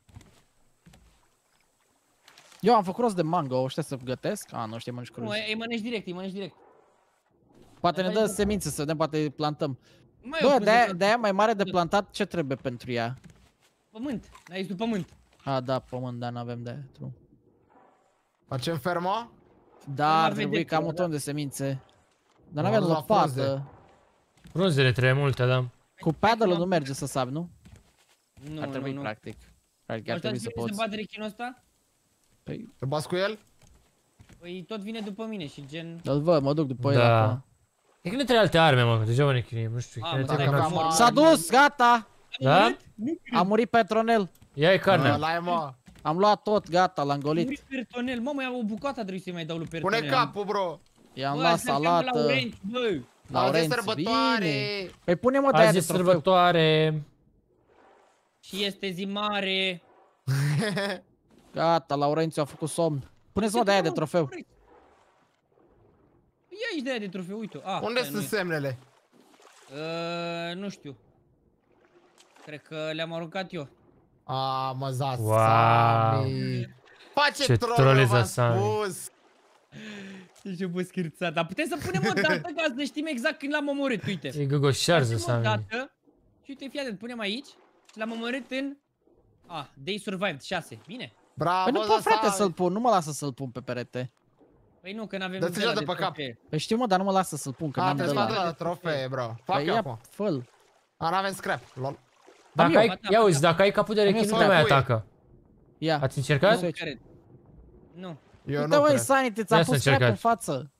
Eu am făcut rost de mango, știi să gătesc? Nu știu, mănânci cruz. Nu, îi mănânci direct, Poate ne dă semințe să vedem, poate plantăm. Bă, de-aia mai mare de plantat, ce trebuie pentru ea? Pământ, n-ai zis pământ. Da, pământ, dar n-avem de-aia, true. Facem fermă? Da, ar trebui cam un ton de semințe. Dar n-avem lopată. Frunzele trebuie multe, da. Cu paddle-ul nu merge să sapi, nu? Nu, ar trebui practic. Practic ar trebui să poți. Să bate rechinul ăsta? Păi... Te bați cu el? Păi tot vine după mine și gen... Îl văd, mă duc după el acum. E că ne trebuie alte arme, mă, degeaba ne chirim, nu știu. S-a dus, gata! Da? A murit Petronel. Ia-i carnea. Ăla e, mă. Am luat tot, gata, l-am golit. Muri pertonel, mamă, ia o bucată trebuie să-i mai dau lui pertonel. Pune capul, bro. I-am luat salată. Laurenț, sărbătoare. Păi pune-mă de-aia de trofeu. Sărbătoare. Și este zi mare. Gata, Laurențiu a făcut somn. Puneți-mă de-aia de trofeu. Ia aici de-aia de trofeu, uite. Unde sunt semnele? Nu știu. Cred că le-am aruncat eu. Mă zați, Sami. Face troll, v-am spus. Ce bă schirțat, dar putem să punem o dată ca să știm exact când l-am omorât, uite. E gogoșearză, Sami. Și uite, fii atent, punem aici și l-am omorât în... Day Survived 6, bine. Bravo, păi nu pot, frate, să-l pun, nu mă lasă să-l pun pe perete. Păi nu, că n-avem de pe cap. Păi știu, mă, dar nu mă lasă să-l pun, că n-am de la. Trebuie să fac trofee, bro. Fac eu acum. Fă-l. N-avem scrap, lol. Ia uzi, dacă ai capul de rechin, nu te mai atacă. Ia. Ați încercat? Nu. Uite, măi, Sanity, ți-am pus scrap în față.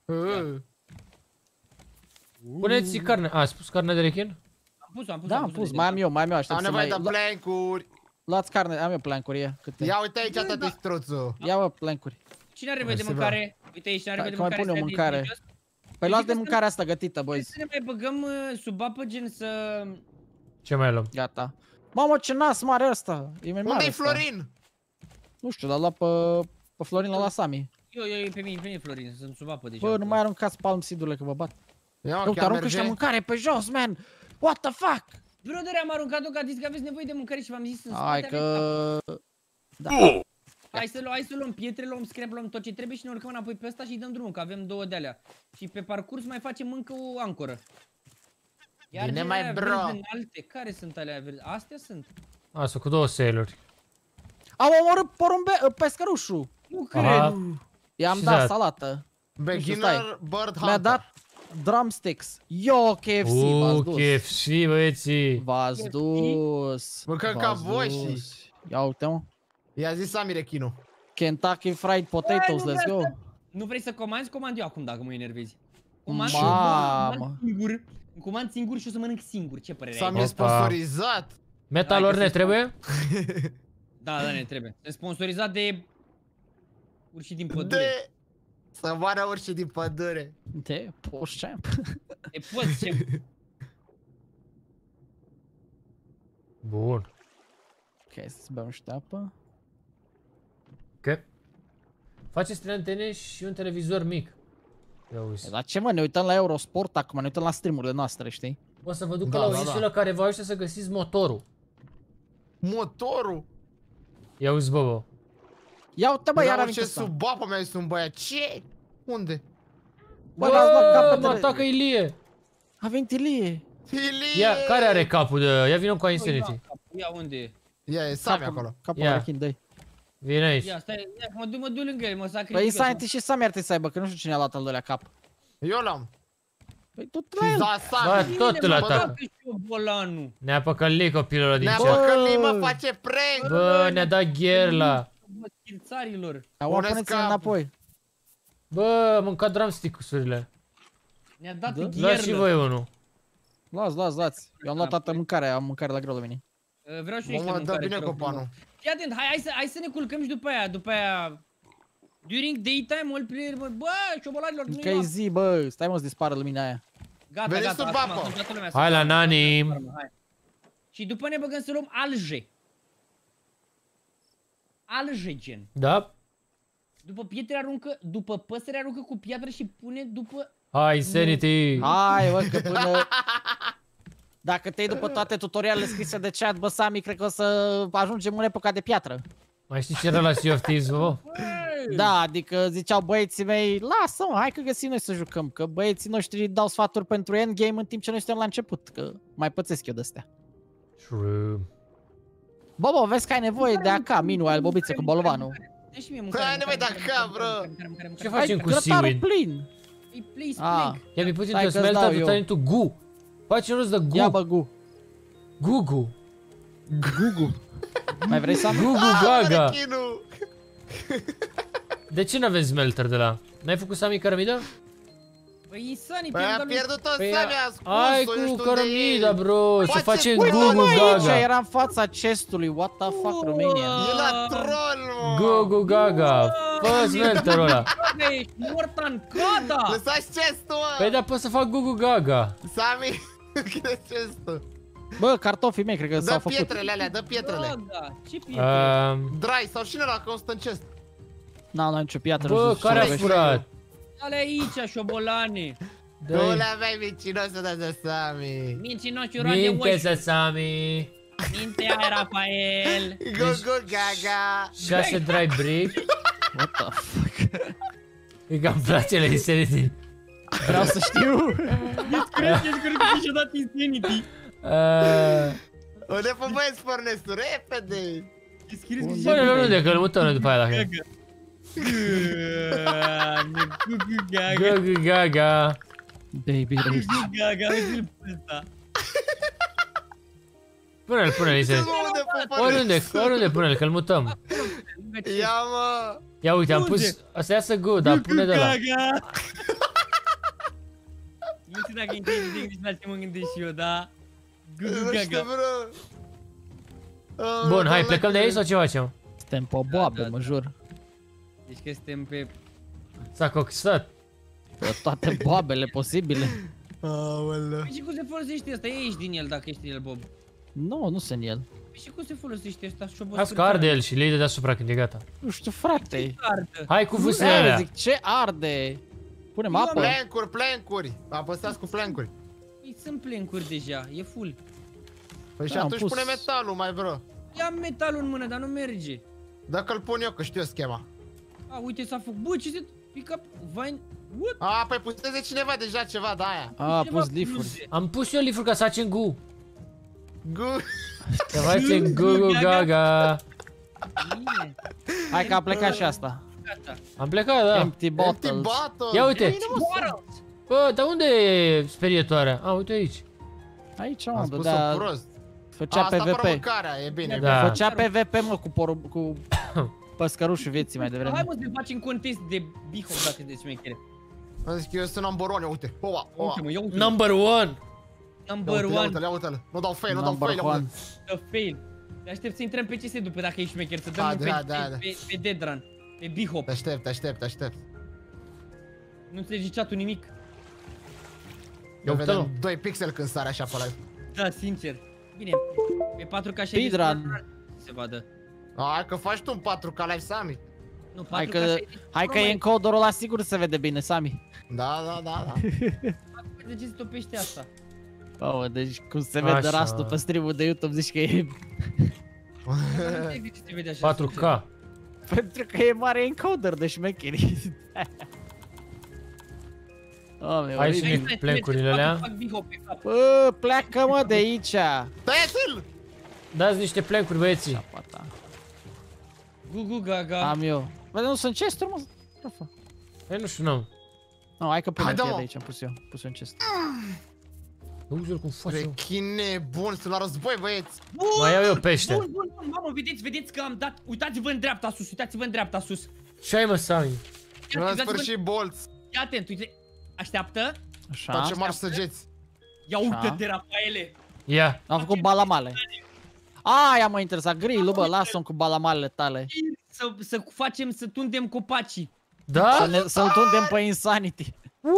Puneți carne. Ați pus carne de rechin? Am pus. Mai am eu, aștept. Am nevoie de plancuri. Luați carne, am eu plancuri, Ia uite aici tăti struțul. Ia, mă, plancuri. Cine are nevoie de mâncare? Uite aici, cine are nevoie de mâncare? Că mai pune o mâncare. Păi luați de mâncarea asta gătită, boys. Să ne mai băgăm sub apă, gen să... Ce mai luăm? Gata. Mamă, ce nas mare ăsta. E mai mare. Unde-i Florin? Nu știu, l-a luat pe Florin, l-a luat Sami. Eu, pe mine Florin, sunt sub apă deja. Bă, nu mai aruncați palm seed-urile că vă bat. Uite, aruncă ăștia mâncare pe jos, man. What the fuck? Brother, am aruncat-o că a zis că aveți nevoie de mâncare și v-am zis în spate. Hai că... Da. Hai să luăm pietre, luăm scrap, luăm tot ce trebuie și ne urcăm înapoi pe ăsta și dăm drumul, că avem 2 de alea. Și pe parcurs mai facem încă o ancoră. Iar bine mai bro. Alte, care sunt alea verzi? Astea sunt. Sunt cu 2 sailuri. Am omorât pescărușul. Nu cred. I-am dat salată. Beginner bird hunter. Mi-a dat drumsticks. Yo, KFC, v-ați dus. KFC, băieții. V-ați dus. Mâncăm ca voi și... Ia uite-mă. I-a zis Sami rechinul. Kentucky Fried Potatoes, let's go. Nu vrei să comanzi? Comand eu acum dacă mă enervezi. Comand singur și o să mănânc singur, ce părere ai? Sami e sponsorizat. Metalor ne trebuie? Da, ne trebuie. E sponsorizat de... urși din pădure. Să moară urși din pădure. De Postchamp. De Postchamp. Bun. Ok, să-ți beau niște apă. Ok. Faceți 3 antene și un televizor mic. Ia uzi. Dar ce mă, ne uităm la Eurosport acum, ne uităm la streamurile noastre, știi? O să vă duc la o insulă care vă ajută să găsiți motorul. Motorul? Ia uzi, bă. Ia uite, bă, iar a venit ăsta. Ce sub apă mea sunt băia, ce? Unde? Bă, mă atacă Ilie. A venit Ilie. Ilie! Ia, care are capul de... Ia vină cu Insanity. Ia, unde e? Ia, e Sami acolo. Capul de rechin, dă-i. Vine aici. Ia, stai, mă duc lângă el, mă sacrific. Păi Insanity și Sami ar trebui să aibă, că nu știu cine a luat al doilea cap. Eu l-am. Păi tot la el. Bă, tot îl atacă. Ne-a păcălit copilul ăla din chat. Ne-a păcălit, mă, face prank. Bă, ne-a dat gherla. Bă, schirțarilor. Puneți-l înapoi. Bă, mâncat drumstick-urile. Ne-a dat gherlă. Luați și voi unul. Luați. Eu am luat toată mâncarea, am mâncare la greu la mine. Vreau și niște mâncare. Dă bine copanul. Fii atent, hai să ne culcăm și după aia. During daytime, multiplayer, bă, șobolanilor, nu-i că e zi, bă, stai mă să dispară lumina aia. Gata, hai la nani. Și după ne băgăm să luăm alge. Alge, gen. Da? După pietre aruncă, după păsări aruncă cu piatră și pune după... Hai, Sanity! Hai, bă, că până... Dacă te iei după toate tutorialele scrise de chat, bă, Sami, cred că o să ajungem în epoca de piatră. Mai știi ce era la Sea of Thieves, bă? Da, adică ziceau băieții mei, lasă-mă, hai că găsim noi să jucăm, că băieții noștri dau sfaturi pentru endgame în timp ce noi suntem la început, că mai pățesc eu de-astea. True. Bă, vezi că ai nevoie de AK, Minu, ai bobiță cu bolovanul. Ai nevoie de AK, bro! Ce facem cu seaweed? plin! Ia mi puțin te smelta, tu tari tu gu. Faci un rost de gu. Ia bă, gu. Gugu. Gugu. Mai vrei să am? Gugu gaga. De ce n-avem smelter de la? N-ai făcut Sami cărămidă? Păi Insani, Păi a pierdut tot Sami, a scos-o, Hai cu cărămida, bro, să facem Gugu Gaga. Era în fața chestului, what the fuck, Romania. E la troll, mă. Gugu Gaga, fă smelterul ăla. Gaga, ești Mortan Kada! Lăsați chestul, mă. Păi da, pot să fac Gugu Gaga. Sami, închide chestul. Bă, cartofii mei, cred că s-au făcut. Dă pietrele alea, dă pietrele. Gaga, ce pietre? Dry sau cine ăla, că o stă în chest. N-am nicio piatră. Bă, care a furat? Ale aici, șobolane. Nu le aveai mincinosul de Sami. Mincinoși roade Minte oși. să Sami. Minte ai, Rafael. Gugu Gaga. 6 dry brick. What the fuck? E că îmi place la Insanity. Vreau să știu. Crezi că și-a dat Insanity. Unde fă băieți pornestul, repede. Bă, nu de că îl mutăm noi după aia dacă... Gugu Gaga. Gugu Gaga. Baby Rage. Gugu Gaga, uite-l pe ăsta. Pune-l, Insanity. Oriunde, pune-l, că îl mutăm. Ia, mă. Ia uite, am pus... Asta iasă good, dar pune de la. Nu știu dacă e la ce mă gândesc și eu, da? Gugu Nu știu, Gaga. bro. Bun, hai, plecăm de aici sau ce facem? Suntem pe boabe, mă jur. Deci că suntem pe... S-a coxat. Pe toate boabele posibile. Aoleu. Păi și cum se folosește ăsta? Ieși din el dacă ești din el, Bob. Nu sunt el. Păi și cum se folosește ăsta? Las că arde el și le-i de deasupra când e gata. Nu știu, frate. Hai cu vâsele alea. Zic, ce arde? Punem apă? Plancuri. Apăsați cu plancuri. Păi sunt plencuri deja, e full. Păi și Da, am atunci pus. pune metalul, mai bro. Ia metalul în mână, dar nu merge. Dacă-l pun eu, că știu schema. A, uite s-a făcut. Bă, ce se... Pick-up... Vine... What? A, păi pusese cineva deja ceva de aia. A Ceva pus leaf-uri. bluze. Am pus eu lift-ul ca să facem gu. Gu. Să facem Gugu Gaga. Bine, Hai că a plecat și asta. gata. Am plecat, da. Empty Empty bottles. bottle. Ia uite. Bottles. Bă, dar unde e sperietoarea? A, uite aici. Aici, Am mă, spus-o dădea... prost. Făcea Asta fără PvP. mâncarea, e bine. Da. Făcea PvP, mă, cu păscărușul vieții mai Hai devreme. mă să ne facem contest de bihop dacă sunteți șmechere. Am zis că eu sunt number one, uite. Oa, oa. Uite-mă, ia uite-mă. Number one. Number Ia one. uite-l, ia uite-l. Nu dau fail, nu dau Number fail. one. The fail. Te aștept să intrăm pe CS după dacă ești șmecher, să dăm Da, un da, da, da. pe Dead Run. Pe bihop. Te aștept, te aștept, te aștept. Nu înțelegi chat-ul nimic. Eu uite-l. vedem 2 pixel când sare așa pe live. Da, sincer. Bine, pe 4K și Speedrun. se vadă. Hai că faci tu un 4K live, Sami. Nu, 4K Hai că e encoderul ăla, sigur se vede bine, Sami. Da, da, da, da. De ce se topește asta? Bă, deci cum se vede Așa. rastul pe stream-ul de YouTube, zici că e... Nu înțeleg de ce se vede așa. 4K. Pentru că e mare encoder de șmecherii. Doamne, Hai oribil. și plancurile alea. Fac bihop pe cap. Bă, pleacă mă de aici. Tăieți-l! Dați niște plancuri, băieții. Ceapa ta. Gugu Gaga. Am eu. Bă, nu sunt chesturi, mă? Rafă. Păi nu știu, n-am. Nu, hai că punem Hai, da, cheia mă. de aici, am pus eu. Pus eu în chest. Nu știu cum faci eu. Rechine bun, sunt la război, băieți. Mai iau eu pește. Bun, bun, bun, mamă, vedeți că am dat. Uitați-vă în dreapta sus, uitați-vă în dreapta sus. Ce ai, mă, Sami? Nu am sfârșit bolți. Fii atent, uite. Așteaptă. Așa. Face mari săgeți. Ia uite-te, Rafaele. Ia. Am făcut balamale. Aia m-a interesat, grill bă, lasă-mi cu balamalele tale. Să facem, să tundem copacii. Da? Să-l tundem pe Insanity.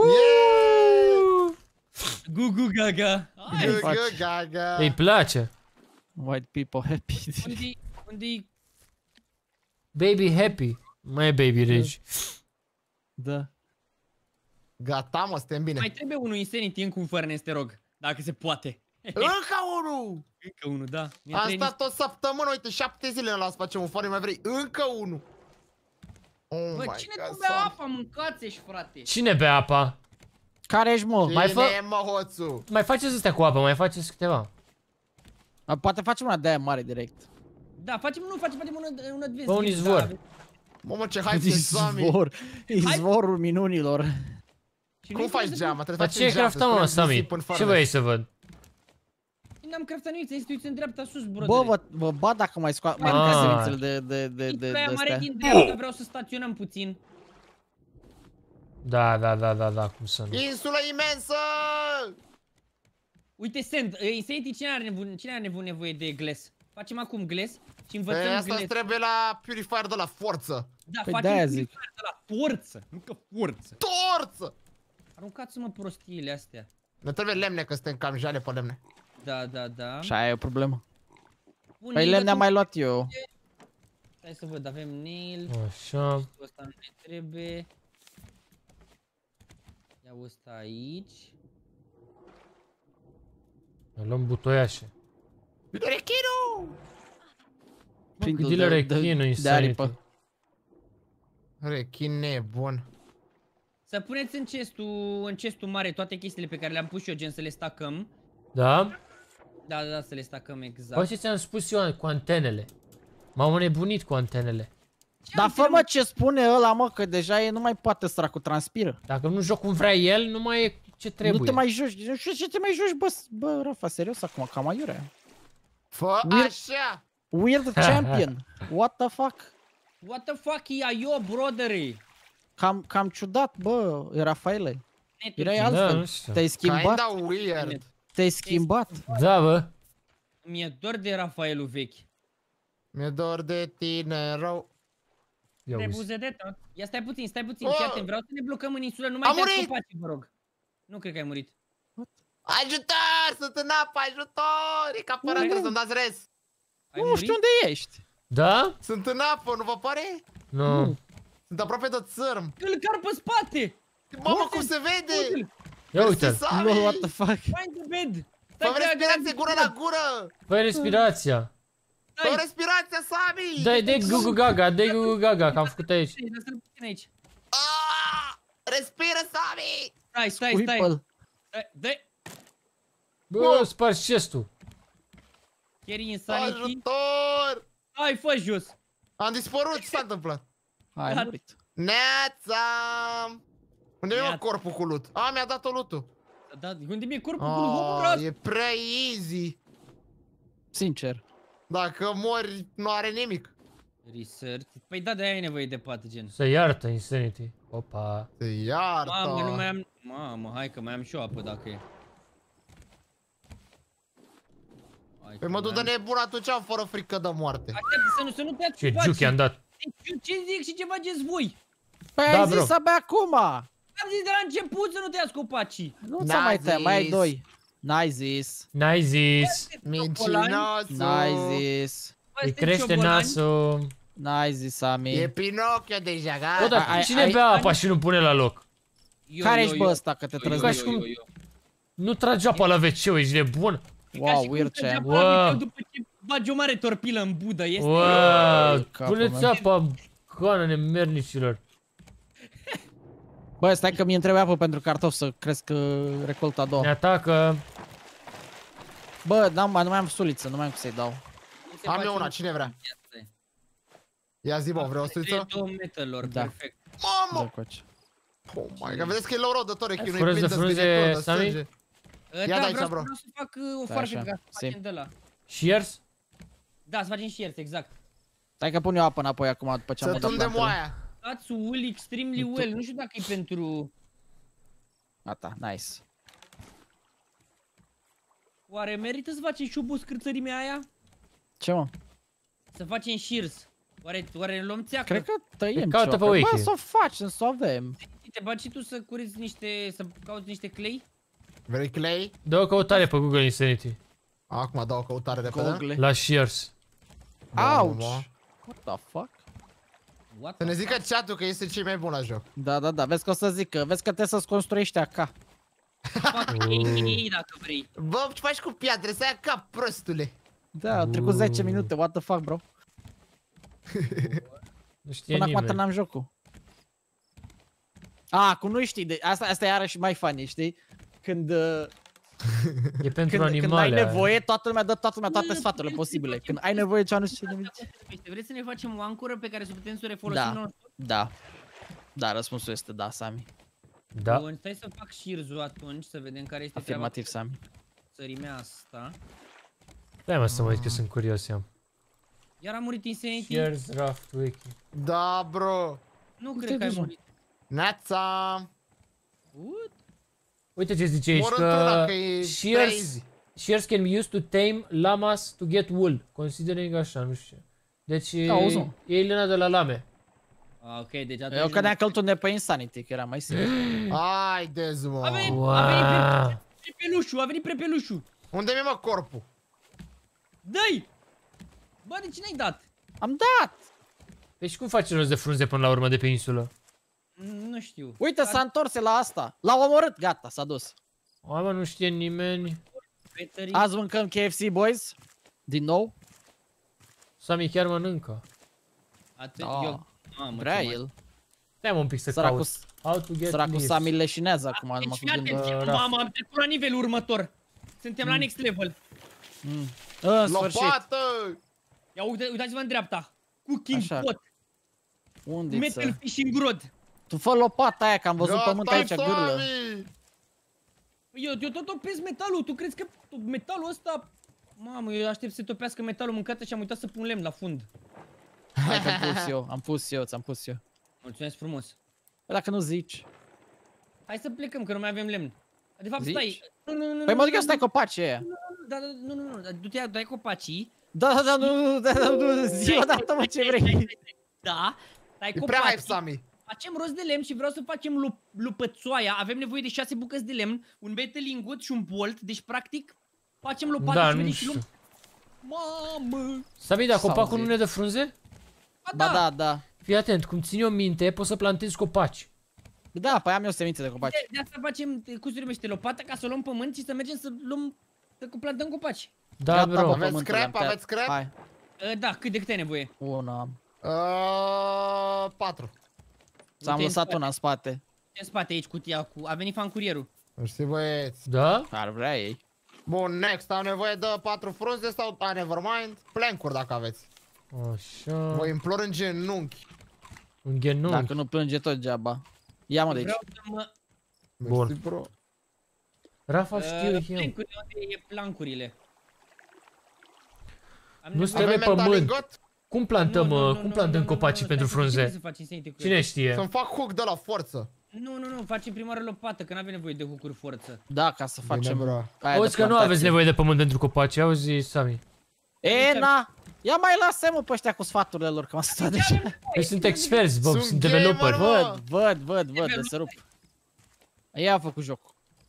Gugu Gaga. Gugu Gaga. Îi place. White people happy. Unde-i? Baby happy. Mai e baby rage. Da. Gata, mă, suntem bine. Mai trebuie unul Insanity încă un furnace, te rog. Dacă se poate. Încă unul! Încă unul, da. Am stat o săptămână, uite, 7 zile la să facem un foare, mai vrei încă unul. Oh Bă, my cine God, tu bea Sam. apa? Mâncați-și, frate. Cine bea apa? Care ești, mă? Mai Cine fă- e, mă, hoțu? Mai faceți astea cu apă, mai faceți câteva. Poate facem una de aia mare direct. Da, facem un advance. Bă, un izvor. Da. Mamă, ce hype e, Sami. Izvorul minunilor. Și Cum nu-i faci să- geama? Trebuie Dar să ce facem geam, craftam, mă, să punem Sami? nisip în Ce furnace. vrei să văd? N-am craftat nimic, ți-ai uiți în dreapta sus, bro. Bă, vă bat dacă mai scoat mai Ah. multe semințele de Pe aia mare astea. din dreapta vreau să staționăm puțin. Da, cum să nu. Insulă imensă! Uite, Sand, Insanity, cine are nevoie de glass? Facem acum glass și învățăm glass. Asta trebuie la purifier de la forță. Da, păi facem de-aia purifier zic. de la forță, nu că forță. Torță! Aruncați-mă prostiile astea. Ne trebuie lemne, că suntem cam jale pe lemne. Da. Și aia e o problemă. Bun, Păi lemne am mai luat eu. Hai să văd, avem nail. Așa. Ăsta nu ne trebuie. Ia ăsta aici. Ne luăm butoiașe. Vine rechinul! Cât de rechinul Insanity. Rechin nebun. Să puneți în chestul mare toate chestiile pe care le-am pus eu, gen să le stacăm. Da? Da, să le stacăm exact. Bă, ce ți-am spus eu cu antenele. M-am nebunit cu antenele. Dar fă mă ce spune ăla, mă, că deja e nu mai poate săracu, transpiră. Dacă nu joc cum vrea el, nu mai e ce trebuie. Nu te mai joci, nu știu ce te mai joci, bă, Rafa, serios acum, cam aiurea. Fă așa! Weird champion, what the fuck? What the fuck e eu, brother? Cam ciudat, bă, Rafaele. Erai Da, altfel, nu știu. te-ai schimbat, Kinda weird. te-ai schimbat. Da, bă. Mi-e dor de Rafaelul vechi. Mi-e dor de tine rău. Ia uzi. Rebuze de tot. Ia stai puțin, Oh! fii atent, vreau să ne blocăm în insulă, nu mai tăiați copacii, vă rog. Nu cred că ai murit. Ajutor! Sunt în apă, ajutor! E ca părat, trebuie să-mi dați res. Ai Nu murit? știu unde ești. Da? Sunt în apă, nu vă pare? Nu. Sunt aproape de țărm. Îl car pe spate! Mamă, cum se vede? Ia uite-l. No, what the fuck? Find the bed! Fă respirație gură la gură! Fă respirația. Fă respirația, Sami! Dai Gugu Gaga, că am făcut aici. Lasă-l puțin aici. Respiră, Sami! Stai. Squeeple. Dai. Bă, spargi chestul. Carry Insanity. Ajutor! Hai, fă jos. Am dispărut, ce s-a întâmplat? Ai murit. Neața! Unde e corpul cu loot? Mi-a dat-o loot-ul. Da, unde mi-e corpul cu homurat? E prea easy. Sincer. Dacă mori, nu are nimic. Research. Păi da, de-aia ai nevoie de pathogen. Se iartă Insanity. Opa. Se iartă. Mamă, nu mai am... Mamă, hai că mai am și o apă dacă e. Păi mă duc de nebun atunci fără frică de moarte. Așteaptă să nu te Ce juchi am dat. Ce zic și ce faceți voi? Păi ai zis abia acum. Am zis de la început să nu te iați copacii. Nu ți-a mai tăia, mai ai doi. N-ai zis. N-ai zis. Mincinosul. N-ai zis. Îi crește nasul. N-ai zis, Sami. E Pinocchio deja, gata. Bă, dar cine bea apa și nu pune la loc? Care ești bă ăsta că te trăzești? Nu trage apa la WC-ul, ești nebun? Wow, weird champ. Wow. După ce bagi o mare torpilă în budă, este... Wow, puneți apa, coană nemernicilor. Bă, stai că mi-e trebuie apă pentru cartofi să cresc recolta a doua. Ne atacă. Bă, nu mai am suliță, nu mai am cum să-i dau. Am eu una, cine vrea? Ia zi, bă, vreau o suliță? 2 metalor, Da. perfect. Mamă! Oh my god, vedeți că e low road de tot rechinul, e Furăți plin de de frunze, spinătură, de Sami? sânge. Da, de aici, vreau bro. să fac o foarfecă ca să facem de ăla. Shears? Da, să facem shears, exact. Stai că pun eu apă înapoi acum după ce am Să dat tundem plantele. oaia. That's well, extremely well. Nu știu dacă e pentru... Gata, nice. Oare merită să facem și o scârțărimea aia? Ce mă? Să facem shears. Oare ne luăm țeacă? Cred că tăiem Caută ceva. pe wiki. Bă, să o facem, să o avem. Te bagi și tu să curiți niște... să cauți niște clay? Vrei clay? Dă o căutare pe Google Insanity. Acum dau o căutare repede. Google. La Shears. Ouch! What the fuck? What Să ne the zică chat-ul că este cel mai bun la joc. Da, vezi că o să zică, vezi că trebuie să-ți construiești acá. fuck? Dacă vrei. Bă, ce faci cu piatre? Să ia cap, prostule. Da, au trecut 10 minute, what the fuck, bro? Nu știe Până acum nimeni. terminam jocul. Cum nu știi, asta e iarăși mai funny, știi? Când E pentru când ai animale. nevoie, toată lumea dă toate sfaturile posibile. Când ai nevoie ceva, nu știu ce nimic. Vreți să ne facem o ancoră pe care să putem să o refolosim Da. non-stop? Da. Da, răspunsul este da, Sami. Da. Bun, stai să fac shears-ul atunci, să vedem care este Afirmativ, Sami. țărimea asta. Stai mă să mă uit că sunt curios eu. Iar a murit Insanity? Shears Raft Wiki. Da, bro. Nu cred că ai murit. Neața. Uite ce zice aici, că shears can be used to tame llamas to get wool. Considering așa, nu știu. Deci e lana de la lame. Ok, deci atunci... Eu credeam că îl pe Insanity, că era mai simplu. Haideți, mă. A venit prepelușul. Unde mi-e, mă, corpul? Dă-i! Bă, de ce n-ai dat? Am dat! Deci cum faci rost de frunze până la urmă de pe insulă? Nu știu. Uite, s-a întors la asta. L-au omorât, gata, s-a dus. Hai, mă, nu știe nimeni. Azi mâncăm KFC, boys? Din nou? Sami chiar mănâncă. Vrea el. Stai-mă un pic să caut. Săracul Sami leșinează acum. Mamă, am trecut la nivelul următor. Suntem la next level. Lopată! Ia uitați-vă în dreapta. Cooking pot. Unde-ți? Metal fishing rod. Tu fă lopata aia, că am văzut pământ aici, gârlă. Eu tot topesc metalul, tu crezi că metalul ăsta... Mamă, eu aștept să topească metalul mâncată și am uitat să pun lemn la fund. Hai că ți-am pus eu. Mulțumesc frumos. Dacă nu zici. Hai să plecăm, că nu mai avem lemn. De fapt, stai. Păi mă duc eu să dai copacii ăia. Nu, du-te, dai copacii. Da, nu, zi odată, mă, ce vrei. Da, dai copacii. E prea hype, Sami. Facem rost de lemn și vreau să facem lupățoaia. Avem nevoie de 6 bucăți de lemn, un betelingut și un bolt. Deci, practic, facem lopată. Da, nu știu. Mamă! Sami, dar copacul nu ne dă frunze? Ba da. Fii atent, cum țin eu minte, poți să plantezi copaci. Da, păi am eu semințe de copaci. De asta facem cu se numește lopată, ca să luăm pământ și să mergem să luăm, să plantăm copaci. Da, bro. Aveți scrap? Hai. Da, cât de câte ai nevoie? Una am. 4. Ți-am lăsat una în spate. În spate aici cutia cu... A venit fan curierul. Știi, băieți. Da? Ar vrea ei. Bun, next. Am nevoie de 4 frunze sau nevermind? Plank-uri dacă aveți. Așa. Vă implor în genunchi. Un genunchi. Dacă nu plânge tot geaba. Ia mă de aici. Vreau să mă... Bun. Bro. Rafa știu eu. Unde e plancurile? Nu trebuie pământ. Cum plantăm, cum plantăm copacii pentru frunze? Cine știe? Să-mi fac hook de la forță. Nu, facem prima oară lopată, că n-avem nevoie de hook-uri forță. Da, ca să facem... Auzi că nu aveți nevoie de pământ pentru copaci, auzi, Sami. Na! Ia mai lasă-mă pe ăștia cu sfaturile lor, că m-am săturat deja. Păi sunt experți, bă, sunt developeri. Văd, de se rup. Ea a făcut jocul.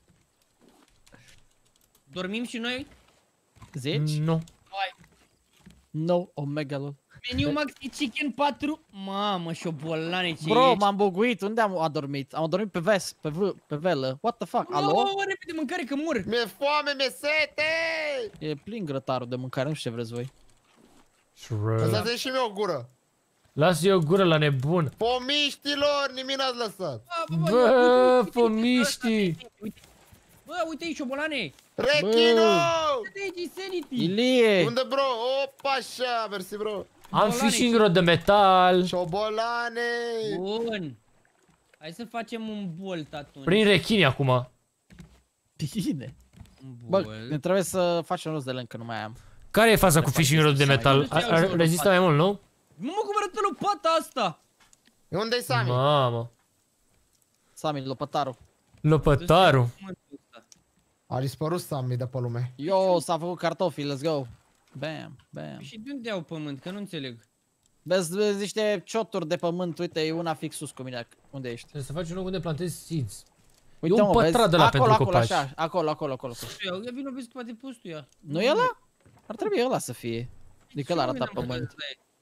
Dormim și noi? Zici? Nu. No, omega lol. Meniu maxi chicken 4. Mamă, șobolane ce Bro, m-am buguit. Unde am adormit? Am adormit pe velă. What the fuck? Alo? Repede mâncare că mur. Mi-e foame, mi-e sete! E plin grătarul de mâncare, nu știu ce vreți voi. Lăsați și mie o gură. Lasă eu o gură la nebun. Pomiștilor, nimic n-ați lăsat. Bă, pomiștii. Bă, uite aici, șobolane. Rechino! Ilie! Unde, bro? Opa, așa, mersi, bro. Am fishing rod de metal. Șobolane! Bun. Hai să facem un bolt atunci. Prin rechini acum. Bine. Bă, ne trebuie să facem rost de lemn, că nu mai am. Care e faza cu fishing rod de metal? Rezistă mai mult, nu? Mă, cum arată lopata asta? Unde-i Sami? Mamă. Sami, lopătarul. Lopătarul. A dispărut Sami de pe lume. Yo, s-a făcut cartofi, let's go. Bam. Și de unde au pământ? Că nu înțeleg. Vezi niște cioturi de pământ, uite, e una fix sus cu mine. Unde ești? Trebuie să faci un loc unde plantezi seeds. Uite, e un pătrat de la pentru copaci. Acolo. Ia vină, vezi că poate pus tu ea. Nu e ăla? Ar trebui ăla să fie. Adică ăla arată pământ.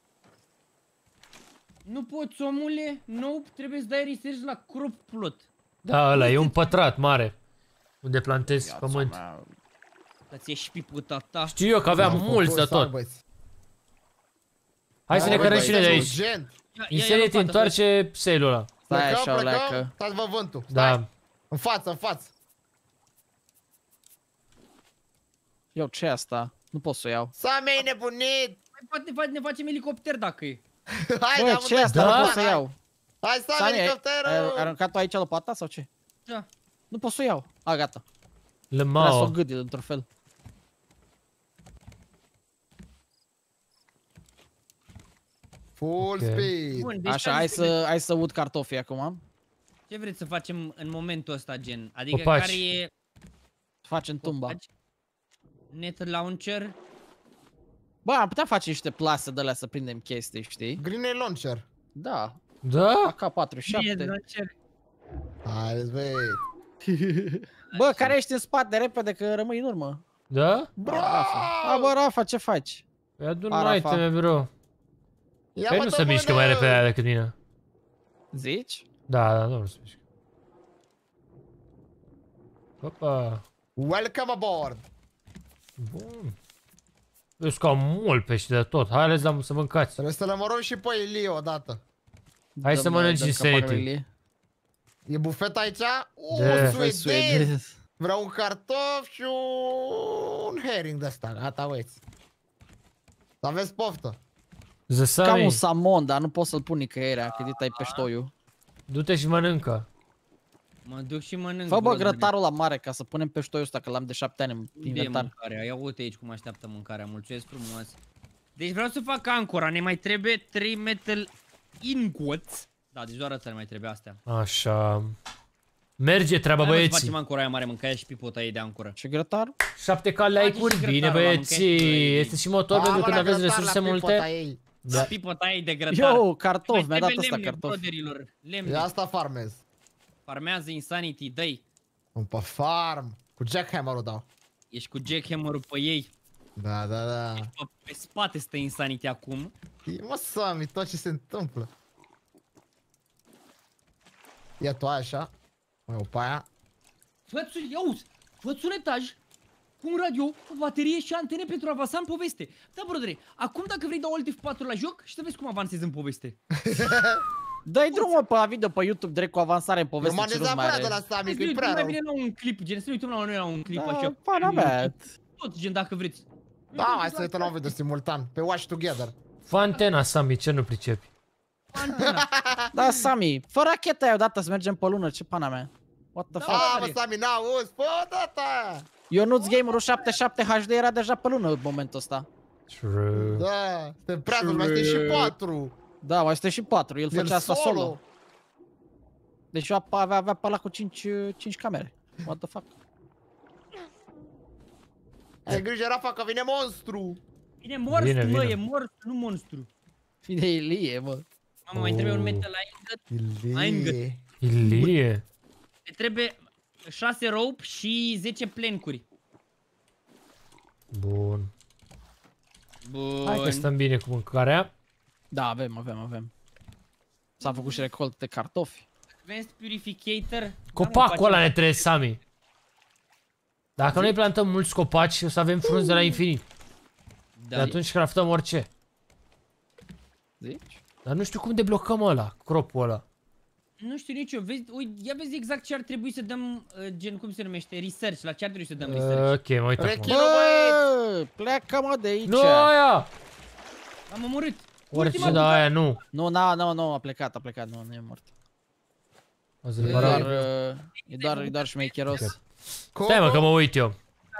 Nu poți, omule. Nope, trebuie să dai research la crop plot. Da, ăla e un pătrat mare. Unde plantezi pământ. Să-ți ieși piputa ta. Știu eu că aveam mulți de tot. Hai să ne cărăm și noi de aici. Inserie te întoarce sale-ul ăla. Stai așa, oleacă. Stați-vă vântul. Da. În față. Eu, ce asta? Nu pot să o iau. Sami, ai nebunit! Poate ne facem elicopter dacă e. Hai, bă, ce asta? Nu pot să iau. Hai, Sami, elicopterul! Ai aruncat tu aici lopata sau ce? Da. Nu pot să o iau. A, gata. Lămao. Trebuie să o gâdi într-un fel. Full speed. Bun, deci așa, hai să ud cartofii acum. Ce vreți să facem în momentul ăsta, gen? Adică Copaci. care e... Facem tumba. Net launcher? Bă, am putea face niște plase de alea să prindem chestii, știi? Grenade launcher. Da. Da? AK-47. Haideți, băi. Bă, care ești în spate repede că rămâi în urmă? Da? Rafa. Bă, Rafa, ce faci? Păi adu-n iteme, bro. Ia Păi nu se mișcă mai repede decât mine. Zici? Da, nu se mișcă. Opa. Welcome aboard. Bun. Eu scau mult pește de tot. Hai, ales să mâncați. Trebuie să lămărăm și pe Ilie odată. Hai să mănânci Insanity. E bufet aici? Da. Suedez! Vreau un cartof și un herring de ăsta. Gata, uiți. Să aveți poftă. Cam un salmon, dar nu pot să-l pun nicăierea, că dit ai peștoiul. Du-te și mănâncă. Mă duc și mănânc. Fă bă grătarul la mare ca să punem peștoiul ăsta, că l-am de 7 ani în inventar. Mâncarea. Ia uite aici cum așteaptă mâncarea, mulțumesc frumos. Deci vreau să fac ancora, ne mai trebuie 3 metal ingots. Da, deci doar ăsta ne mai trebuie astea. Așa. Merge treaba, băieții. Hai să facem ancora aia mare, mâncaia și pipota ei de ancoră. Și grătar? 7 like-uri, bine băieții. Este și motor pentru când aveți resurse multe. Da. Pipota ei de grătar. Eu, cartof, mi-a dat ăsta cartof. E asta farmez. Farmează Insanity, dă-i. Pe farm. Cu jackhammer-ul dau. Ești cu jackhammer-ul pe ei. Da, da, da. Pe spate stă Insanity acum. Mă, Sami, tot ce se întâmplă. Ia tu așa. Mai o pe aia. Fă-ți un etaj cu un radio, o baterie și antene pentru a avansa în poveste. Da, brodere, acum dacă vrei dau Alt F4 la joc și să vezi cum avansezi în poveste. Dă-i drumul pe video pe YouTube direct cu avansare în poveste. Eu m-am de la Sami, că e prea rău. Mai bine la un clip, gen să ne uităm la noi la un clip așa. Da, pana mea. Tot, gen dacă vreți. Da, hai să uităm la un video simultan, pe Watch Together. Fă antena, Sami, ce nu pricepi? Da, Sami, fă racheta aia odată să mergem pe lună, ce pana mea. What the fuck? Da, mă, Sami, n-auzi, fă data! Ionuț Gamerul 77 HD era deja pe lună în momentul ăsta. True. Da, suntem prea mult, mai suntem și 4. Da, mai suntem și 4, el făcea asta solo. Deci eu avea pe ăla cu 5 camere. What the fuck? Ai grijă, Rafa, că vine monstru! Vine monstru, mă, e monstru, nu monstru. Vine Ilie, mă. Mamă, mai trebuie un metal ingot. Ilie. Ne trebuie 6 rope și 10 plancuri. Bun. Bun. Hai că stăm bine cu mâncarea. Da, avem. S-a făcut și recolt de cartofi. Advanced Purificator. Copacul ăla ne trebuie, Sami. Dacă noi plantăm mulți copaci, o să avem frunze de la infinit. Da. De atunci craftăm orice. Zici? Dar nu știu cum deblocăm ăla, cropul ăla. Nu știu nici eu, vezi, ia vezi exact ce ar trebui să dăm, gen cum se numește, research, la ce ar trebui să dăm research. Ok, mă uit acum. Bă, pleacă mă de aici. Nu aia! Am omorât. Orice, da, aia nu. Nu, a plecat, nu e mort. E doar șmecheros. Stai mă că mă uit eu.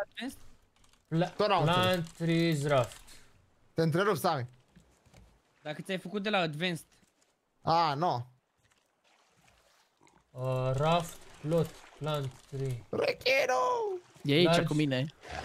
Plant trees raft. Te întrerup, Sami. Dacă ți-ai făcut de la Advanced. Nu. Raft, plot, plant tree. Rechino! E aici cu mine.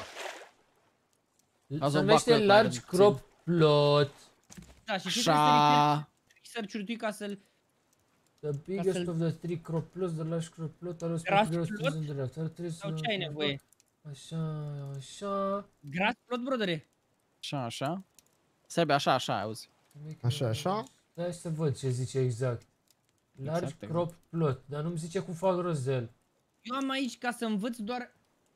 Se numește large crop plot. Da, și trebuie să research-uri ca să-l... The biggest of the three crop plots, the large crop plot, are Grass plot? Sau ce ai nevoie? Așa. Grass plot, brodere? Așa. Serbe, așa, auzi. Așa. Stai să văd ce zice exact. Large crop plot, dar nu-mi zice cum fac rost de el. Eu am aici ca să învăț doar...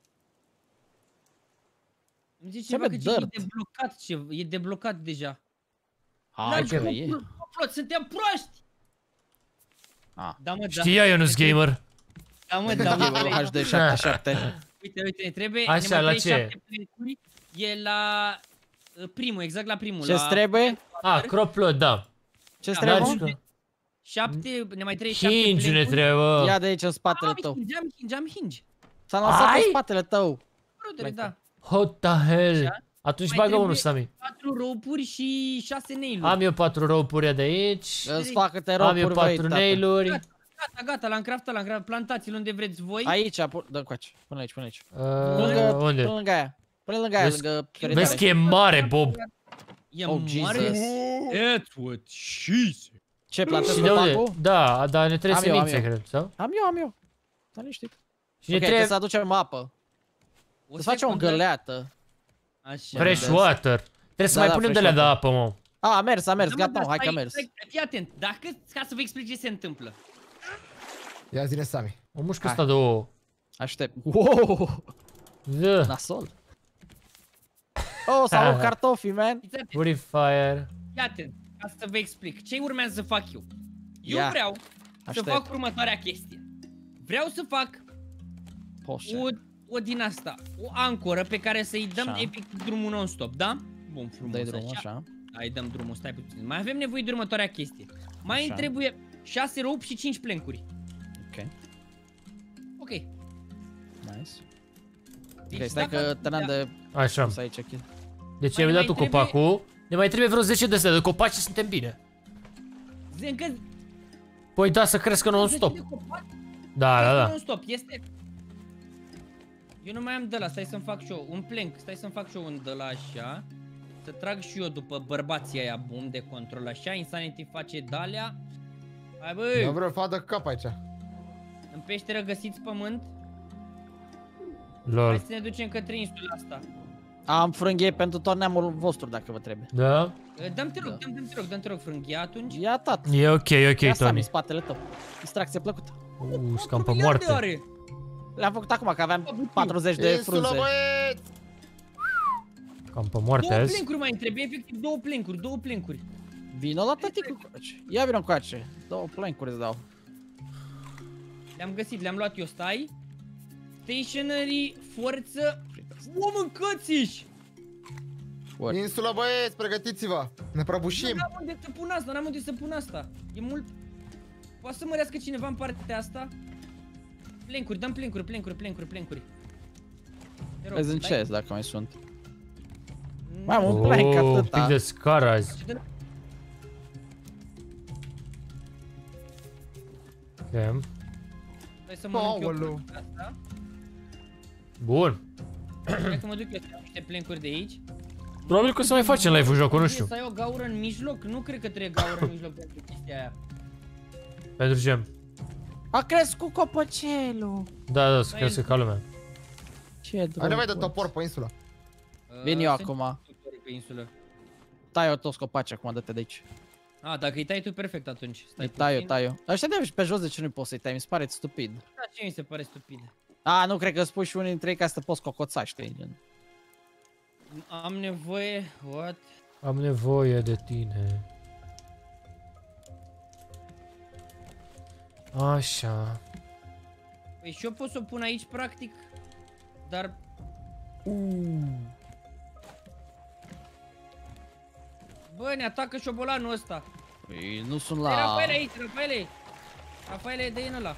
Îmi zice ceva că e deblocat deja. Hai că e. Suntem proști! Da, mă, da. Știa Ionuț Gamer. Da, mă, HD 77. Uite, ne trebuie... Așa, la ce? E la... primul, exact la primul. Ce-ți trebuie? Crop plot, da. Ce-ți trebuie? 7, ne mai trebuie 7 hinge ne trebuie. Ia de aici în spatele tău. Am hinge. S-a lansat în spatele tău. Da. What the hell? Atunci bagă unul, Sami. 4 rope-uri și 6 nail-uri. Am eu 4 rope-uri de aici. Îți fac câte rope-uri, am eu 4 nail-uri. Gata, l-am craftat, plantați-l unde vreți voi. Aici, dă coace, până aici. Unde? Până lângă aia. lângă Vezi că e mare, Bob. E mare? That's what she said. Ce, plantezi copacul? Da, dar ne trebuie semințe, cred, sau? Am eu. Dar liniștit. Și ne trebuie să aducem apă. Să facem o găleată. Așa. Fresh water. Trebuie să mai punem de-alea de apă, mă. A mers, gata, hai că a mers. Fii atent, ca să vă explic ce se întâmplă. Ia zine, Sami. O mușcă asta de ouă. Aștept. Wow! Da. Nasol. Oh, s-au cartofii, man. Purifier. Fii atent, ca să vă explic. Ce urmează să fac eu? Eu vreau să fac următoarea chestie. Vreau să fac o din asta, o ancoră pe care să-i dăm efectiv drumul non-stop, da? Bun, frumos. Dai drumul așa. Hai, dăm drumul, stai puțin. Mai avem nevoie de următoarea chestie. Mai îmi trebuie 6 rope și 5 plencuri. Ok. Nice. Ok, stai că tăneam de... Așa. Deci ai dat tu copacul. Ne mai trebuie vreo 10 de astea de copaci și suntem bine. Păi da, să crească non-stop. Da. Non-stop, este... Eu nu mai am de ăla, stai să-mi fac și eu un plank, stai să-mi fac și eu un de ăla așa. Să trag și eu după bărbații aia bun de control așa, Insanity face de-alea. Hai băi! Eu vreau să fac de cap aici. În peșteră găsiți pământ. Lol. Hai să ne ducem către insula asta. Am frânghie pentru tot neamul vostru dacă vă trebuie. Da? Dăm-te rog frânghia atunci. Ia tat. E ok, Ia Tony. în spatele tău. Distracție plăcută. Scam pe moarte. Le-am făcut acum că aveam 40 de frunze. Cam pe moarte azi. 2 plencuri mai trebuie, efectiv 2 plencuri. Vino la tăticul coace. Ia vino coace. 2 plencuri îți dau. Le-am găsit, le-am luat eu, stai. Stationary, forță. O mâncați-și! Insula, băieți, pregătiți-vă. Ne prăbușim. N-am unde să pun asta, E mult... Poate să mărească cineva în partea asta? Plencuri, dăm plencuri. Vezi în chest dacă mai sunt. Mai am un plank atâta. Pic de scară azi. Ok. Hai să mănânc eu asta. Bun. Hai că mă duc eu să iau niște plencuri de aici. Probabil că o să mai facem live-ul jocul, nu știu. Să ai o gaură în mijloc? Nu cred că trebuie gaură în mijloc pentru chestia aia. Pentru ce? A crescut copăcelul. Da, să crească ca lumea. Ce drăguț. Ai nevoie de topor pe insulă. Vin eu acum. Tai eu toți copaci acum, dă-te de aici. A, dacă îi tai tu, perfect atunci. Îi tai eu. Ăștia de pe jos, de ce nu poți să-i tai? Mi se pare stupid. Da, ce mi se pare stupid? A, nu cred că spui și unii dintre ei ca să te poți cocoța, știi? Am nevoie, what? Am nevoie de tine. Așa. Păi și eu pot să o pun aici, practic, dar... Bă, ne atacă șobolanul ăsta. Păi nu sunt la... Rafaele aici, Rafaele, dă-i în ăla.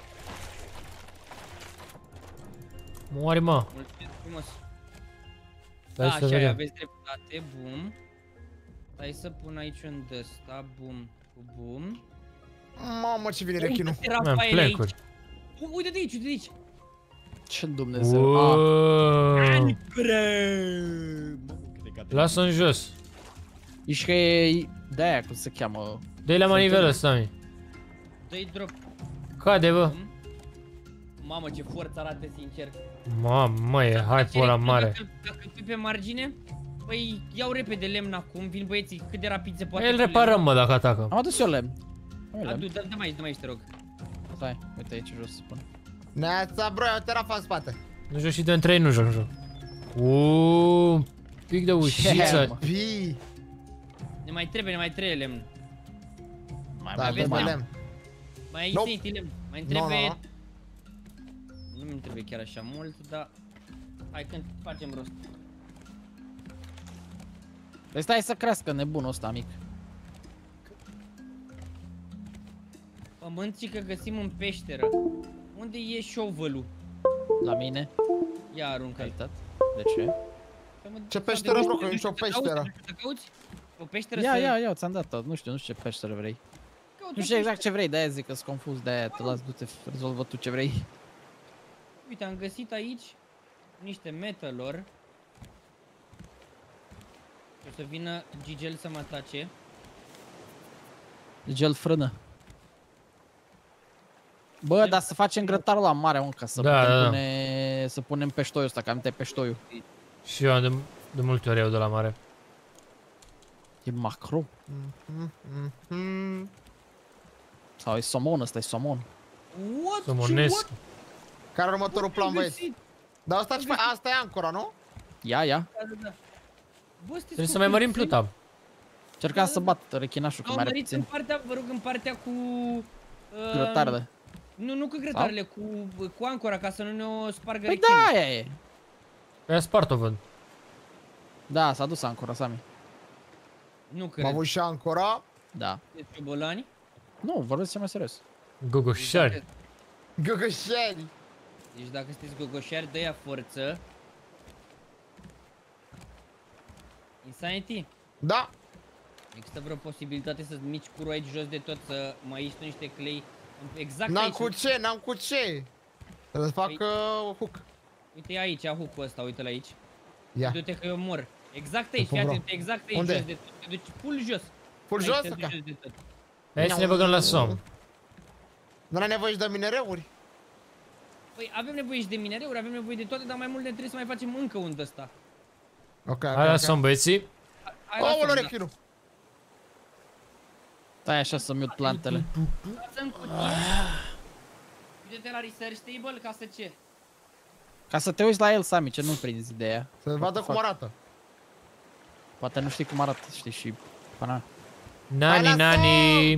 Moare, mă. Mulțumesc frumos. Da, așa, aveți dreptate, bum. Stai să pun aici un de-ăsta, bum, cu bum. Mamă, ce vine rechinul. Rafaele aici. Uite de aici, Ce Dumnezeu. Lasă în jos. Ești că e de-aia, cum se cheamă. Dă-i la manivelă, Sami. Dă-i drop. Cade, bă. Mamă, ce forță arată, sincer. Mamă, e hype-ul ăla mare. Dacă pui pe margine, păi iau repede lemn acum, vin băieții cât de rapid se poate. El reparăm, mă, dacă atacă. Am adus eu lemn. Dă-mi aici, te rog. Stai, uite aici jos să spun. Neața, bro, eu te rafa în spate. Nu joc și de între ei, nu joc. Pic de ușiță. Ne mai trebuie lemn. Mai avem lemn. Mai ai lemn. Mai trebuie... Nu mi trebuie chiar așa mult, dar... Hai când facem rost. Păi stai să crească nebunul ăsta mic. Pământ și că găsim în peșteră. Unde e shovel-ul? La mine. Ia aruncă-l. De ce? Ce peșteră, bro, că e o peșteră. O peșteră? Ia, ți-am dat tot. Nu știu ce peșteră vrei. Nu știu exact ce vrei, de-aia zic că-s confuz, de-aia te las, du-te, rezolvă tu ce vrei. Uite, am găsit aici niște metalor. O să vină Gigel să mă atace. Gel frână. Bă, dar să facem grătarul la mare, mă, ca să putem pune... Să punem peștoiul ăsta, că am tăiat peștoiul. Și eu am de multe ori eu de la mare. E macro. Sau e somon, ăsta e somon. What? Somonesc. Care următorul plan, băieți? Dar asta e ancora, nu? Ia. Da. Bă, Trebuie să mai mărim pluta. Cercam să bat rechinașul, că mai are puțin. Vă rog, în partea cu... Grătarele. Nu cu grătarele, cu ancora, ca să nu ne-o spargă Păi rechinul. da, aia e. Păi a spart-o, văd. Da, s-a dus ancora, Sami. Nu cred. Am avut și ancora. Da. Deci ciubolani? Nu, vorbesc cea mai serios. Gogoșari. Găgășeni. Deci dacă sunteți gogoșari, dă-ia forță. Insanity? Da. Există vreo posibilitate să-ți mici curul aici jos de tot, să mai ieși tu niște clei exact N-am aici? n-am cu ce. Să fac hook. Uite aici, hook-ul ăsta, uite-l aici. Ia. Du-te că eu mor. Exact aici, fii exact aici. Unde? Jos de tot. Te duci full jos. Full jos? Te duci jos de tot. Hai să ne băgăm la somn. Nu ai nevoie și de minereuri? Păi avem nevoie și de minereuri, avem nevoie de toate, dar mai mult ne trebuie să mai facem încă un de ăsta. Ok. Hai la somn, băieții. Aoleu, rechinul. Stai așa să mute plantele. Lasă-mi cutie. Uite-te la research table ca să ce? Ca să te uiți la el, Sami, ce nu prinzi ideea. Să vadă cum arată. Poate nu știi cum arată, știi, și... Pana. Nani.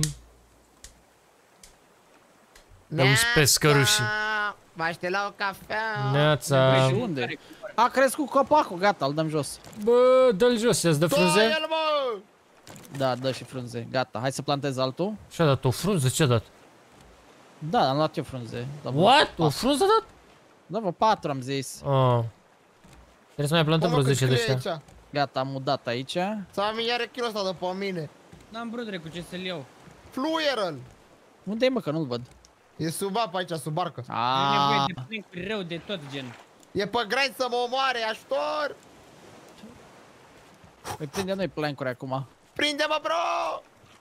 Auzi pescărușii. Baște la o cafea. Neața. Și unde? A crescut copacul, gata, îl dăm jos. Bă, dă-l jos, ia-ți dă frunze? el, mă! Da, dă și frunze, gata, hai să plantez altul. Și-a dat o frunză, ce-a dat? Da, am luat eu frunze. What? O frunză a dat? Da, vă, 4 am zis. Oh. Trebuie să mai plantăm vreo 10 de ăștia. Gata, am mudat aici. Sami ia rechinul ăsta de pe mine. N-am brudre cu ce să-l iau. Fluieră-l! Unde e, mă, că nu-l văd? E sub apă aici, sub barcă. E nevoie de plank rău de tot, gen. E pe grind să mă omoare, ajutor! Păi prinde noi plank-uri acum. Prinde-mă, bro!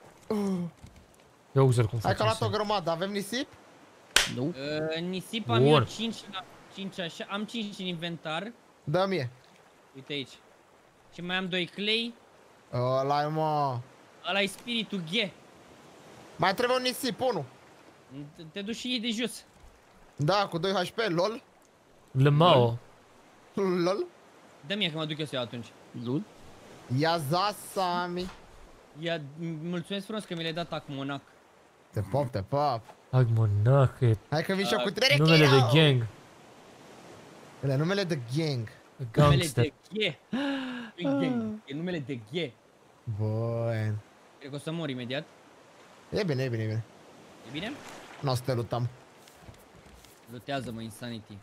Ia uzi-l cum Hai că face a luat o asta. grămadă, avem nisip? Nu. Nisip am eu 5 așa, am 5 în inventar. Dă mie. Uite aici. Și mai am 2 clay. Ăla-i, mă. Ăla-i spiritul G. Mai trebuie un nisip, unul. Te duci și iei de jos. Da, cu 2 HP, lol. Lămao. Lol. Dă mie că mă duc eu să iau atunci. Lul. Ia za, Sami. Ia, mulțumesc frumos că mi l-ai dat acum, monac. Te pop, te pop. Hai, monache. Hai că vin și eu cu tine, Numele de gang. Ăla, numele de gang. Gangster. Numele de G. E numele de G. Bun. Cred că o să mor imediat. E bine, e bine, e bine. E bine? N-o să te lutăm. Lutează-mă, Insanity.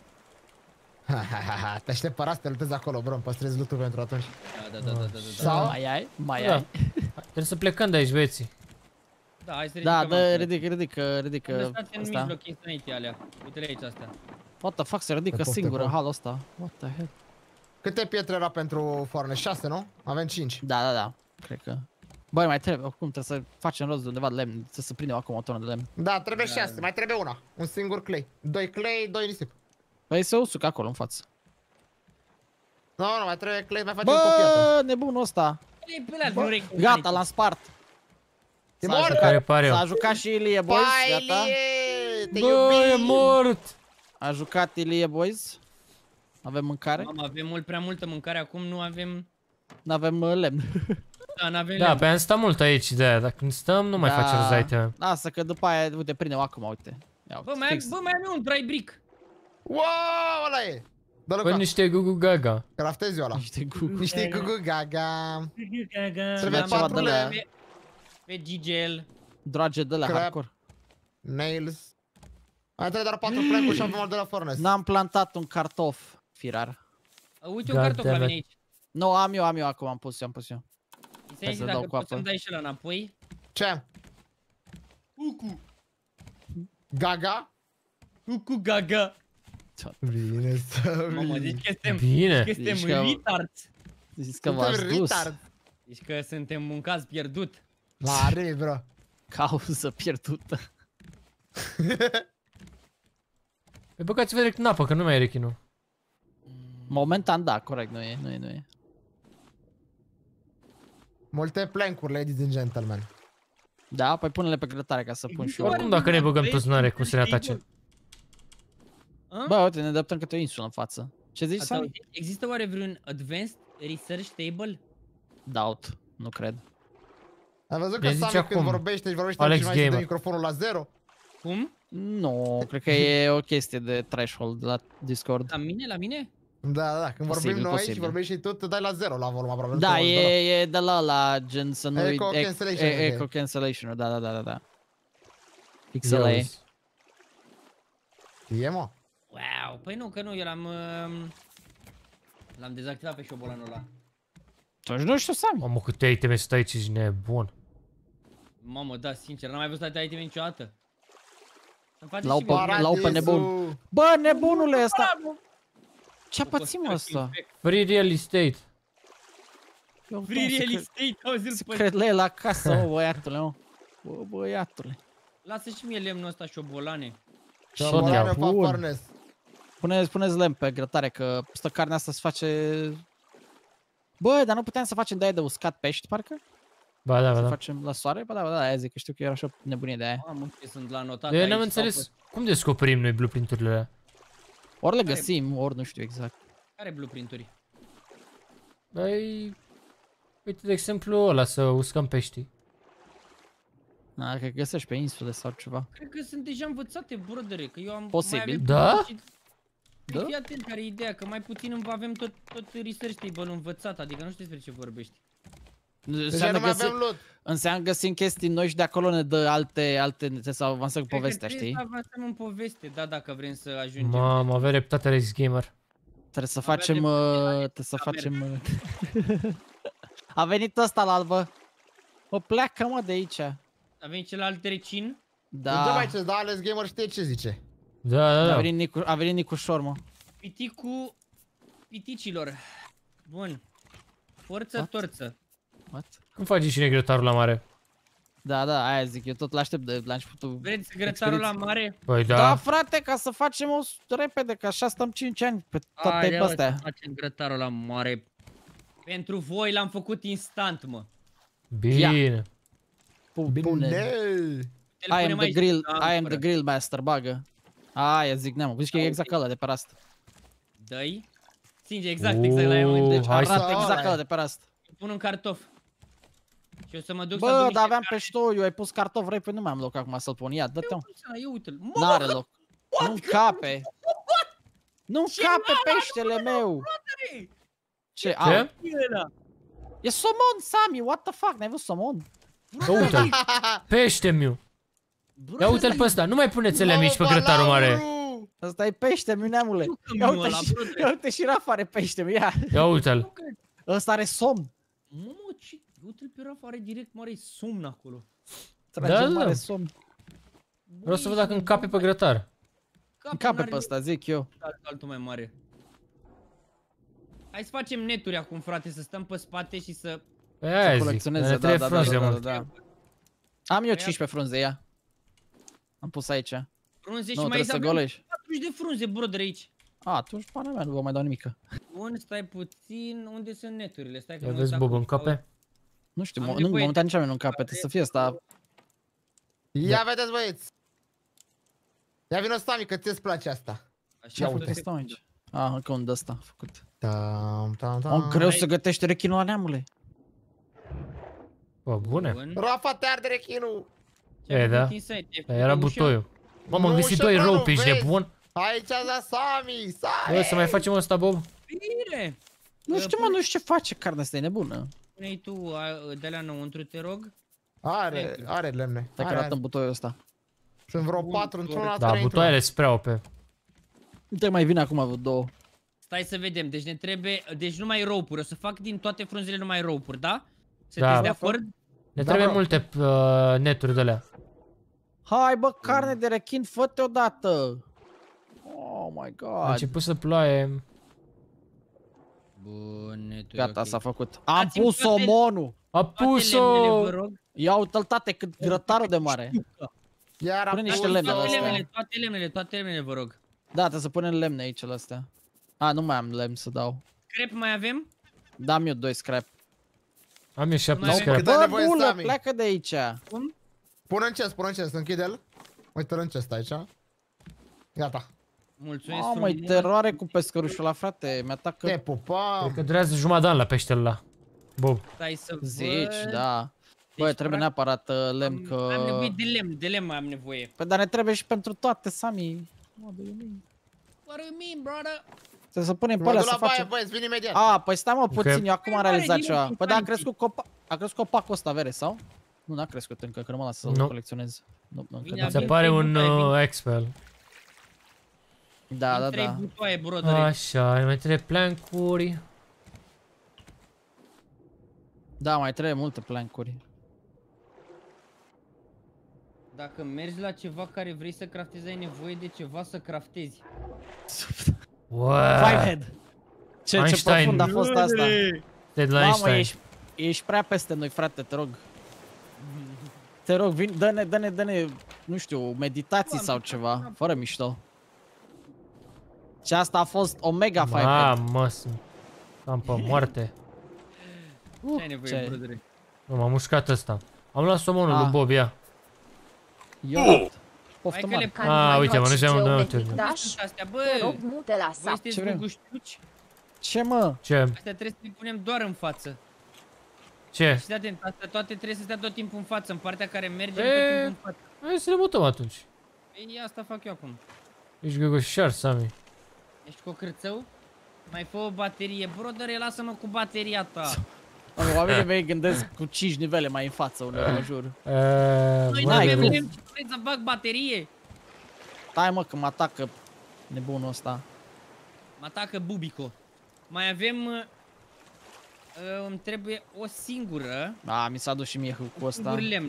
Ha, te aștept parat să te lutezi acolo, bro, îmi păstrezi lootul pentru atunci. Da. Sau? Mai ai? Mai Da. ai? Trebuie să plecăm de aici, băieții. Da, hai să ridicăm. Da, ridică Am lăsat în asta. mijloc Insanity alea. Uite-le aici astea. What the fuck, se ridică singură halul ăsta. What the hell? Câte pietre era pentru forne? 6, nu? Avem 5. Da. Cred că. Băi, mai trebuie, oricum trebuie să facem rost de undeva de lemn, trebuie să prindem acum o tonă de lemn. Da, trebuie 6, mai trebuie una. Un singur clay. 2 clay, 2 nisip. Păi se usuc acolo în față. Nu, mai trebuie clay, mai facem cu o piatră. Bă, nebunul ăsta. Gata, l-am spart. E mort! Care pare eu. S-a jucat și Ilie, boys, gata. Te Bă, e iubim! mort! A jucat Ilie, boys. Avem mâncare? Mamă, avem mult prea multă mâncare acum, nu avem... N-avem lemn. Da, n-avem Da, lemn. pe am stat mult aici ideea, dacă când stăm nu mai facem zaite. Lasă că după aia, uite, prindem acum, uite. Ia, Bă, mai am eu un dry brick. Wow, ăla e! Dă-l Păi ca. niște gugu gaga. Craftezi eu ăla. Niște gugu gaga. Trebuie Avea ceva 4 de la- lemn. Pe Gigel. Droage de la Crap. hardcore. Nails. Mai trebuie doar 4 plank-uri și avem al de la furnace. N-am plantat un cartof, firar. Uite un cartof la mine aici. Nu, am eu acum, am pus eu. Insanity, să dau dacă cu poți apă. să-mi dai și ăla înapoi. Ce? Cucu. Gaga? Cucu Gaga. Bine să Mamă, vii. zici că suntem, Bine. zici că suntem retards. Zici că v-ați dus. Zici că suntem un caz pierdut. Mare, bro. Cauză pierdută. Păi băgați-vă direct în apă, că nu mai e rechinul. Momentan da, corect, nu e. Multe plancuri, ladies and gentlemen. Da, păi pune-le pe grătare ca să pun și eu. Oricum dacă ne băgăm toți n-are cum să ne atace. Bă, uite, ne adaptăm câte o insulă în față. Ce zici, Sami? Există oare vreun advanced research table? Doubt, nu cred. Ai văzut că Sami când vorbește și mai și dă microfonul la 0? Cum? Nu, cred că e o chestie de threshold la Discord. La mine? Da, când vorbim noi și vorbești și tu, te dai la 0 la volum aproape. Da, e de la gen să nu... Echo cancellation. Echo cancellation, da. XLA. Știe, mă? Wow, păi nu, că nu, eu l-am dezactivat pe șobolanul ăla. Toți nu știu, Sami. Mamă, câte iteme sunt aici, ești nebun. Mamă, da, sincer, n-am mai văzut atâtea iteme niciodată. L-au pe nebun. Bă, nebunule ăsta! Ce-a pățit, mă, ăsta? Free real estate. Free real estate, auzi-l pe... Cred la el acasă, mă, băiatule, mă. Bă, băiatule. Lasă și mie lemnul ăsta, șobolane. Șobolane fac furnace. Puneți lemn pe grătare, că stă carnea asta se face... Bă, dar nu puteam să facem de aia de uscat pești, parcă? Ba da. Să facem la soare? Ba da, aia zic, că știu că era așa nebunie de aia. Mamă, ce sunt la notat Eu aici. n-am înțeles, cum descoperim noi blueprint-urile alea? Ori le găsim, ori nu știu exact. Care blueprint-uri? Băi... Uite, de exemplu, ăla, să uscăm peștii. Da, cred că găsești pe insule sau ceva. Cred că sunt deja învățate, brodere, că eu am... Posibil. Da? Da? Fii atent, care e ideea, că mai puțin avem tot research table învățat, adică nu știu despre ce vorbești. Deja nu mai avem loot. Înseamnă găsim chestii noi și de acolo ne dă alte, să avansăm cu povestea, știi? Trebuie să avansăm în poveste, da, dacă vrem să ajungem. Mamă, avea reptate Alex Gamer. Trebuie să facem... A venit ăsta la albă. O pleacă, mă, de aici. A venit celălalt recin? Da. Nu mai ce, da, Alex Gamer știe ce zice. Da. A venit Nicușor, mă. Piticul piticilor. Bun. Forță, torță. What? Cum faci și grătarul la mare? Da, aia zic, eu tot l-aștept de la începutul. Vreți grătarul la mare? Păi da. Da, frate, ca să facem repede, că așa stăm 5 ani pe toate pe astea. Să facem grătarul la mare. Pentru voi l-am făcut instant, mă. Bine. Bine. I am the grill master, bagă. Aia zic, neamă, zici că e exact ăla de pe rast. Dă-i. Singe, exact la ea mă deci arată exact ăla de pe rast. Pun un cartof. Și o să mă duc să adun. Bă, dar aveam peștoiu, ai pus cartof repede, nu mai am loc acum să-l pun. Ia, dă-te-o. N-are loc. Nu cape. Nu cape peștele meu. Ce? E somon, Sami, what the fuck, n-ai văzut somon? Uite-l. Pește-miu. Ia uite-l pe ăsta, nu mai puneți-le mici pe grătarul mare. Asta e pește-miu, neamule. Ia uite și Rafa are pește-miu, ia. Ia uite-l. Ăsta are somn. Mamă, ce... Uite-l pe Rafa, are direct mare somn acolo. Trage mare somn. Vreau să văd dacă încape pe grătar. Încape pe ăsta, zic eu. Altul mai mare. Hai să facem neturi acum, frate, să stăm pe spate și să... Păi aia zic, ne trebuie frunze, mă. Am eu 15 frunze, ia. Am pus aici. Frunze și mai mai să golești. 40 de frunze, brother, aici. A, atunci, pana mea, nu vă mai dau nimică. Bun, stai puțin, unde sunt neturile? Stai că ia vezi, Bob, încape? Nu știu, nu, momentan nici nu încape, trebuie să fie asta. Ia vedeți, băieți. Ia vină Sami, că ți-ți place asta. Ia uite, stau aici. Ah, încă un d-ăsta făcut. Om, greu să gătește rechinul ăla, neamule. Bă, bune. Rafa, te arde rechinul. E, da. Era butoiul. Mamă, am găsit 2 rope, ești nebun? Aici la Sami, Bă, să mai facem ăsta, Bob? Bine! Nu știu, mă, nu știu ce face carnea asta, e nebună. Pune-i tu de-alea înăuntru, te rog. Are lemne. Dacă arată butoiul ăsta. Sunt vreo 4 într-una, 3 într-una. Da, butoaiele sunt prea OP. Uite, mai vine acum vreo 2. Stai să vedem, deci ne trebuie, deci numai rope-uri, o să fac din toate frunzele numai rope-uri, da? Da. De acord? Ne trebuie multe neturi de alea. Hai bă, carne de rechin, fă-te odată! Oh my god! A început să ploaie. Bun, Gata, s-a făcut. Am pus somonul! A pus-o! Ia uite-l, tate, cât grătarul de mare. Iar pune niște lemne la astea. Toate lemnele, vă rog. Da, trebuie să punem lemne aici la astea. A, nu mai am lemn să dau. Scrap mai avem? Dam eu 2 scrap. Am eu 7 Mai scrap. avem. Bă, nevoie, bulă, Sami. pleacă de aici. Cum? Pune în chest, închide-l. Uite-l în chest aici. Gata. Mulțumesc Mamă, e teroare cu pescărușul ăla, frate. Mi-atacă. Te pupa. Cred că durează jumătate de an la peștele ăla. Bob. Stai să Zici, văd. da. Băi, trebuie neapărat lemn că... Am nevoie de lemn mai am nevoie. Păi, dar ne trebuie și pentru toate, Sami. What do you mean, brother? Trebuie să punem pe Mă alea duc să la baie, facem... băieți, vin imediat. A, păi stai mă puțin, eu acum am realizat din ceva. nou, Păi da, a crescut copacul ăsta, vere, sau? Nu, n-a crescut încă, că nu mă lasă să-l Nu. colecționez. Nu, încă Bine, nu. Mi se Avem pare trei un butoaie, expel. Da, da, Trei da. butoaie, brother. Așa, mai trebuie plancuri. Da, mai trebuie multe plancuri. Dacă mergi la ceva care vrei să craftezi, ai nevoie de ceva să craftezi. Wow. Fivehead! Ce profund a fost asta. Deadline Mamă, Einstein. ești prea peste noi, frate, te rog. Te rog, vin, dă-ne, nu știu, meditații sau ceva, fără mișto. Și asta a fost Omega Fivehead. Mamă, am pe moarte. Ce ai nevoie, brother? Nu, m-a mușcat ăsta. Am luat somonul lui Bob, ia. Iot. Poftă mare. Uite, mănânceam un Astea, bă, Te rog, mute la voi sap. sunteți guguștiuci? Ce, mă? Ce? Astea trebuie să le punem doar în față. Ce? Stai atent, astea toate trebuie să stea tot timpul în față, în partea care merge tot timpul în față. Hai să le mutăm atunci. Ei, asta fac eu acum. Ești găgoșar, Sami. Ești cocrățău? Mai fă o baterie, brother, lasă-mă cu bateria ta. Oamenii mei gândesc cu 5 nivele mai în față, uneori, mă jur. Noi n-avem lemn, vrei să bag baterie? Stai mă, că mă atacă nebunul ăsta. Mă atacă Bubico. Mai avem... îmi trebuie o singură. Mi s-a dus și mie cu ăsta. Singur lemn.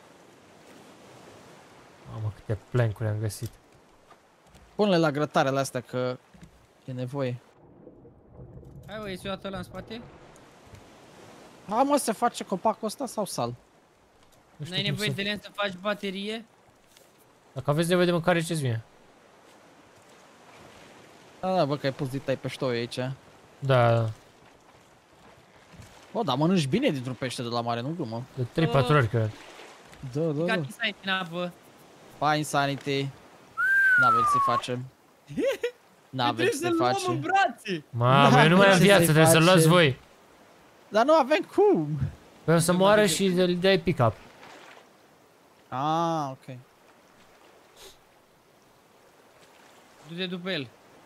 Mamă, câte plancuri am găsit. Pune-le la grătarele astea, că e nevoie. Hai, o ies o dată ăla în spate? Mă, se face copacul ăsta sau sal? N-ai nevoie de lemn să faci baterie? Dacă aveți nevoie de mâncare, ce-ți vine? Da, bă, că ai pus ditai pe ștoi aici. Da. Bă, dar mănânci bine dintr-un pește de la mare, nu glumă. De 3-4 ori, cred. Da. Ca să în apă. Pa, Insanity. N-avem să-i facem. N-avem să-i facem. brațe! Mamă, eu nu mai am viață, trebuie să-l luați voi. Dar nu avem cum. Păi o să moară și îl dai pick-up. Ok. Du-te după el.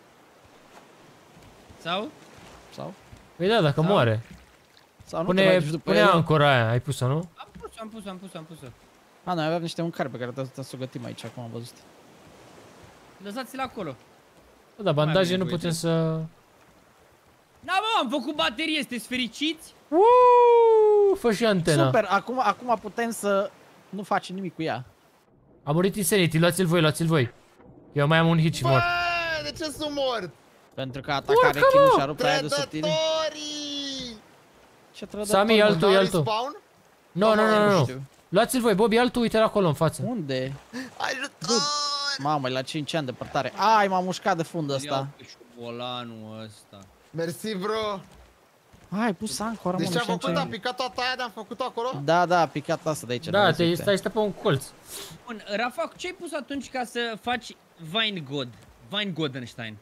Sau? Păi da, dacă moare. Sau nu te mai duci după Pune el. ancora aia, ai pus-o, nu? Am pus-o. Noi aveam niște mâncare pe care trebuie să o gătim aici, acum am văzut. Lăsați-l acolo. Bă, dar bandaje avem nu nevoie putem de- să... Da, mă, am făcut baterie, sunteți fericiți? Fă și antena. Super, acum putem să nu facem nimic cu ea. A murit Insanity, luați-l voi. Eu mai am un hit și mor. Bă, de ce sunt mort? Pentru că ataca rechinul și-a rupt aia de sub tine. Trădătorii! Ce trădător? Sami, altul, e altul. Spawn? Nu. Luați-l voi, Bobby, altul, uite-l acolo în față. Unde? Ajutor! Mamă, e la 5 ani departare. Ai, m-am mușcat de fund ăsta. Iau pe șobolanul ăsta. Mersi, bro. Ai pus ancora, mă, Deci nu am știu făcut, ce. a picat toată aia de-am făcut acolo? Da, a picat asta de aici. Da, stai pe un colț. Bun, Rafa, ce ai pus atunci ca să faci Vine God? Vine Godenstein.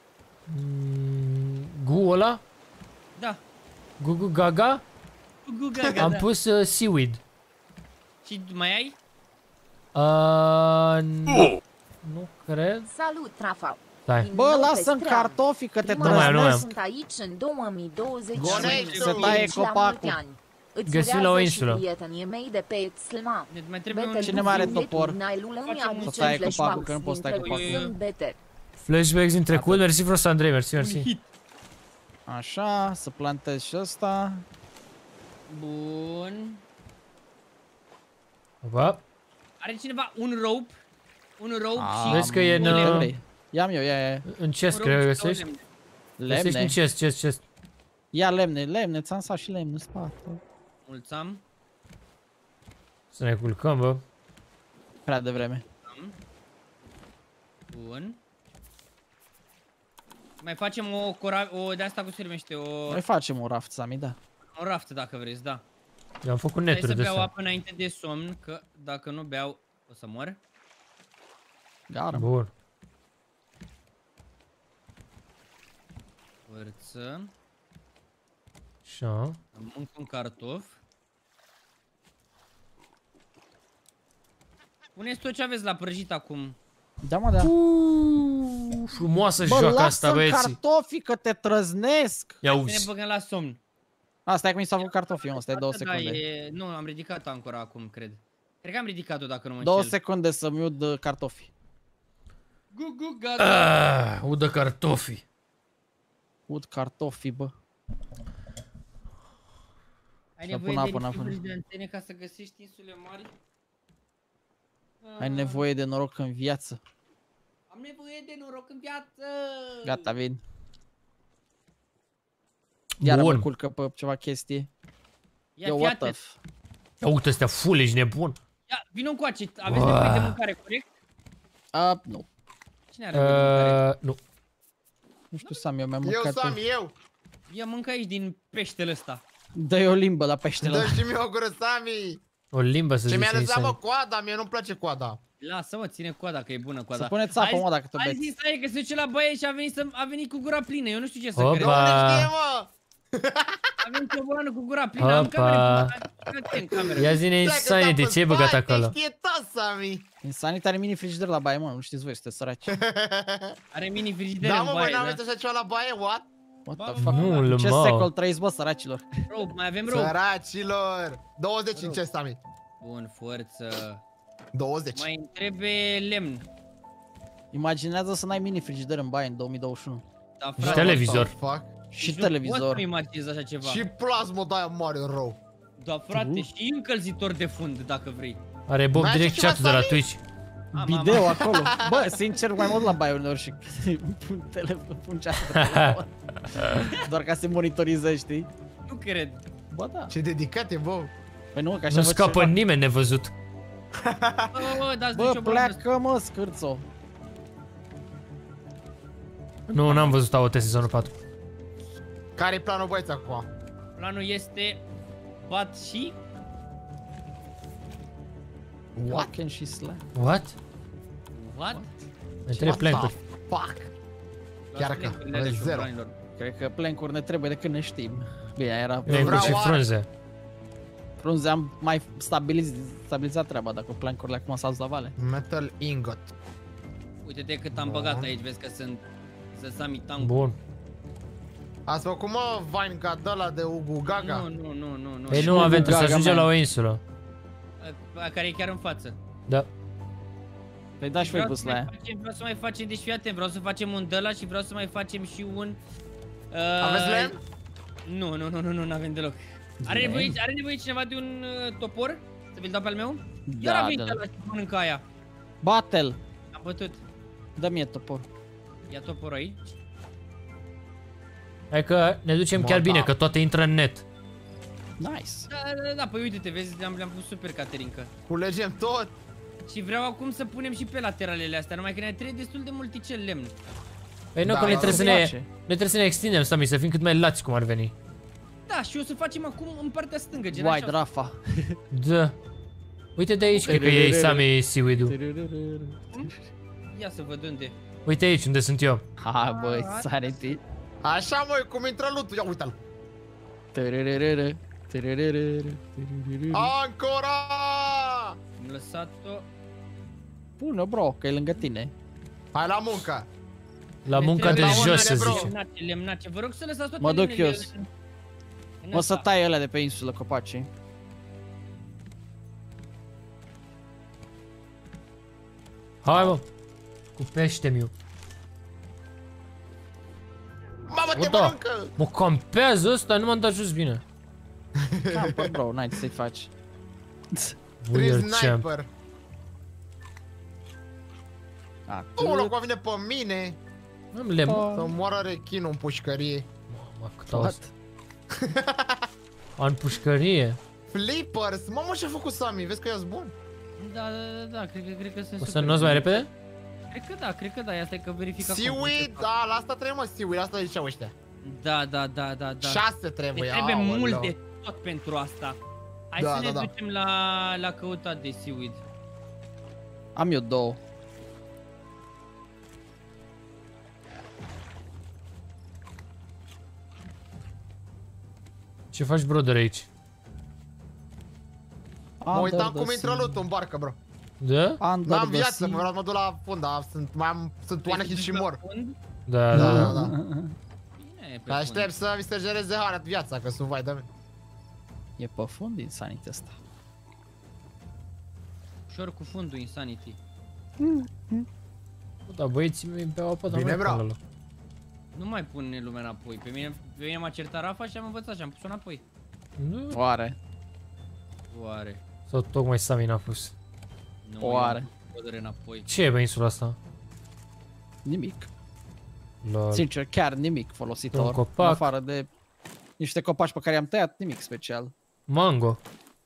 Gu ăla? Da. Gugu Gaga? Gugaga, Am da. pus seaweed. Și mai ai? Nu cred. Salut, Rafa. Stai. Bă, lasă-mi cartofii că te trăznesc. Sunt aici în 2020. Se taie copacul. Găsim la o insulă. Prietenii mei de pe Slma. Mai trebuie un... Cine mai are topor? Să taie copacul, că nu poți taie copacul. Flashbacks din trecut, mersi frumos, Andrei, mersi. Așa, să plantez și ăsta. Bun. Opa. Are cineva un rope? Un rope și... Vezi că e în... Ia-mi eu, ia. În chest, cred că găsești. Găsești în chest. Ia lemne, ți-am sat și lemne în spate. Mulți am. Să ne culcăm, bă. Prea devreme. Bun. Mai facem o de asta, cum se numește, o... Mai facem un raft, Sami, da. O raftă dacă vreți, da. Eu am făcut neturi de să beau asta. apă înainte de somn, că dacă nu beau o să mor. Gara. Bun. Vârță. Așa. Mânc un cartof. Puneți tot ce aveți la prăjit acum. Da, mă, da. Frumoasă joacă asta, băieții. Bă, lasă-mi cartofii că te trăznesc. Ia Ne uzi. băgăm la somn. Asta e cum mi s-a făcut cartofii, mă, stai 2 secunde. Nu, am ridicat ancora acum, cred. Cred că am ridicat-o dacă nu mă 2 înșel. secunde să-mi ud cartofii. Gata. Udă cartofii. Ud cartofii, bă. Ai Și nevoie apă, de apă. niveluri de antene ca să găsești insule mari? Ai nevoie de noroc în viață. Am nevoie de noroc în viață! Gata, vin. Iar mă Bun. culcă pe ceva chestie. Ia, Yo, fii what the atent. Ia uite astea full, ești nebun. Ia, vină încoace, aveți nevoie de mâncare, corect? Nu. Cine are nevoie de mâncare? Nu. Nu știu, Sami, eu mi-am Eu, mâncat. Sami, eu. Ia mâncă aici din peștele ăsta. Dă-i o limbă la peștele. Dă și mie o gură, Sami. O limbă să Ce zici mi-a lăsat, mă, insane. coada, mie nu-mi place coada. Lasă-mă, ține coada, că e bună coada. Să puneți apă, mă, dacă te Ai beți. zis aia că se duce la baie și a venit cu gura plină, eu nu știu ce să Opa. cred. Unde știe, mă? A venit o bolană cu gura plină, am camere în cameră. Ia zi-ne Insanity, ce ai băgat acolo? Știe tot, Sami. Insanity are mini frigider la baie, mă, nu știți voi, sunteți săraci. Are mini frigider Da, în mă, baie, băi, da? n-aveți așa ceva la baie, what? What the fuck? Nu, Ce mă. secol trăiți, bă, săracilor? Rope, mai avem rope. Săracilor. 20 în ce, Sami? Bun, forță. 20. Mai îmi trebuie lemn. Imaginează să n-ai mini frigider în baie în 2021. Da, Și frate. televizor. Fuck. Și Nici nu pot televizor. să-mi imaginez așa ceva. Și plasmă de aia mare rău. Da, frate, și încălzitor de fund, dacă vrei. Are Bob Mai ai direct ceva, chat-ul de la Sami? Twitch. Video acolo. Bă, sincer, mai mult la baie uneori și pun chat pe telefon. Doar ca să monitorizezi, știi? Nu cred. Bă, da. Ce dedicat e, bă. Păi nu, că așa Nu văd scapă ceva. nimeni nevăzut. Bă, dați Bă, nicio problemă. pleacă, mă, scârțo. Nu, n-am văzut AOT sezonul 4. Care-i planul, băieți, acum? Planul este bat și Walk și slap. What? what? Mai trebuie plancuri. Fuck. Chiar că, Planele zero. șobolanilor. Cred că plancuri ne trebuie de când ne știm. Bine, era Plancuri și Vreau frunze. frunze, am mai stabilizat treaba dacă plancurile acum s-au dus la vale. Metal ingot. Uite-te cât am băgat aici, vezi că sunt Sesami Tango. Bun. Ați făcut, mă, Vine ca de ăla de Ugu Gaga? Nu. Ei Și nu nu avem, cu trebuie să Gaga, ajungem man. la o insulă. Care e chiar în față. Da. Păi da și voi pus la aia. Vreau să mai facem, deci fii atent, vreau să facem un de ăla și vreau să mai facem și un... Aveți lemn? Nu avem deloc. Are nevoie cineva de un topor? Să vi-l dau pe al meu? Iar Da, a venit da. ăla și mănâncă aia. Battle! Am bătut. Dă-mi topor. Ia toporul aici. Hai că ne ducem Bă, chiar bine, da. că toate intră în net. Nice. Da, păi uite-te, vezi, le-am pus super, Caterinca. Culegem tot. Și vreau acum să punem și pe lateralele astea, numai că ne trebuie destul de multicel lemn. Păi nu, Da, că noi da, trebuie să îmi ne... place. Noi trebuie să ne extindem, Sami, să fim cât mai lați cum ar veni. Da, și o să facem acum în partea stângă, gen White așa. Rafa. Da. Uite de aici, cred că e Sami Seaweed-ul. Ia să văd unde. Uite aici, unde sunt eu. Ha, băi, Sanity. Așa, măi, cum intră lutul. Ia uite-l. Ancora! Am lăsat-o. Pune, bro, că e lângă tine. Hai la muncă. La munca de La jos, onere, să bro. zice. Lemnace, vă rog să lăsați toate Mă duc lemnele eu. în O să ăsta. tai alea de pe insulă, copacii. Hai, mă. Cu pește-miu. Mamă, te Da. mănâncă! Mă campează ăsta, nu m-am dat jos bine. Campă, bro, n-ai ce să-i faci. Trei Weird champ. sniper. Nu, locul vine pe mine. Am lemn. Să moară rechinul în pușcărie. Mamă, cât auzi. În pușcărie? Flippers! Mamă, ce-a făcut Sami? Vezi că e bun? Da, cred că sunt. O să nu-ți mai repede? Cred că da, asta e că verifică. Seaweed, da, la asta trebuie, mă, seaweed, asta ziceau ăștia. Da. 6 trebuie, trebuie mult de tot pentru asta. Hai să ne ducem la căutat de seaweed. Am eu 2. Ce faci, brother, aici? Mă uitam cum intră loot-ul în barcă, bro. Da? N-am viață, vreau să mă duc la fund, dar sunt oanehit și mor. Da. Dar aștept să mi se gereze viața, că sunt vai de mine. E pe fund Insanity ăsta. Ușor cu fundul Insanity. Da, băieții mei beau apă, dar bine, nu mai bro. pun. Nu mai pune lumea înapoi. Pe mine m-a certat Rafa și am învățat și am pus-o înapoi. Nu? Oare? Sau tocmai Sami n-a pus? Nu, oare? Înapoi. Ce e pe insula asta? Nimic. Lol. Sincer, chiar nimic folositor. Un copac. În afară de niște copaci pe care i-am tăiat, nimic special. Mango.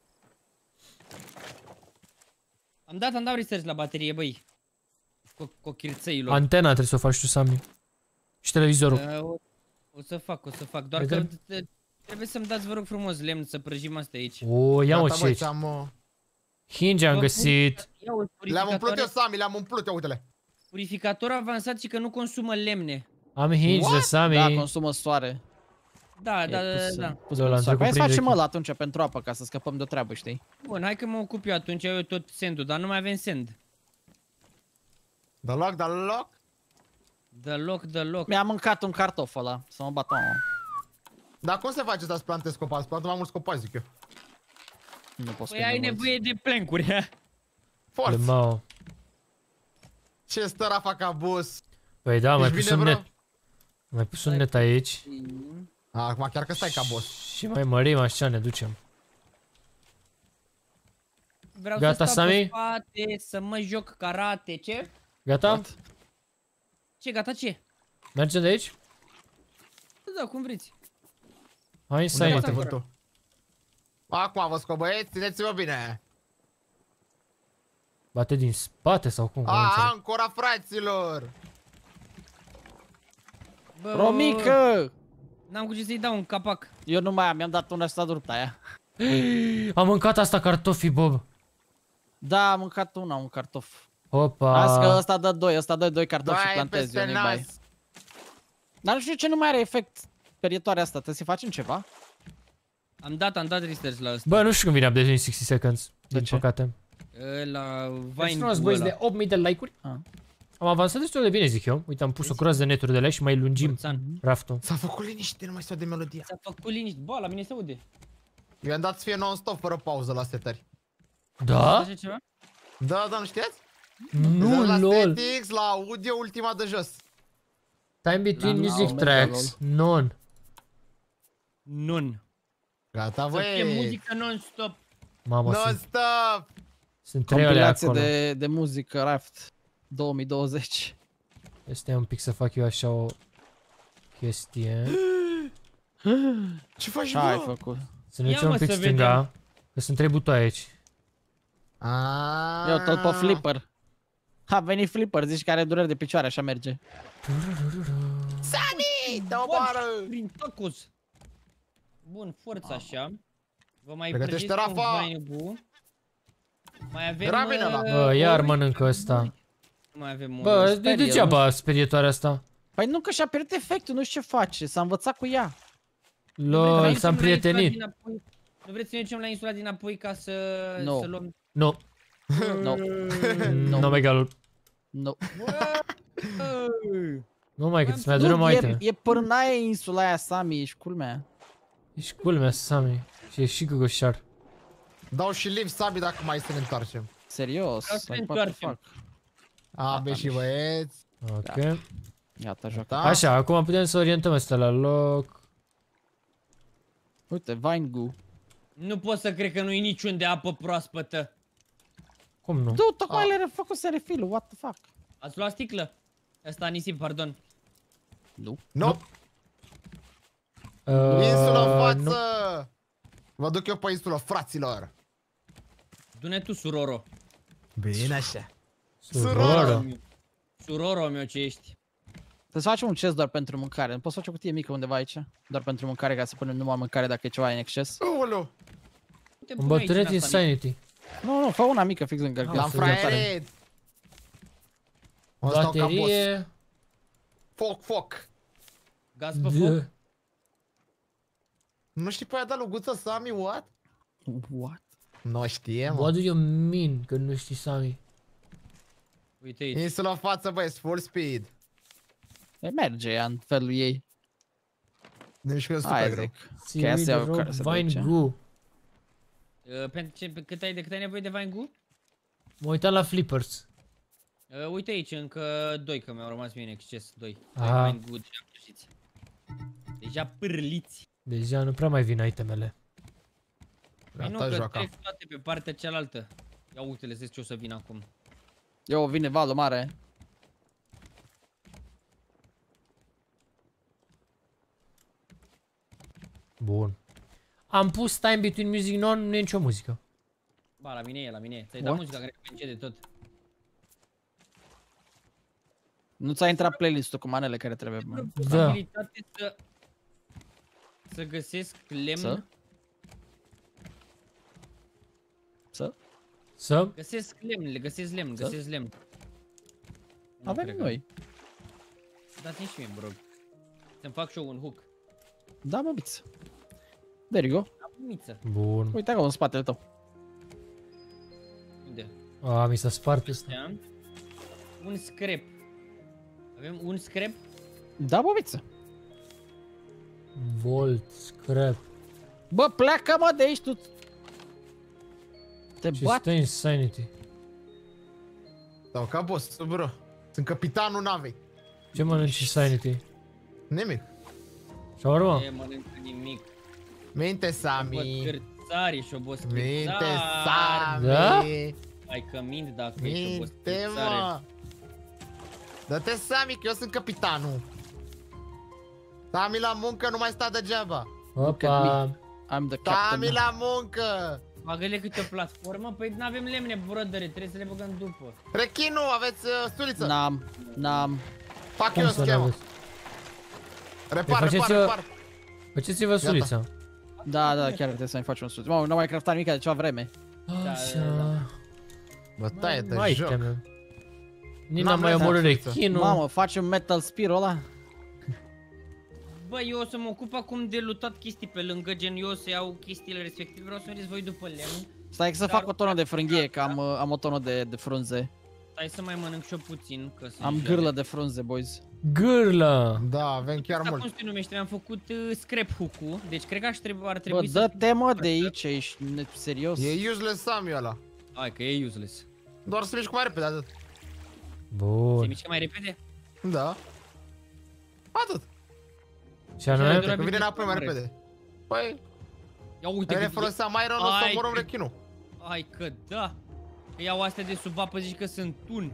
Am dat research la baterie, băi. Cochirțăilor. Antena trebuie să o faci tu, Sami. Și televizorul. O să fac. Doar că trebuie să-mi dați, vă rog frumos, lemn să prăjim asta aici. O, ia-mă ce aici. Hinge am găsit. Le-am umplut eu, Sami, le-am umplut, ia uite-le. Purificator avansat și că nu consumă lemne. Am hinge de Sami. Da, consumă soare. Da. Hai să facem ăla atunci pentru apă, ca să scăpăm de o treabă, știi? Bun, hai că mă ocup eu atunci, eu tot sandul, dar nu mai avem sand. Dă loc. Mi-a mâncat un cartof ăla, să mă bată mama. Dar cum se face să-ți plantezi copaci? Plantă mai mulți copaci, zic eu. Nu pot să păi ai nevoie de plancuri. Forță. Ce stă Rafa ca boss? Păi da, mai pus un net. Mai pus un net aici. Acum chiar că stai ca boss. Și mai mărim așa, ne ducem. Vreau Gata, să stau Sami? pe spate, să mă joc karate, ce? Gata? Ce, gata ce? Mergem de aici? Da, cum vreți. Hai să ai vântul. Acum vă scot, băieți, țineți-vă bine. Bate din spate sau cum? Ancora, fraților! Romică! N-am cu ce să-i dau un capac. Eu nu mai am, mi-am dat una asta durupta aia. Am mâncat asta cartofi, Bob. Da, am mâncat un cartof. Opa! Las că ăsta dă 2 cartofi și plantezi eu nebai. Dar nu știu ce nu mai are efect periotoarea asta, trebuie să facem ceva? Am dat research la ăsta. Bă, nu știu când vine update în 60 seconds, din păcate. La Vine băieți de 8000 de like-uri. Am avansat destul de bine, zic eu. Uite, am pus o groază de neturi de lei și mai lungim raftul. S-a făcut liniște, nu mai se aude melodia. S-a făcut liniște. Bă, la mine se aude. Eu am dat să fie non-stop, fără pauză la setări. Da? Da, nu știați? Nu, la lol. settings, la audio, ultima de jos. Time between music tracks. None. Gata, Să fie muzică non-stop. Mamă, non-stop! Sunt 3 ore acolo. de muzică Raft 2020. Este un pic să fac eu așa o chestie. Ce faci, Ce ai făcut? Să ne ducem un pic stânga. Că sunt 3 butoaie aici. Eu tot pe flipper. A venit flipper, zici că are dureri de picioare, așa merge. Sami! Te omoară! Prin tacos. Bun, forță așa. Vă mai pregătește Rafa! Mai avem... Bă, iar mănâncă ăsta. Mai avem... Bă, degeaba sperietoarea asta. Păi nu că și-a pierdut efectul, nu știu ce face, s-a învățat cu ea. Lol, s-a împrietenit. Nu vreți să ne ducem la insula dinapoi ca să luăm... Nu. Nu, megalul. Nu. Nu mai cât, mi-a dură mai iteme. E pârnaie insula aia, Sami, ești culmea. Ești culmea, Sami. Și e și găgoșar. Dau și live, Sami, dacă mai să ne întoarcem. Serios? Abe și băieți. Ok. Gata, joacă. Așa, acum putem să orientăm ăsta la loc. Uite, Vine-Goo. Nu pot să cred că nu e niciun de apă proaspătă. Cum nu? Du, tocmai le-a făcut refill-ul, what the fuck? Ați luat sticlă? Asta nisip, pardon. Nu. Nu. Insulă în față! Vă duc eu pe insulă, fraților. Du-ne tu, suroro. Bine așa. Suroro. Suroro meu ce ești. Să facem un chest doar pentru mâncare. Nu poți face o cutie mică undeva aici? Doar pentru mâncare, ca să punem numai mâncare dacă e ceva în exces. Ulu. Un bătăret Insanity. Nu, fă una mică fix lângă. L-am fraierit. Baterie. Foc. Gaz pe foc. Nu știi pe aia da luguță, Sami, what? What? Nu știe, mă. What do you mean că nu știi, Sami? Uite aici. Insulă în față, băi, full speed. Merge în felul ei. Ne mișcă super greu. Seaweed rope, vine goo. Cât ai nevoie de vine goo? Mă uitam la flippers. Uite aici, încă 2, că mi-au rămas mie în exces, 2. Vine goo deja prăjiți. Deja pârliți. Deja nu prea mai vin itemele. Păi nu, că trec toate pe partea cealaltă. Ia uite-le, zici ce o să vin acum. Eu, vine valul mare. Bun. Am pus time between music non, nu e nicio muzică. Ba, la mine e, la mine. Ți-ai dat muzica, cred că pe de tot. Nu ți-a intrat playlist-ul cu manele care trebuie, mă. Da. Abilitate să găsesc lemn. Să? Găsesc lemn. Avem noi. Dați-mi și mie, bro. Să-mi fac și eu un hook. Da, mă, biță. There you go. Miță. Bun. Uite acolo în spatele tău. Unde? A, mi s-a spart ăsta. Un scrap. Avem un scrap? Da, mă, biță. Volt, scrap. Bă, pleacă, mă, de aici, tu. Te Ce bat. stă Insanity? Sau ca boss, bro. Sunt capitanul navei. Ce mănânci Insanity? Nimic. Shawarma? Nu mănâncă nimic. Minte, Sami. Boscârțari și oboscârțari. Minte, Sami. Da? Hai că mint dacă ești Minte, oboscârțare. mă. Dă-te, Sami, că eu sunt capitanul. Sami la muncă, nu mai sta degeaba. Opa. I'm the captain. Sami la muncă. Bagă-le câte o platformă? Păi n-avem lemne, brodere, trebuie să le băgăm după. Rechinu, aveți suliță? N-am. Fac eu o schemă. Repar. Faceți-vă sulița. Da, chiar trebuie să mai facem un suliță. Mamă, n-am mai craftat nimic de ceva vreme. Așa. Bă, taie-te joc. Nici n-am mai omorât rechinul. Mamă, facem Metal Spear-ul ăla? Bă, eu o să mă ocup acum de lutat chestii pe lângă, gen eu o să iau chestiile respective, vreau să mergeți voi după lemn. Stai să fac o tonă de frânghie, că am o tonă de frunze. Stai să mai mănânc și eu puțin, că sunt am gârlă de frunze, boys. Gârlă! Da, avem chiar mult. Cum se numește? Mi-am făcut scrap hook-ul, deci cred că ar trebui să... Bă, dă-te mă de aici, ești serios? E useless Sami ăla. Hai că e useless. Doar să mișcă mai repede, atât. Bun. Se mișcă mai repede? Da. Atât. Și anume? Că vine înapoi mai repede. Păi... Ia uite ne foloseam iron, o să omorăm rechinul. Hai că da. Că iau astea de sub apă, zici că sunt tun.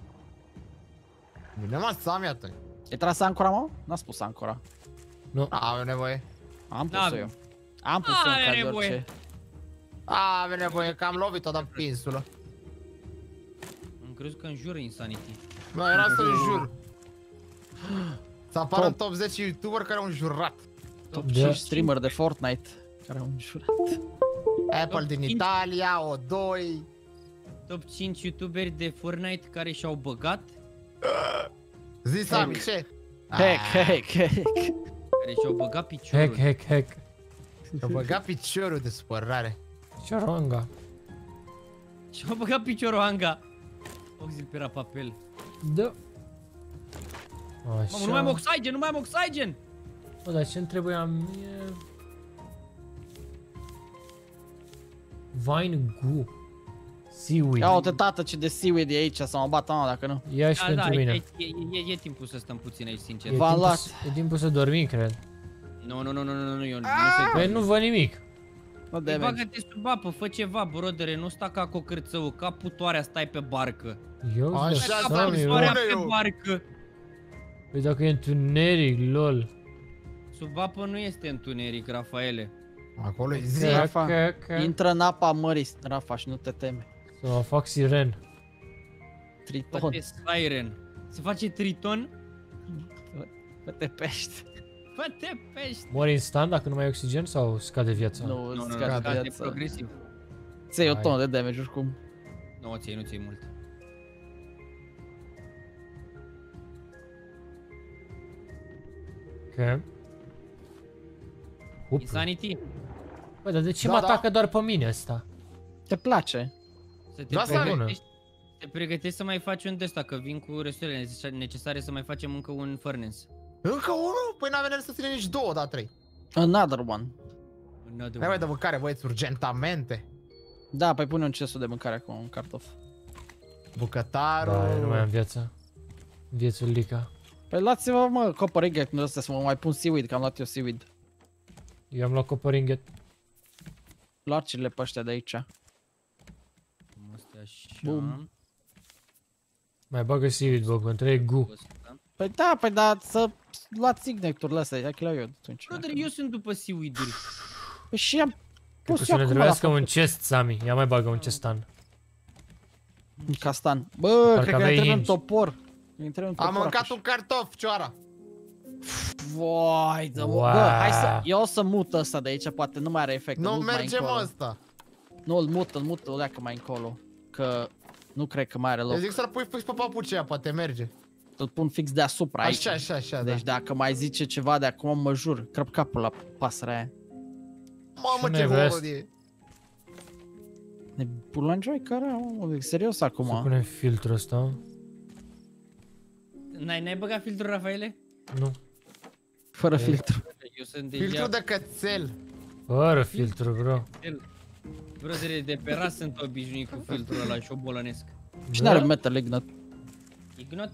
Bine mă, Sami atunci. E tras ancora, mă? N-a spus ancora. Nu. Avem nevoie. Am pus-o eu. Am pus-o în caz de orice. Avem nevoie, că am lovit-o, dar pe insulă. Am crezut că înjură Insanity. Nu, era să înjur. Să apară în top 10 youtuber care au înjurat. Top 5 streamer de Fortnite care au înjurat. Apple din Italia, O2. Top 5 youtuberi de Fortnite care și-au băgat. Zi, Sami, ce? Hack. Care și-au băgat piciorul. Hack. Și-au băgat piciorul de supărare. Șoronga. Și-au băgat piciorul Anga. Auzi-l pe rapapel. Da. Așa. Mamă, nu mai am oxygen, nu mai am oxygen! Bă, dar ce-mi trebuia mie? Vine goo. Seaweed. Ia uite, tată, ce de seaweed e aici, să mă bat mama dacă nu. Ia și pentru mine. E timpul să stăm puțin aici, sincer. V-am luat. E timpul să dormim, cred. Nu, eu nu Păi nu văd nimic. No damage. Bagă-te sub apă, fă ceva, brodere, nu sta ca cocârțău, ca putoarea stai pe barcă. Eu așa, putoarea pe barcă. Păi dacă e întuneric, lol. Sub apă nu este întuneric, Rafaele. Acolo e zi. Rafa, intră în apa mării, Rafa, și nu te teme. Să mă fac siren. Triton. Fă-te siren. Se face triton? Fă-te pești. Fă-te pești. Mori instant dacă nu mai ai oxigen sau scade viața? Nu, Nu, scade scade viața. progresiv. Ți-ai o tonă de damage oricum. Nu, nu ți-ai mult. Ok. Huplu. Insanity? Bă, dar de ce Da, mă da. atacă doar pe mine ăsta? Te place? Să te Da, asta e pregătești. Te pregătești să mai faci un de ăsta, că vin cu resursele necesare să mai facem încă un furnace. Încă unul? Păi n-avem să ține nici 2, da 3. Another one. Hai mai de mâncare, băieți, urgentamente. Da, păi pune un cestul de mâncare acum, un cartof. Bucătarul. Da, eu nu mai am viață. Viețulica. Păi luați-vă, mă, copper ingot din ăsta să mă mai pun seaweed, că am luat eu seaweed. Eu am luat copper ingot. Luați-le pe ăștia de aici. Astea așa. Bum. Mai bagă seaweed, bă, că între gu. Păi da, păi da, să luați ignecturile astea, ia că le iau eu atunci. Brother, eu sunt după seaweed-uri. Păi și am Cred că pus să eu ne acum trebuiască la un chest, Sami. Ia mai bagă un chestan. un castan. Bă, Parcă cred că ne aveai trebuie un hinge. topor. Ne trebuie un topor. Am mâncat acum. un cartof, cioara. Vai, da, Wow. bă, hai să, eu o să mut ăsta de aici, poate nu mai are efect. Nu îl mut mai merge, încolo. mă, ăsta. Nu, îl mut, o leacă mai încolo. Că nu cred că mai are Eu loc. zic să-l pui fix pe papucii aia, poate merge. Îl pun fix deasupra aici. Așa, Deci da. dacă mai zice ceva de acum, mă jur, crăp capul la pasărea aia. Mamă, Și ce noi vezi? horror e. Ne bulanjoi care, mă, e serios Să acum. punem filtrul ăsta. N-ai băgat filtrul, Rafaele? Nu. Fără filtru. Eu sunt Filtru deja... de cățel. Fără filtru, bro. Brother, de pe ras sunt obișnuit cu filtrul ăla și o bolănesc. Cine are metal ignot? Ignot?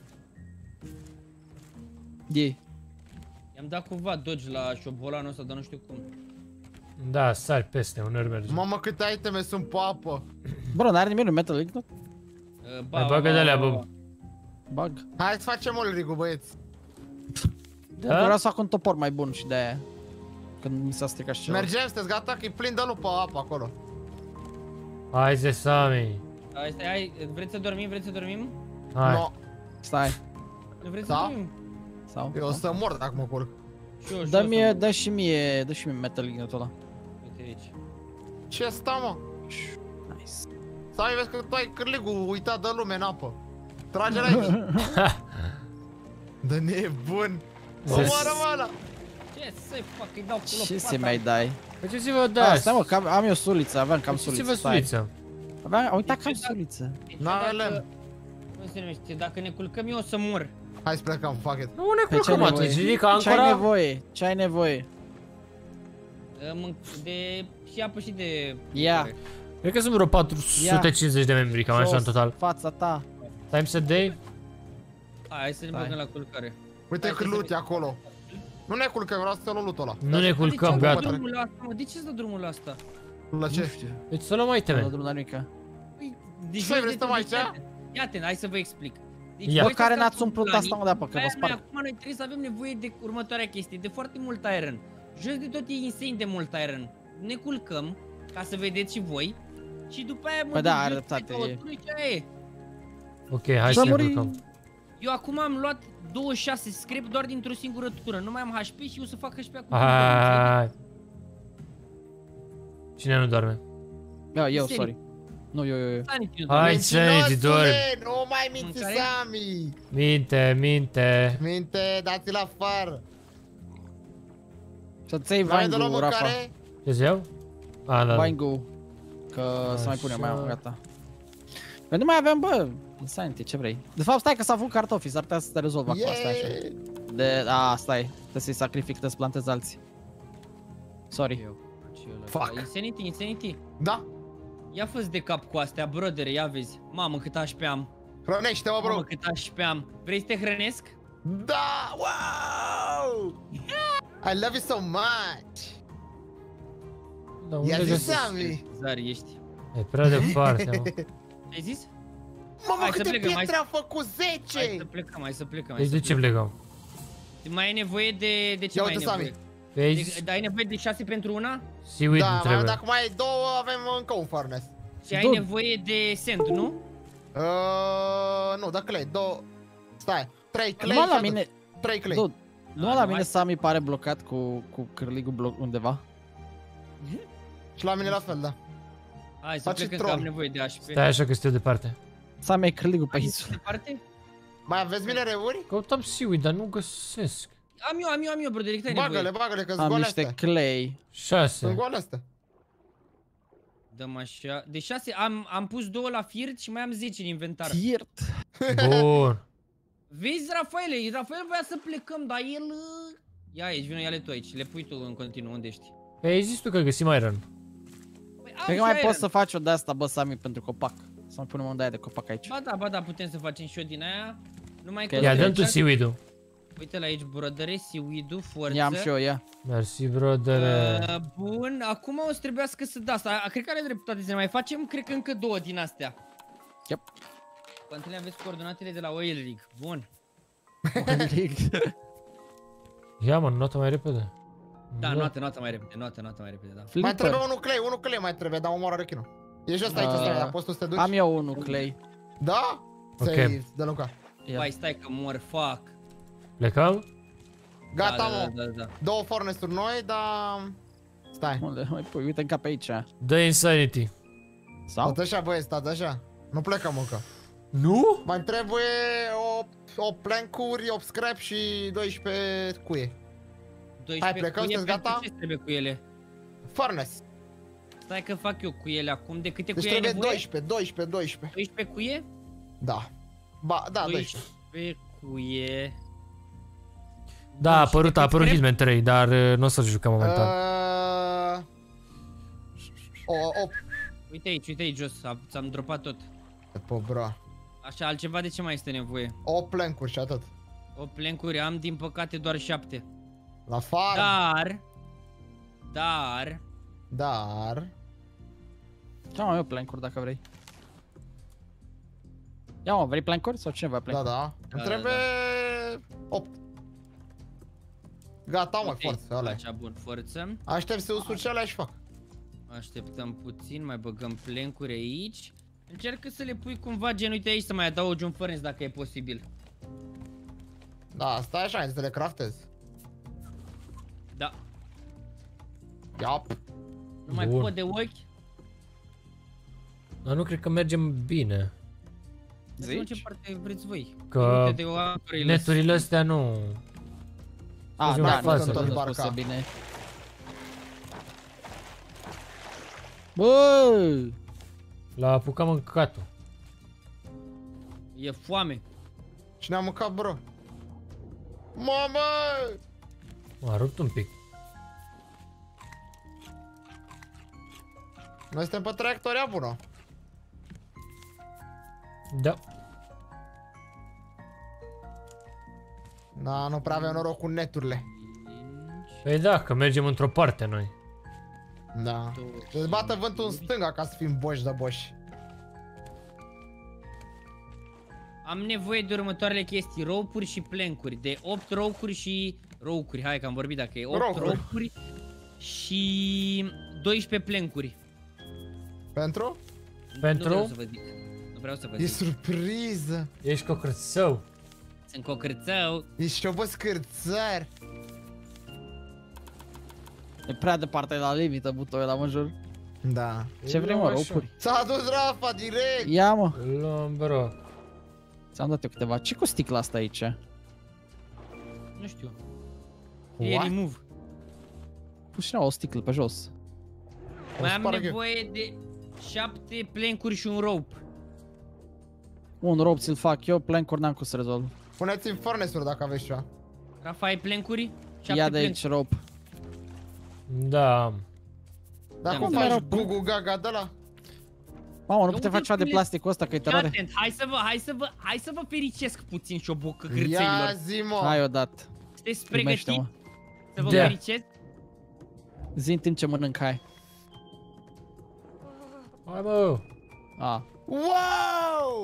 Ei. I-am dat cumva dodge la șobolanul ăsta, dar nu știu cum. Da, sari peste, uneori merge. Mamă, câte iteme sunt pe apă. Bro, n-are nimeni un metal ignot? Mai bagă de alea, bă. Bag. Hai să facem olrigu, băieți. Da? Vreau să fac un topor mai bun și de-aia. Când mi s-a stricat și ceva. Mergem, sunteți gata? Că e plin de lup pe apă acolo. Hai zi, Sami. Hai, vreți să dormim? Vreți să dormim? Hai. No, Stai. Nu vreți Da? să dormim? Sau? eu o să mor dacă mă culc. Și eu, Dă-mi, dă și mie metal ignotul ăla. Uite aici. Ce asta, mă? Nice. Stai, vezi că tu ai cârligul uitat de lume în apă. Trage-l aici. De nebun. Omoară-mă ăla. Ce să-i fac? Îi dau cu lopata. Ce să mai dai? Faceți-vă Da, dash. stai mă, că am eu suliță, aveam cam Faceți-vă suliță. Stai. suliță. Aveam, uitat că am suliță. Deci N-avem dacă- lemn. Cum se numește? Dacă ne culcăm eu o să mor. Hai să plecăm, fuck it. Nu ne Pe ce ai culcăm atunci, nevoie? ridică Ce ai ancora. nevoie? Ce ai nevoie? De... și apă și de... Ia. Cred că sunt vreo 450 de membri, cam așa în Jos, total. Fața ta. Time set day. Hai să ne Stai. băgăm la culcare. Uite cât loot e acolo. Nu ne culcăm, vreau să luăm loot-ul ăla. Nu ne culcăm, De ce gata. drumul la asta, mă? De ce să dă drumul la asta? La ce? Deci să luăm Nu iteme. drum la nimica. Deci Ce, vrei să stăm aici? Ia atent, hai să vă explic. Deci Ia. Bă, voi care stați n-ați cu umplut planii, asta mă de apă, că vă aia sparg. acum noi trebuie să avem nevoie de următoarea chestie, de foarte mult iron. Jos de tot e insane de mult iron. Ne culcăm, ca să vedeți și voi. Și după aia mă Păi duc da, are jos, dreptate, pe e. căuturi, ce aia e. Ok, hai Să să ne murim. culcăm. Eu acum am luat 26 scrap doar dintr-o singură tură. Nu mai am HP și eu să fac HP acum. Hai. Cine nu doarme? Da, eu, Serii. sorry. Nu, eu. Hai, Sanity, dormi. Nu mai minți, Mâncare? Sami! Minte. Minte, dați-l afară! Să-ți iei Mai de la Vangu, Rafa. mâncare? Ce-ți iau? A, da. Vangu. Că să mai punem, mai am, Așa. gata. Păi nu mai avem, bă, Insanity, ce vrei? De fapt, stai că s-a făcut cartofi, s-ar putea să te rezolvă acum, stai așa. Stai, trebuie să-i sacrific, trebuie să plantez alții. Sorry. Fuck. Insanity. Da? Ia fă-ți de cap cu astea, brother, ia vezi. Mamă, cât HP am. Hrănește-mă, Mamă, bro! cât HP am. Vrei să te hrănesc? Da! Wow! I love you so much! Da, unde găsești? Zari ești. E prea departe, mă. Ai zis? Mamă, câte pietre a făcut? 10! Hai să plecăm. Deci de ce plecăm? Mai ai nevoie de ce mai ai nevoie? Ai nevoie de 6 pentru una? Seaweed nu trebuie. Da, dacă mai ai 2, avem încă un furnace. Și ai nevoie de sand, nu? Nu, da clay, 2... Stai, 3 clay și la mine... 3 clay. Nu la mine Sami pare blocat cu cârligul bloc undeva. Și la mine la fel, da. Hai să plecăm că am nevoie de HP. Stai așa că stiu departe. Sami ai cârligul pe aici. Departe? Mai aveți minereuri? Căutam seaweed, dar nu găsesc. Am eu, bro, direct ai nevoie. Bagă-le, că-s am goale niște astea. clay. 6. Sunt goale astea. Dăm așa. De 6 am pus 2 la fiert și mai am 10 în inventar. Fiert. Bun. Vezi, Rafael voia să plecăm, dar el... Ia aici, vină, ia-le tu aici, le pui tu în continuu, unde ești? Păi ai zis tu că găsim iron. Cred că mai poți să faci o de asta, bă, Sami, pentru copac. Să mai punem o de aia de copac aici. Ba da, putem să facem și o din aia. Numai că... Ia, dăm tu seaweed-ul. Uite la aici, brodere, seaweed-ul, forță. Ia-am și eu, ia. Mersi, brodere. Bun, acum o să trebuiască să da asta. Cred că are dreptate să ne mai facem, cred că încă 2 din astea. Yep. Pantele, aveți coordonatele de la Oil Rig. Bun. Oil Rig. Ia, mă, notă mai repede. Da, notă mai repede, notă mai repede, da. Mai trebuie unul clay mai trebuie, dar omoară rechinul. E jos aici, stai, dar poți tu să te duci? Am eu unul clay. Da? Ok. De Luca. Vai, stai că mor, fuck. Plecăm? Gata, mă. Da. 2 furnace-uri noi, dar... Stai. Unde? Mai pui, uite în cap aici. Dă insanity. Sau? Stați așa, băieți, stați așa. Nu plecăm încă. Nu? Mai trebuie 8 plank-uri, 8 scrap și 12 cuie. 12 hai, plecăm, sunteți gata? Ce trebuie cu ele? Furnace. Stai că fac eu cu ele acum, de câte deci cuie ai nevoie? 12. 12 cuie? Da. Da, 12. 12 cuie. Da, a apărut Hitman 3, dar nu o să-l jucăm momentan. 8. Uite aici jos, ți-am dropat tot. Bro. Așa, altceva de ce mai este nevoie? 8 plank-uri și atât. 8 plank-uri, am din păcate doar 7. La farm. Dar... Ce am eu plank-uri dacă vrei. Ia mă, vrei plank-uri sau cine vrea plank-uri? Da. Îmi trebuie 8. Gata, mă, forță, ăla. Așa, bun, forță. Aștept să usuc ce alea și fac. Așteptăm puțin, mai băgăm plank-uri aici. Încearcă să le pui cumva gen, uite aici să mai adaugi un furnace dacă e posibil. Da, stai așa, să le craftez. Da. Iap. Nu mai pot de ochi. Dar nu cred că mergem bine. Zici? Ce parte vreți voi? Că neturile astea nu... Da, nu sunt tot bine. Bă! L-a apucat mâncatul. E foame. Cine a mâncat, bro? Mamă! M-a rupt un pic. Noi suntem pe traiectoria bună. Da. Da, nu prea avem noroc cu neturile. Păi da, că mergem într-o parte noi. Da. Să-ți bată vântul în stânga ca să fim boși de boși. Am nevoie de următoarele chestii, rope-uri și plank-uri. De 8 rope-uri și... rope-uri, hai că am vorbit dacă e 8 rope-uri și 12 plank-uri. Pentru? Pentru? Nu vreau să vă zic. Nu vreau să vă zic. E surpriză. Ești cocrățău. Sunt cocrățău. Ești o bă scârțar. E prea departe la limită butoiul ăla, mă jur. Da. Ce vrei, mă, rope-uri? S-a dus Rafa direct. Ia, mă. Luăm, bro. Ți-am dat eu câteva. Ce cu sticla asta aici? Nu știu. E remove. Pus și o sticlă pe jos. Mai am nevoie de 7 plank-uri și un rope. Un rope ți-l fac eu, plank-uri n-am cum să rezolv. Puneți-mi furnace-uri dacă aveți ceva. Rafa, ai plank-uri? Ia de aici rope. Da. Dar cum faci gugu gaga de la? Mamă, nu putem face ceva de plasticul ăsta, că e teroare. Hai să vă fericesc puțin și o bocă hârțeilor. Ia zi, mă. Hai odată. Sunteți pregătiți să vă fericesc? Zi în timp ce mănânc, hai. Hai bă! A. Wow!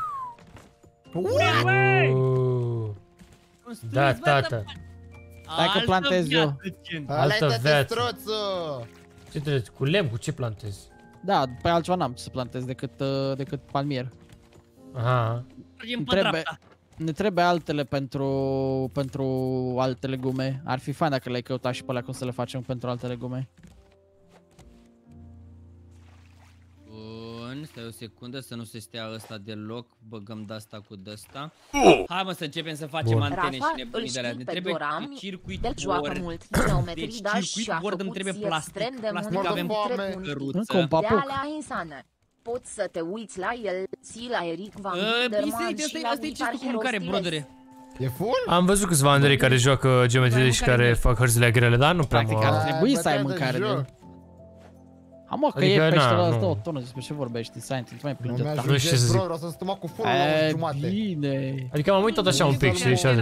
Da, tată. Stai că plantez eu. Altă viață. Struțu! Ce trebuie? Cu lemn? Cu ce plantezi? Da, pe altceva n-am să plantez decât palmier. Aha. Ne trebuie altele pentru alte legume. Ar fi fain dacă le-ai căutat și pe alea cum să le facem pentru alte legume. Bun, stai o secundă să nu se stea ăsta deloc. Băgăm de-asta cu de-asta. Hai mă să începem să facem antene și nebunii de alea. Ne trebuie circuit board. Deci circuit board îmi trebuie plastic. Plastic avem căruță. Încă un papuc. Poți să te uiți la el, ții la Eric Van Linderman și la Asta e chestul cu mâncare, brodere. E full? Am văzut câțiva andrei care joacă geometrie și care fac hărțile grele, dar nu prea Practic ar trebui să ai mâncare de el. Mă, că e peștele ăsta o tonă, despre ce vorbești, Science, nu mai plânge ta. Nu știu ce să zic. Vreau să stăma cu full la jumate. Bine. Adică m-am uitat așa un pic și așa.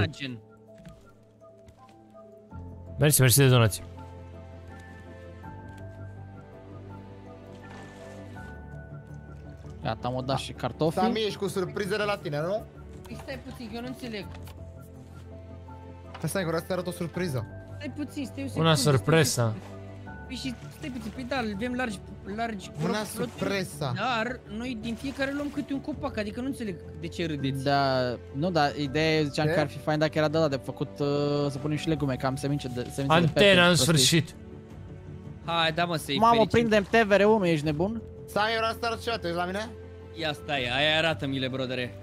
Mersi de donații. Gata, am dat și cartofi. Sami, ești cu surprizele la tine, nu? Stai puțin, că eu nu înțeleg. Stai că vreau să te arăt o surpriză. Stai puțin, stai o secundă. Una surpresa. Păi și stai puțin, păi da, avem largi Una surpresa. Dar noi din fiecare luăm câte un copac, adică nu înțeleg de ce râdeți. Da, nu, dar ideea ziceam că ar fi fain dacă era de ăla de făcut să punem și legume, că am semințe de pepper. Antena în sfârșit. Hai, da mă, să-i Mamă, prindem TVR1, ești nebun? Sami, vreau să te arăt ceva, te uiți la mine? Ia stai, aia arată-mi-le, brodere.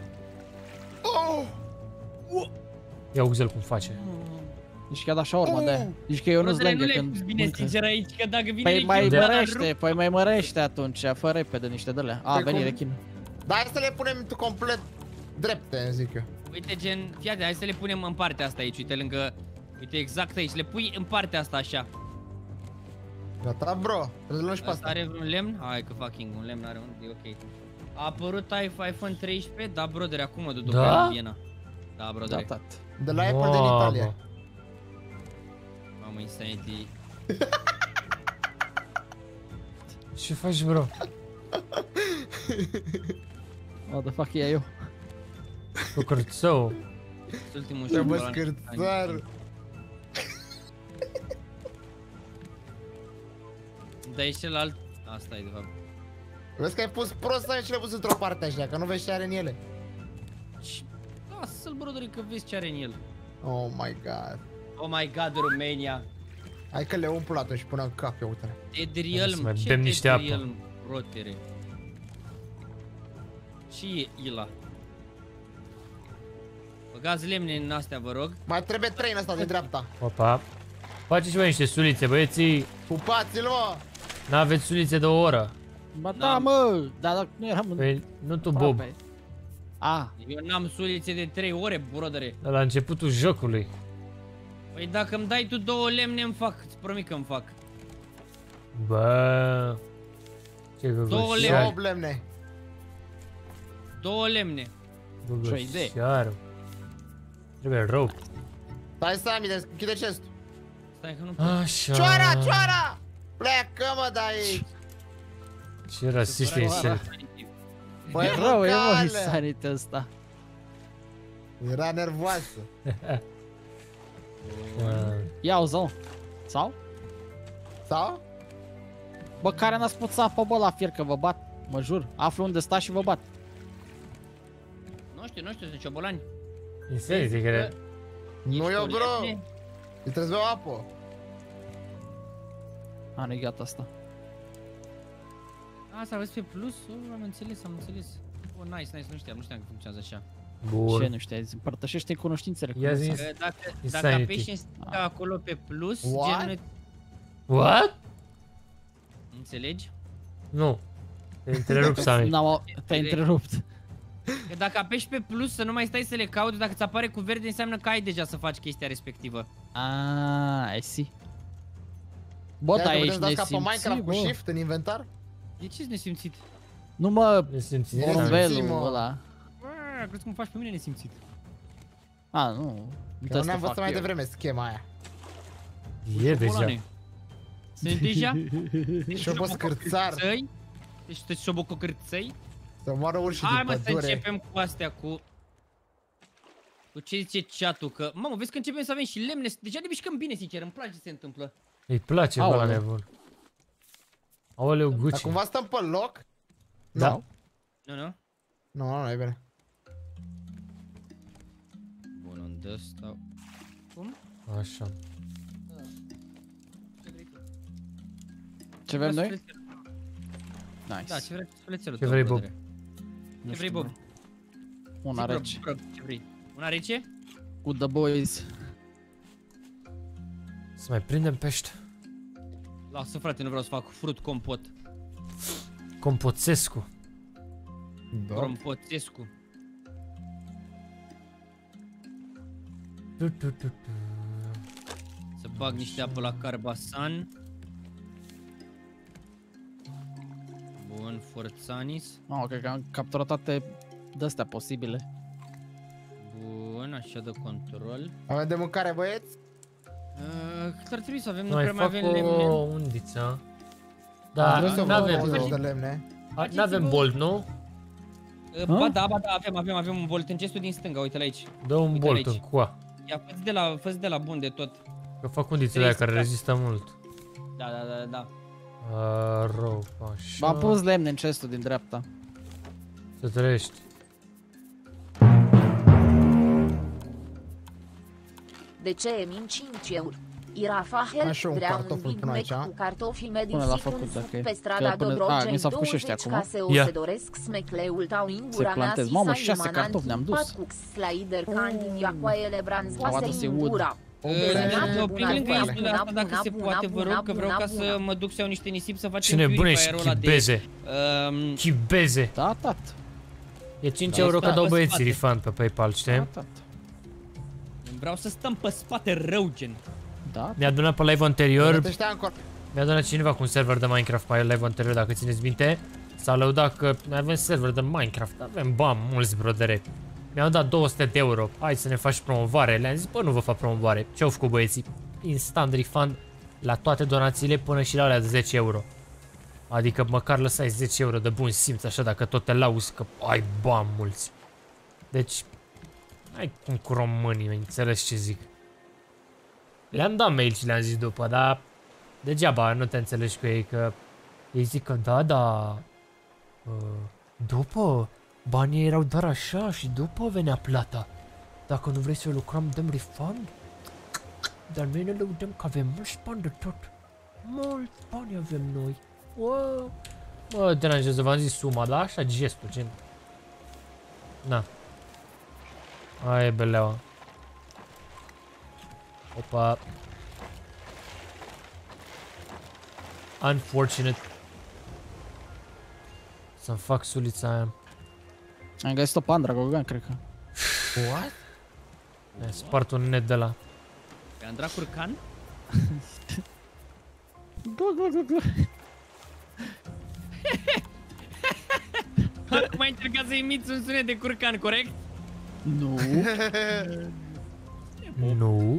Ia uzi-l cum face. Deci chiar așa urmă de-aia. Deci că eu nu-ți lângă când... Nu le bine sincer aici, că dacă vine Păi mai mărește, păi mai mărește atunci, fă repede niște de-alea. A, veni rechin. Da, hai să le punem complet drepte, zic eu. Uite gen, fiate, hai să le punem în partea asta aici, uite lângă... Uite exact aici, le pui în partea asta așa. Gata, bro, trebuie să luăm și pe asta. Are un lemn? Hai că fucking un lemn are un, e ok. A apărut iPhone 13, da, brother, acum mă duc în Viena. Da, brother. Da, de la Apple din Italia. Mamă, Insanity. Ce faci, bro? What the fuck e eu? Cu cărțău. Ultimul trebuie scârțar. Da, e celălalt. Asta e de fapt. Vezi că ai pus prost și le-ai pus într-o parte așa, că nu vezi ce are în ele. Lasă-l, brother, că vezi ce are în el. Oh my god. Oh my god, Romania. Hai că le umplu atunci și până în cap, ia uite-le. Tedrielm, ce Tedrielm, rotere. Și e Ila. Băgați lemne în astea, vă rog. Mai trebuie 3 în asta de dreapta. Opa. Faceți voi niște sulițe, băieții. Pupați-l, mă! N-aveți sulițe de o oră. Ba da, mă! Dar dacă nu eram în... Păi, nu tu, Bob. Eu n-am sulițe de 3 ore, brodere. La începutul jocului. Păi dacă îmi dai tu 2 lemne, îmi fac. Îți promit că îmi fac. Bă. Ce găgășiar. 8 lemne. 2 lemne. Găgășiar. Trebuie rău. Stai, Sami, închide chestul. Stai că nu... Așa. Cioara, cioara! Pleacă, mă, de aici! Ce rasist e Insanity. Băi, rău, e mă, Insanity ăsta. Era nervoasă. Ia-o, zău. Sau? Sau? Bă, care n-ați pus apă, bă, la fier, că vă bat. Mă jur, aflu unde stați și vă bat. Nu știu, sunt ciobolani. Insanity, care... Nu eu, bro. Îi trebuie să beau apă. A, nu-i gata asta. Asta aveți pe plus? Am înțeles. Oh, nice, nu știam că funcționează așa. Bun. Ce nu știi, împărtășește cunoștințele. Ia zi. Dacă apeși în stânga acolo pe plus, gen... What? Înțelegi? Nu. Te întrerup, Sami. Te-ai întrerupt. Că dacă apeși pe plus să nu mai stai să le cauți, dacă ți apare cu verde înseamnă că ai deja să faci chestia respectivă. I see. Bă, dar ești nesimțit, bă. Minecraft cu shift în inventar? De ce-s nesimțit? Nu mă, nesimțit, porunvelul ăla. Crezi că mă faci pe mine nesimțit. A, nu. Că nu ne-am văzut mai devreme schema aia. E deja. Sunt deja? Și-o bă scârțar. Deci toți șobococârțăi. Să moară urșii din pădure. Hai mă, să începem cu astea, cu ce zice chat-ul, că... Mamă, vezi că începem să avem și lemne, deja ne mișcăm bine, sincer, îmi place ce se întâmplă. Îi place bă la nebun. Aoleu, Gucci. Dar cumva stăm pe loc? Da. Nu. Nu, e bine. Bun, unde stau? Cum? Așa. Ce vrem noi? Nice. Da, ce vrei țelul? Ce vrei, Bob? Ce vrei, Bob? Una rece. Ce vrei? Una rece? With the boys. Să mai prindem pește. Lasă, frate, nu vreau să fac frut compot. Compoțescu. Da. Compoțescu. Să bag niște apă la carbasan. Bun, forțanis. Oh, cred că am capturat toate de-astea posibile. Bun, așa de control. Avem de mâncare, băieți? Cât ar trebui să avem? Nu Mai prea mai fac avem lemne. o undiță. Da, n-avem bolt, nu? Ba da, avem un bolt în chestul din stânga, uite-l aici. Dă un bolt în coa. Ia, fă-ți de la bun de tot. Că fac undițele aia care rezistă mult. Da. Rău, așa. M-am pus lemne în chestul din dreapta. Să trăiești. De ce e min 5 euro? Irafahel vrea un Big Mac cu cartofi medicit un suc pe strada Dobrogeni 20 case o se doresc smecleul tău în gura mea sisa imanant cu slider candy iacoaiele branzoase în gura. Oprim lângă insula asta dacă se poate, vă rog, că vreau ca să mă duc să iau niște nisip să facem purifier-ul ăla de... Chibeze. Da, tat. E 5 euro că dau băieții refund pe PayPal, știi? Vreau să stăm pe spate rău, gen. Da. Mi-a adunat pe live anterior. Mi-a adunat cineva cu un server de Minecraft pe live anterior, dacă țineți minte. S-a lăudat că noi avem server de Minecraft, avem bani mulți, brodere. Mi-au dat 200 de euro. Hai să ne faci promovare. Le-am zis, bă, nu vă fac promovare. Ce-au făcut băieții? Instant refund la toate donațiile până și la alea de 10 euro. Adică măcar lăsai 10 euro de bun simț, așa, dacă tot te lauzi că ai bani mulți. Deci, ai cum cu românii, înțelegi ce zic. Le-am dat mail și le-am zis după, dar degeaba nu te înțelegi cu ei, că ei zic că da, după banii erau doar așa și după venea plata. Dacă nu vrei să lucrăm, dăm refund? Dar noi ne lăudăm că avem mulți bani de tot. Mulți bani avem noi. Wow. Mă deranjează, v-am zis suma, dar așa gestul, gen. Na. Aia e beleaua. Opa. Unfortunate. Să-mi fac sulița aia. Am găsit o pandra, Gogan, cred că. What? Mi-a spart un net de la. Pe Andra Curcan? Acum ai încercat să imiți un sunet de curcan, corect? Nu. Nu.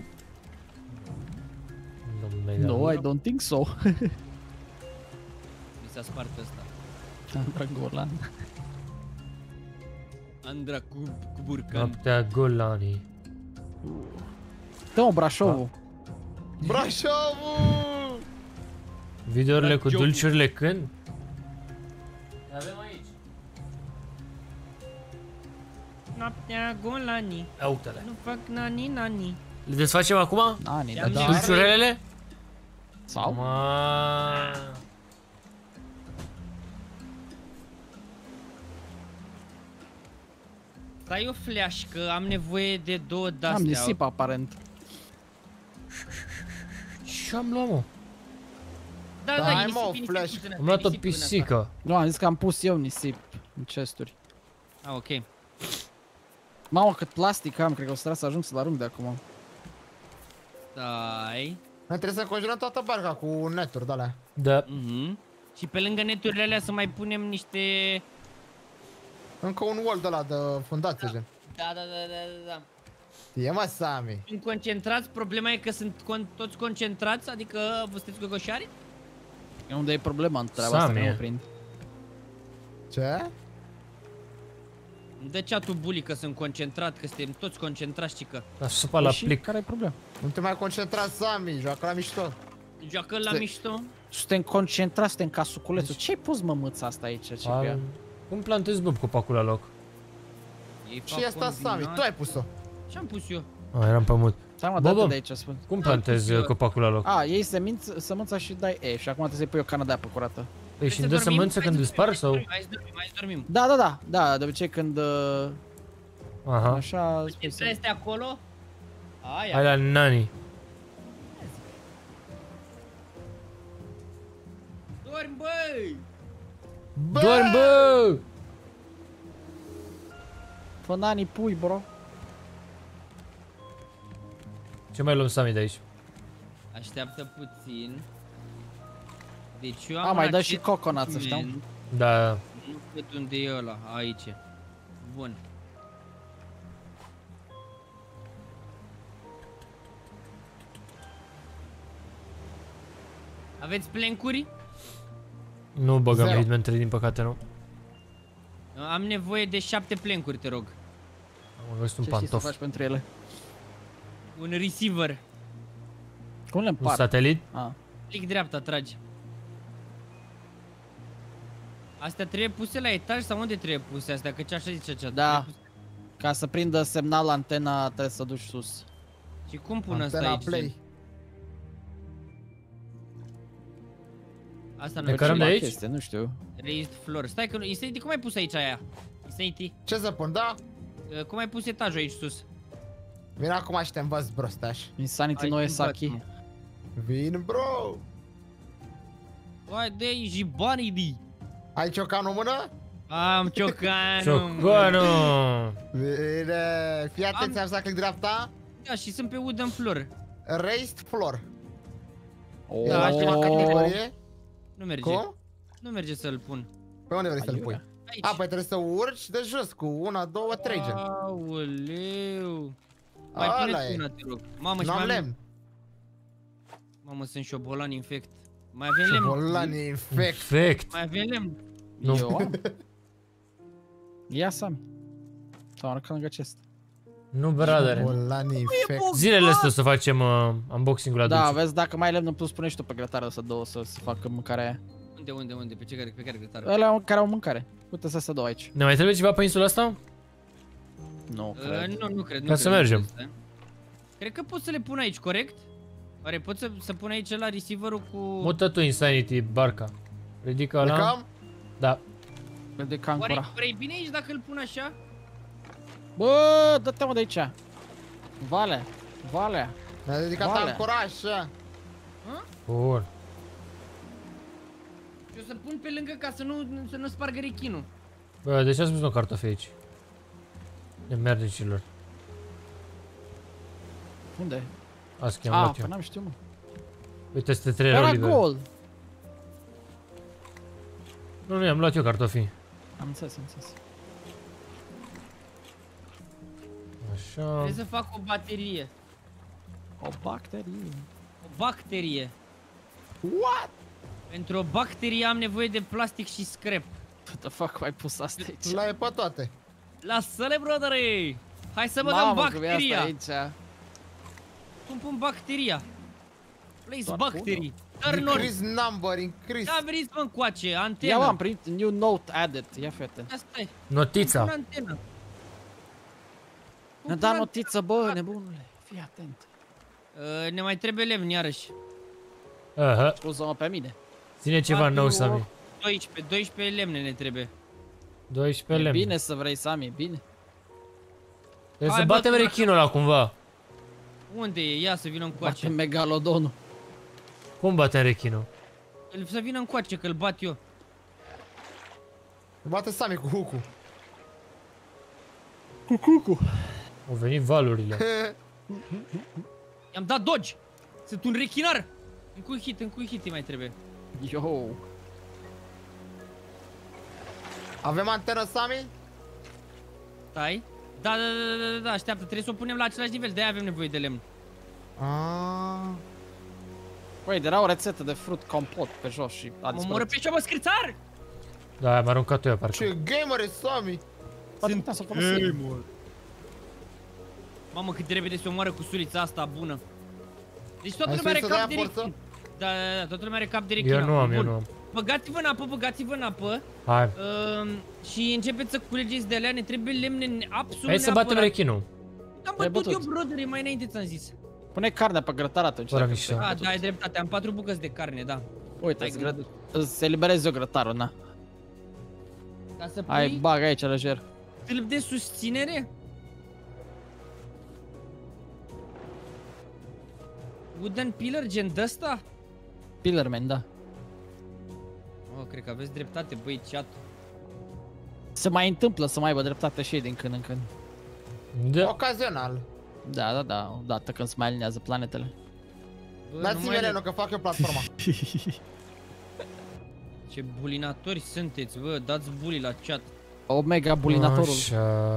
No, I don't think so. Mi s-a spart ăsta. Andra Golan. Andra cu burcan. Noaptea Golani. Dă-mă Brașovul. Brașovul! Videourile cu dulciurile când? Le avem aici. Noaptea Golani. Ia uite-le. Nu fac nani. Le desfacem acum? Nani, da. Dulciurelele? Sau? Stai o fleașcă, am nevoie de 2 de-astea. Am nisip aparent. Ce-am luat, mă? Da, e nisip. Am luat o pisică. Nu, am zis că am pus eu nisip în chesturi. Ah, ok. Mamă, cât plastic am, cred că o să trebuie să ajung să-l arunc de acum. Stai. Noi trebuie să conjurăm toată barca cu neturi de-alea. Da. Și pe lângă neturile alea să mai punem niște... Încă un wall de-ala de fundație, gen. Da. E mă, Sami. Sunt concentrați, problema e că sunt toți concentrați, adică vă sunteți gogoșari? E unde e problema în treaba asta, nu mă prind. Ce? Dă chat-ul bully că sunt concentrat, că suntem toți concentrați, cică. Dar supa la plic. Care-i problema? Nu te mai concentra, Sami, joacă la mișto. Joacă la mișto? Suntem concentrați, suntem ca suculețul. Ce-ai pus mămâța asta aici? Ce pe ea? Cum plantezi băb copacul la loc? Și asta, Sami, tu ai pus-o. Ce-am pus eu? Eram pe mut. Bă, de aici, spun. Cum plantezi copacul la loc? Iei sămânța și dai E și acum trebuie să-i pui o cană de apă curată. Păi și îmi dă sămânță când dispar sau? Hai să dormim. Da, de obicei când... Aha. Așa... Ce este acolo? Hai la nani. Dormi, băi! Dormi, bă! Fă nani pui, bro. Ce mai luăm, Sami, de aici? Așteaptă puțin. Deci eu am mai dă și coconuts ăștia. Da. Nu cred unde e ăla, aici. Bun. Aveți plencuri? Nu băgăm Hitman 3, din păcate, nu. Am nevoie de 7 plencuri, te rog. Am găsit un pantof. Ce știi să faci pentru ele? Un receiver. Cum le împart? Un satelit? Click dreapta, tragi. Astea trebuie puse la etaj sau unde trebuie puse astea? Că ce așa zice cea? Da. Ca să prindă semnal antena trebuie să duci sus. Și cum pun asta aici? Play. Asta nu ne cărăm de aici? Chestie, nu știu. Raised floor. Stai că nu, Insanity, cum ai pus aici aia? Insanity. Ce să pun, da? Cum ai pus etajul aici sus? Vin acum și te învăț, bro, staș. Insanity nu e Saki. Vin, bro. Hai de aici și banii di. Ai ciocanul în mână? Am ciocanul. Ciocanul. Bine. Fii atent, ți-am să click dreapta. Da, și sunt pe wooden floor. Raised floor. Da, aștept categorie. Nu merge. Cum? Nu merge să-l pun. Pe unde vrei să-l pui? Aici. Păi trebuie să urci de jos cu 1, 2, 3 gen. Aoleu. Mai puneți una, te rog. Mamă, și n-am lemn. Mamă, sunt șobolan infect. Mai avem lemn? Șobolan infect. Mai avem lemn? Nu. Eu am. Ia Sami. S-au aruncat lângă chest. Nu, brother. Șobolan infect. Zilele astea să facem unboxing-ul la Da, dulce. vezi, dacă mai ai lemn în plus, pune și tu pe grătară să facă mâncarea aia. Unde? Pe care grătară? Ăla care au mâncare. Uite să se două aici. Ne mai trebuie ceva pe insula asta? Nu cred. Nu cred. Ca să mergem. Cred că pot să le pun aici, corect? Oare pot să pun aici la receiver-ul cu... Mută tu Insanity, barca. Ridică ăla. Plecăm? Da. Ridicam cura. Oare e bine aici dacă îl pun așa? Bă, dă-te mă de aici. Valea. Mi-a dedicat ancora așa. Bun. Și o să pun pe lângă ca să nu spargă rechinul. Bă, de ce ați pus un cartofi aici? Nemernicilor. Unde? Asta că am luat eu. Păi n-am știut, mă. Uite, este 3 era libere. gol. Nu, i-am luat eu cartofii. Am înțeles. Așa. Trebuie să fac o baterie. O bacterie. O bacterie. What? Pentru o bacterie am nevoie de plastic și scrap. What the fuck ai pus asta aici? La e pe toate. Lasă-le, brother! Hai să băgăm bacteria! Aici. Cum pun bacteria? Place bacterii. Increase number, increase. Da, veniți mă încoace, antenă. Ia am primit new note added. Ia fete. Asta e. Notița. Pun antenă. Ne-a dat notiță, bă, nebunule. Fii atent. Ne mai trebuie lemn, iarăși. Aha. Scuză-mă pe mine. Ține ceva nou, Sami. 12 lemne ne trebuie. 12 lemne. Bine să vrei, Sami, bine. Trebuie să batem rechinul ăla cumva. Unde e? Ia să vină încoace. Batem megalodonul. Cum batem rechinul? Să vină încoace, că-l bat eu. Bate Sami cu hucu. Cu cucu. Au venit valurile. I-am dat dodge. Sunt un rechinar. Încui hit mai trebuie. Yo. Avem antenă, Sami? Stai. Da, așteaptă, trebuie să o punem la același nivel, de-aia avem nevoie de lemn. Băi, era o rețetă de fruct compot pe jos și a dispărut. Mă pe ce, mă, scrițar! Da, am aruncat-o eu, parcă. Ce gamer e Sami? Sunt gamer. Mamă, cât de repede se omoară cu sulița asta bună. Deci toată lumea are cap de rechin. Da, toată lumea are cap de rechin. Eu nu am. Băgați-vă în apă, Hai. Și începeți să culegeți de alea, ne trebuie lemne absolut neapărat. Hai să batem rechinul. Am bătut eu, brother, mai înainte ți-am zis. Pune carnea pe grătar atunci. Da, ai dreptate, am 4 bucăți de carne, da. Uite, să eliberezi eu grătarul, na. Hai, bag aici, lejer. Tâlp de susținere? Wooden pillar, gen d-ăsta? Pillarman, da. Oh, cred că aveți dreptate, băi, chat. Se mai întâmplă să mai aibă dreptate și ei din când în când. Da. Ocazional. Da, odată când se mai alinează planetele. Dați-mi ele, nu, că fac eu platforma. Ce bulinatori sunteți, bă, dați bully la chat. Omega bulinatorul. Așa.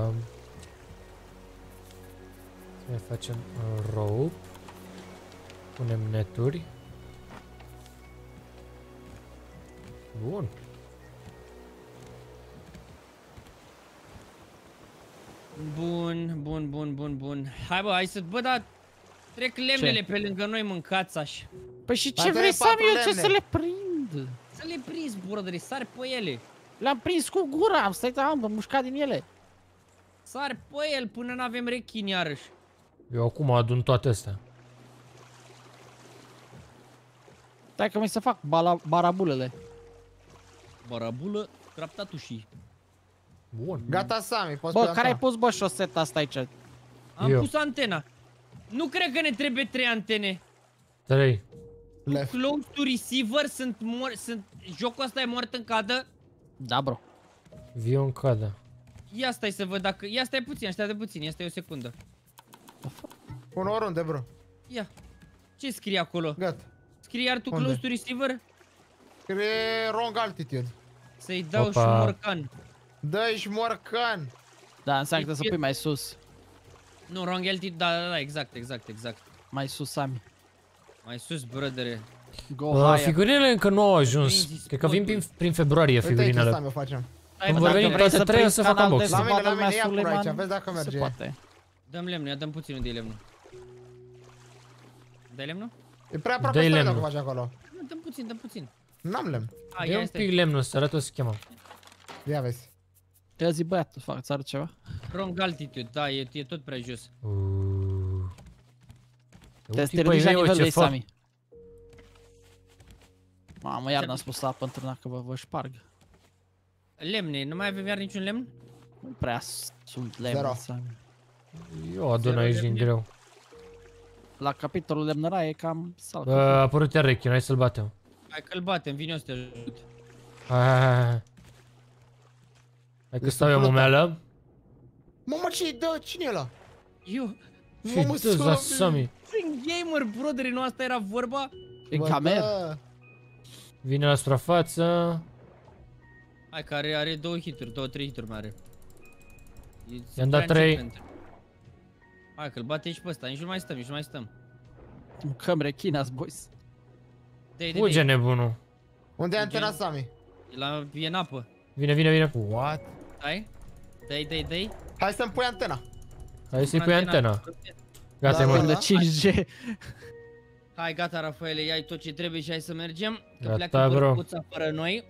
Să mai facem rope. Punem neturi. Bun. Bun. Hai bă, hai să... Bă, da... Trec lemnele pe lângă noi, mâncați așa. Păi și ce vrei să am eu, ce să le prind? Să le prinzi, brother, sari pe ele. Le-am prins cu gura, am stai, am mușcat din ele. Sari pe el până n-avem rechini iarăși. Eu acum adun toate astea. Stai că mi se fac barabulele. Barabulă, craptatușii. Bun. Gata, Sami, poți planta. Bă, care ai pus, bă, șoseta asta aici? Am pus antena. Nu cred că ne trebuie 3 antene. 3. Close to receiver, jocul ăsta e mort în cadă? Da, bro. Viu în cadă. Ia stai să văd dacă... Ia stai puțin, așteaptă puțin, ia stai o secundă. Pun oriunde, bro. Ia. Ce scrie acolo? Gata. Scrie iar tu close to receiver? Scrie wrong altitude. Să-i dau și morcan. Dă-i și morcan. Da, înseamnă că să pui mai sus. Nu, wrong altitude, da, exact. Mai sus, Sami. Mai sus, brother. Figurinele încă nu au ajuns. Cred că vin prin februarie figurinele. Uite, ce facem. Când vor veni toate 3 o să fac unboxing. La mine ia pur aici, vezi dacă merge. Dăm lemnul, ia dăm puțin de lemnul. Dai lemnul? E prea aproape stai dacă faci acolo. Dăm puțin. N-am lemn. Ia un pic lemnul, să arăt o schemă. Ia vezi. Ia zi băiatul, să arăt ceva. Wrong altitude, da, e tot prea jos. Te sterilizi la nivelul lui Sami. Mamă, iar n-am spus apă într-una că vă șparg. Lemne, nu mai avem iar niciun lemn? Nu prea sunt lemn, Sami. Eu adun aici din greu. La capitolul lemnăraie e cam salc. A apărut iar rechin, hai să-l batem. Hai că-l batem, vine eu să te ajut. Hai. Hai că stau eu mumeală. Mamă, ce-i dă? Cine e ăla? Eu. Ce-i dă la Sami? Sunt gamer, brother, nu asta era vorba? E camer. Vine la suprafață. Hai că are 2 hituri, 2-3 hituri mai are. I-am dat 3. Hai că-l bate și pe ăsta, nici nu mai stăm. Mâncăm rechinați, boys. Fuge nebunul. Unde e antena, Sami? E în apă. Vine. What? Dai. Hai să-mi pui antena. Hai să-i pui antena. Gata, mă. De 5G. Hai, gata, Rafaele, ia-i tot ce trebuie și hai să mergem. Că gata, pleacă bărcuța fără noi.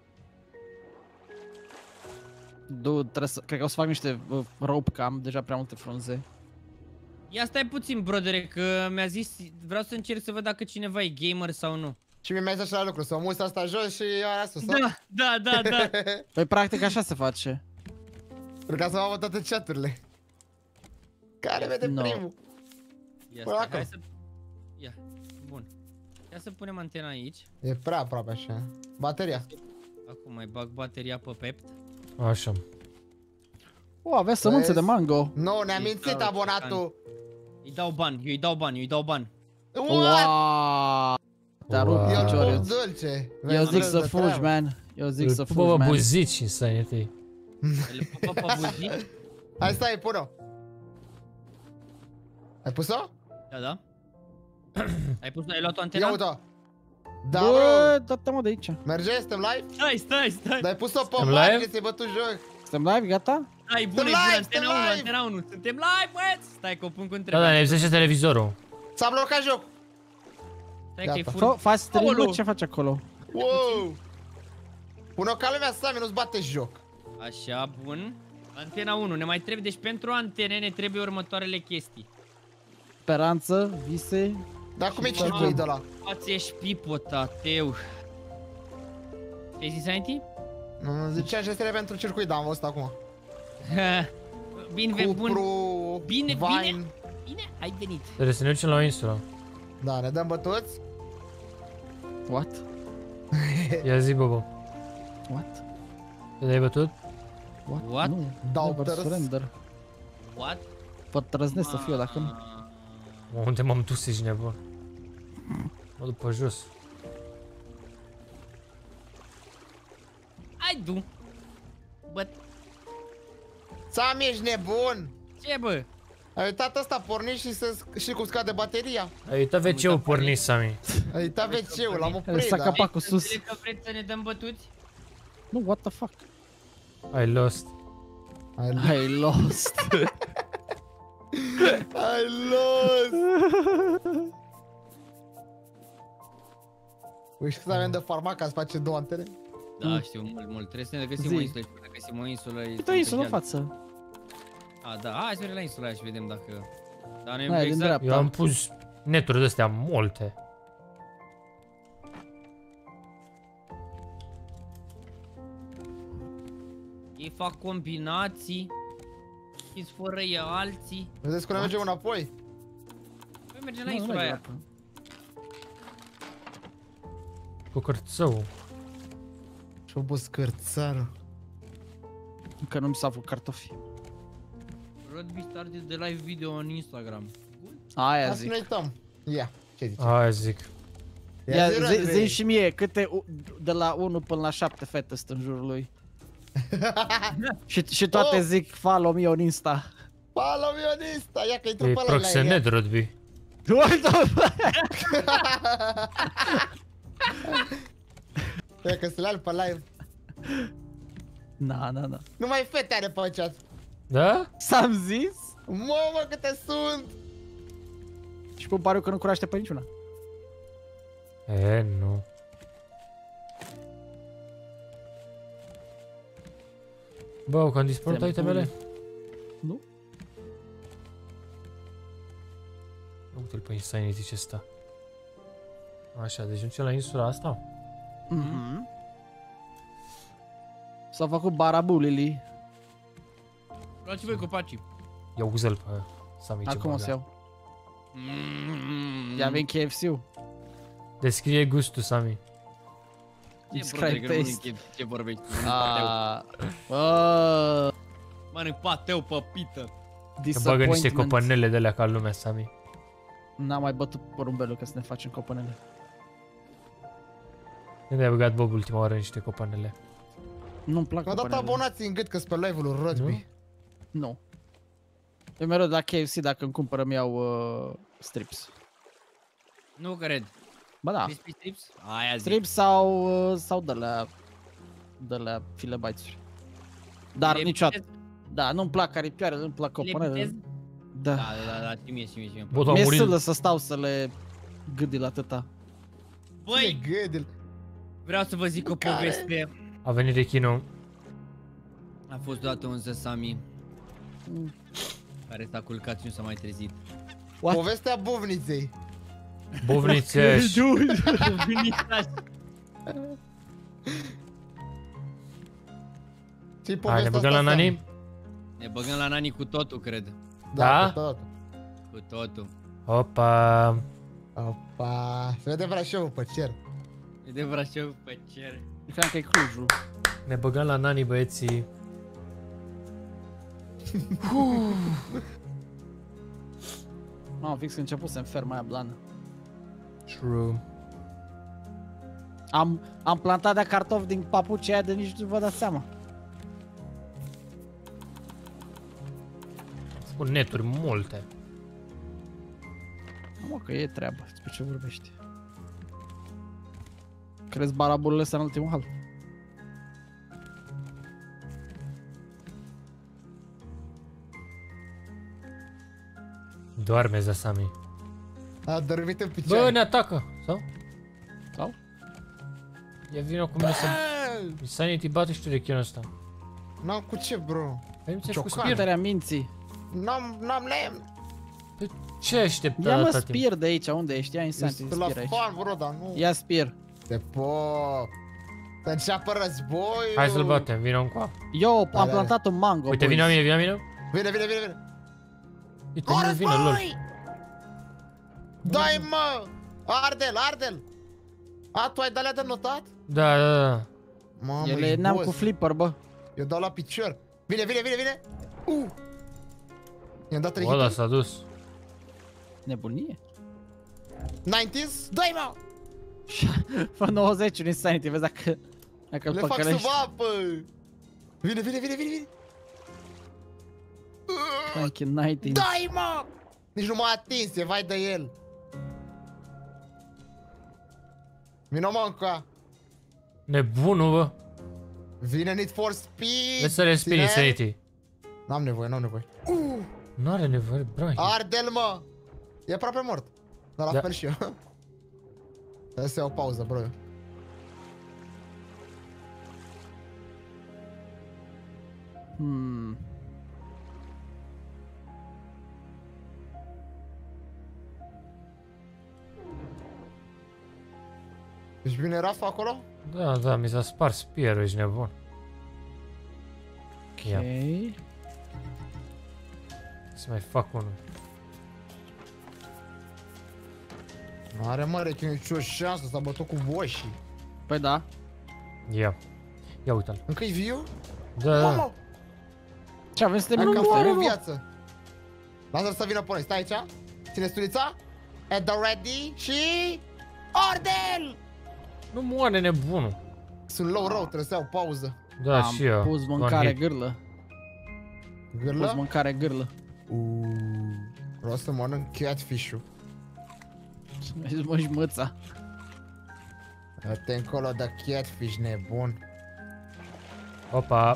Cred că o să fac niște rope, că am deja prea multe frunze. Ia stai puțin, brodere, că mi-a zis, vreau să încerc să văd dacă cineva e gamer sau nu. Și mi-a zis așa la lucru, să o muți asta jos și aia sus, Da. Păi practic așa se face. Ca să mă toate chaturile. Care vede primul? Hai să... Ia, bun. Ia să punem antena aici. E prea aproape așa. Bateria. Acum mai bag bateria pe pept. Așa. Aveți sămânțe de mango. Nu, ne-a mințit abonatul. Îi dau bani, What? Te-a rupt piciorul. Eu zic să fugi, man. Bă, buzici în sănii tăi. Le pupă pe buzici? Hai, stai, pun-o. Ai pus-o? Da. Ai luat o antena? Ia uite-o. Da, bă, dă-te mă de aici. Merge? Suntem live? Stai. Dar ai pus-o pe bani, ți-ai bătut joc. Suntem live, gata? Hai, bune, Antena 1. Suntem live, băieți! Stai că o pun cu întrebare. Da, ne lipsește televizorul. S-a blocat jocul. Stai că e fur. Faci stream, ce faci acolo? Wow! Pune-o ca lumea, Sami, nu-ți bate joc. Așa, bun. Antena 1, ne mai trebuie, deci pentru antene ne trebuie următoarele chestii. Speranță, vise. Dar cum e circuit de ăla? Fați-și pipotateu. Ce-ai zis, Anti? Ziceam ce trebuie pentru circuit, dar am văzut acum. Bine, bun. Bine, ai venit. Trebuie să ne ducem la o insulă. Da, ne dăm bătuți? What? Ia zi, Bobo. What? Te dai bătut? What? Nu, Doubters. surrender. What? Vă trăznesc să fiu dacă nu. Unde m-am dus, ești nebun? Mă duc pe jos. I do. But... Sami, ești nebun! Ce, bă? Ai uitat ăsta, porni și cum scade bateria? Ai uitat WC-ul pornit, Sami. Ai uitat WC-ul, l-am oprit, S-a da? capacul sus. Că vreți să ne dăm bătuți? Nu, what the fuck? Ai lost. I lost. I lost! Uite cât avem de farmac ca să face 2 antene? Da, știu, mult. Trebuie să ne găsim o insulă. Dacă găsim o insulă... Uite o insulă în față. A, da, hai să vedem la insula aia și vedem dacă... Dar nu Hai, e din exact... dreapta. Eu am pus neturi de-astea multe. Ei fac combinații. Știți fără ei alții. Vedeți că ne mergem înapoi? Păi mergem la insula aia. Cu cărțău. Și-o pus cărțară. Încă nu mi s-a făcut cartofi. Rodby started the live video on Instagram. Aia Hai să zic. ne uităm. Ia, ce zici? Aia zic. Ia, zi și mie, câte de la 1 până la 7 fete sunt în jurul lui. și toate zic follow me on Insta. Follow me on Insta, ia că intru E pe ăla proxenet, Rodby. Ia că să le pe live. Na. Numai fete are pe chat. Da? S-am zis? Mă, câte sunt! Și pun pariu că nu cunoaște pe niciuna. E, nu. Bă, că am dispărut itemele? Nu? Uite-l pe Insanity ce stă. Așa, deci ducem la insula asta? S-au făcut barabulili. Luați voi copacii. Ia uză-l pe Sami ce Acum o să băga. iau. Ia vin KFC-ul. Descrie gustul, Sami. Ce vorbești? Mănânc pateu pe pită. Bagă niște copănele de alea ca lumea, Sami. N-am mai bătut porumbelul ca să ne facem copănele. Când ai băgat Bob ultima oară niște copănele? Nu-mi plac M-a dat copănele. abonații în gât că-s pe live-ul lui Rodby. Nu. Eu mereu de la KFC, dacă îmi cumpăr îmi iau strips. Nu cred. Ba da. Crispy strips? Aia zic. Strips sau de la filebites-uri. Dar niciodată. Da, nu-mi plac aripioare, nu-mi plac copănele. Da. Da, și mie. Botul a Mi-e murit. sâlă să stau să le gâdil atâta. Băi, vreau să vă zic o poveste. A venit rechinul. A fost deodată un Sami care s-a culcat și nu s-a mai trezit. Povestea buvniței. Buvnițeș. Hai, ne băgăm la Nani? Ne băgăm la Nani cu totul, cred. Da? Cu totul. Cu totul. Opa. Opa. Se vede Brașovul pe cer. Vede Brașov pe cer. Cred că e Clujul. Ne băgăm la Nani, băieții. Mamă, fix când începusem ferma aia blană. True. Am plantat de cartofi din papucii aia de nici nu vă dați seama. Cu neturi multe. Mă, că e treabă, despre ce vorbești. Crezi baraburile astea în ultimul hal? Doarme, Zasami. A dormit în picioare. Bă, ne atacă, sau? Sau? Ia vină cu mine să... Insanity, bate și tu de chinul ăsta. N-am cu ce, bro? Ai nu ți-ai făcut Pierderea minții. N-am lemn. Ce așteptă ia mă atâta Spear de aici, unde ești? Ia Insanity Ești Spear la aici. fan, bro, dar nu... Ia Spear. Te po... Să înceapă războiul. Hai să-l batem, vină încoa. Eu am plantat un mango, uite, vine la mine, vine la mine. Vine. Uite, nu vine, lol. Dai, mă! Ardel! A, tu ai de-alea de notat? Da. Mamă, ele n-am cu flipper, bă. Eu dau la picior. Vine! I-am dat 3 Ăla hituri. s-a dus. Nebunie. 90s? Dai, mă! Fă 90 în Insanity, vezi dacă îl Le fac păcălești. să vapă! Vine! Fucking 90. Dai, mă! Nici nu m-a atins, e vai de el. Vino, mă, încoa. Nebunul, bă. Vine Need for Speed. Vezi să respiri Insanity. N-am nevoie. Nu are nevoie, Brian. Ardel, mă! E aproape mort. Dar la fel și eu. Trebuie să iau o pauză, bro. Deci vine Rafa acolo? Da, mi s-a spart spear-ul, ești nebun. Ok. Să mai fac unul. Nu are mare că nicio șansă, s-a bătut cu voși. Păi da. Ia uite-l. Încă-i viu? Da. Mamă! Ce avem să te Încă minim în viață. Lasă-l să vină pe noi, stai aici. Ține sturița. At the ready și... Ardel! Nu moare nebunul. Sunt low rău, trebuie să iau pauză. Da, și eu. Am pus mâncare gârlă. Gârlă? Pus mâncare gârlă. Vreau să mănânc catfish-ul. Îți mănânci măța. Dă-te încolo de catfish, nebun. Opa.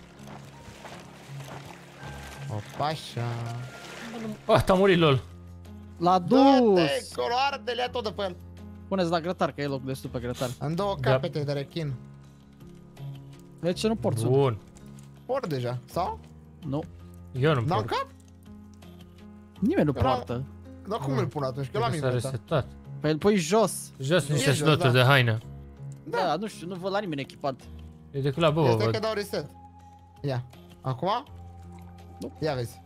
Opa, așa. Ah, t-a murit, lol. L-a dus! Dă-te încolo, Ardel, ia tot de pe el. Puneți la grătar, că e loc destul pe grătar. Am două capete de rechin. De ce nu porți unul? Bun. Por deja, sau? Nu. Eu nu N-am pot. cap? Nimeni nu poartă. Dar cum îl pun atunci? Că l-am S-a inventat. resetat. Păi îl pui jos. Jos niște jos, sloturi da. de haină. Da, nu știu, nu văd la nimeni echipat. E decât la Bobo, Este că văd. dau reset. Ia. Acum? Nu. Ia vezi.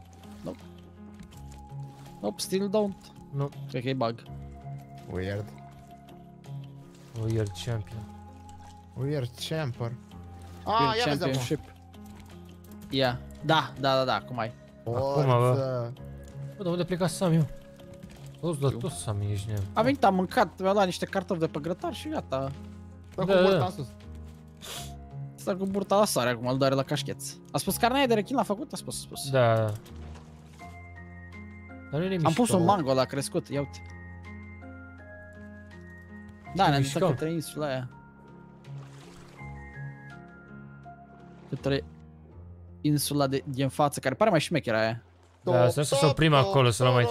Nope, still don't. Nu. Cred că e bug. Weird. Weird champion. Weird champer. Ah, Weird ia vezi acum. Championship. Ia. Da, cum ai? Acum, bă. Bă, dar unde pleca Sami, eu? Toți de tot Sami, ești nebun. A venit, am mâncat, mi-a luat niște cartofi de pe grătar și gata. Dă cu Da, burta da. în sus. Stă cu burta la soare acum, îl doare la cașcheț. A spus carnea aia de rechin l-a făcut? A spus. Da. Dar nu e nimic. Am pus un mango, l-a crescut, ia uite. Da, ne-am dus către insula aia. Către insula din față, care pare mai șmecheră aia. Da, să se oprim acolo, să luăm aici.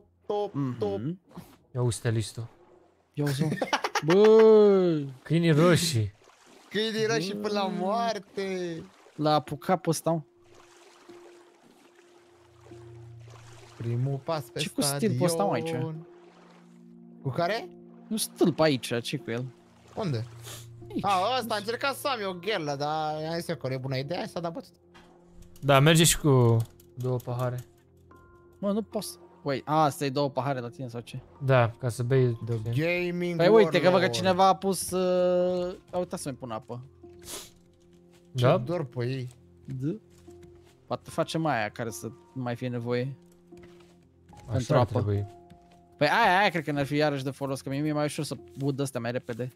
Ia uite listul. Ia uzi. Băi! Câinii roșii. Câinii roșii până la moarte. L-a apucat pe ăsta. Primul pas pe Ce cu stadion. stâlp ăsta aici? Cu care? Un stâlp aici, ce cu el? Unde? Aici. A, ăsta a încercat să am eu o ghelă, dar i-am zis eu că e bună idee, s-a dat bătut. Da, merge și cu 2 pahare. Mă, nu poți. Wait, asta e 2 pahare la tine sau ce? Da, ca să bei. Gaming Păi uite, că văd că Warlord. cineva a pus... A uitat să-mi pun apă. Ce Da? dor pe ei. Da? Poate facem aia care să nu mai fie nevoie. Pentru Așa apă. trebuie. Păi aia cred că ne-ar fi iarăși de folos, că mie mi-e mai ușor să ud astea mai repede.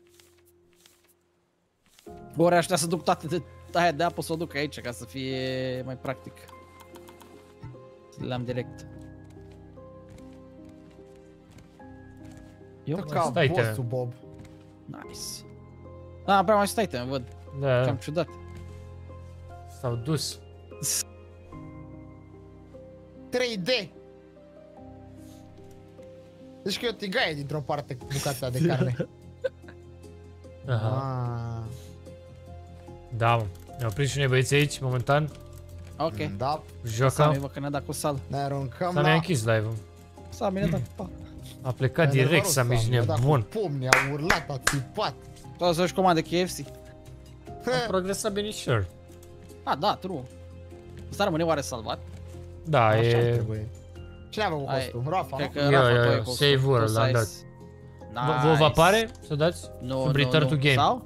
Ori aștia să duc toate de aia de apă să o duc aici, ca să fie mai practic. Să le am direct. Dă ca Stai-te. bossul, Bob. Nice. Da, prea mai stai, văd. Da. Cam ciudat. S-au dus. 3D. Deci că e o tigaie dintr-o parte cu bucata de carne. Aha. Da, mă. Ne-au prins și noi băieți aici, momentan. Ok. Da. Joca. Sami, bă, că ne-a dat cu sal. Ne aruncăm Sami a închis live-ul. Sami ne-a dat cu pac. A plecat direct, Sami, ești nebun. Pumni, a urlat, a țipat. Tu să-și comande KFC. Am progresat binișor. Ah, da, true. Ăsta rămâne oare salvat? Da, e... Cine a făcut costul? Rafa, cred că Rafa, tu ai costul. Save-ul l-am dat. Vă apare să dați? Nu, Return to game. Sau?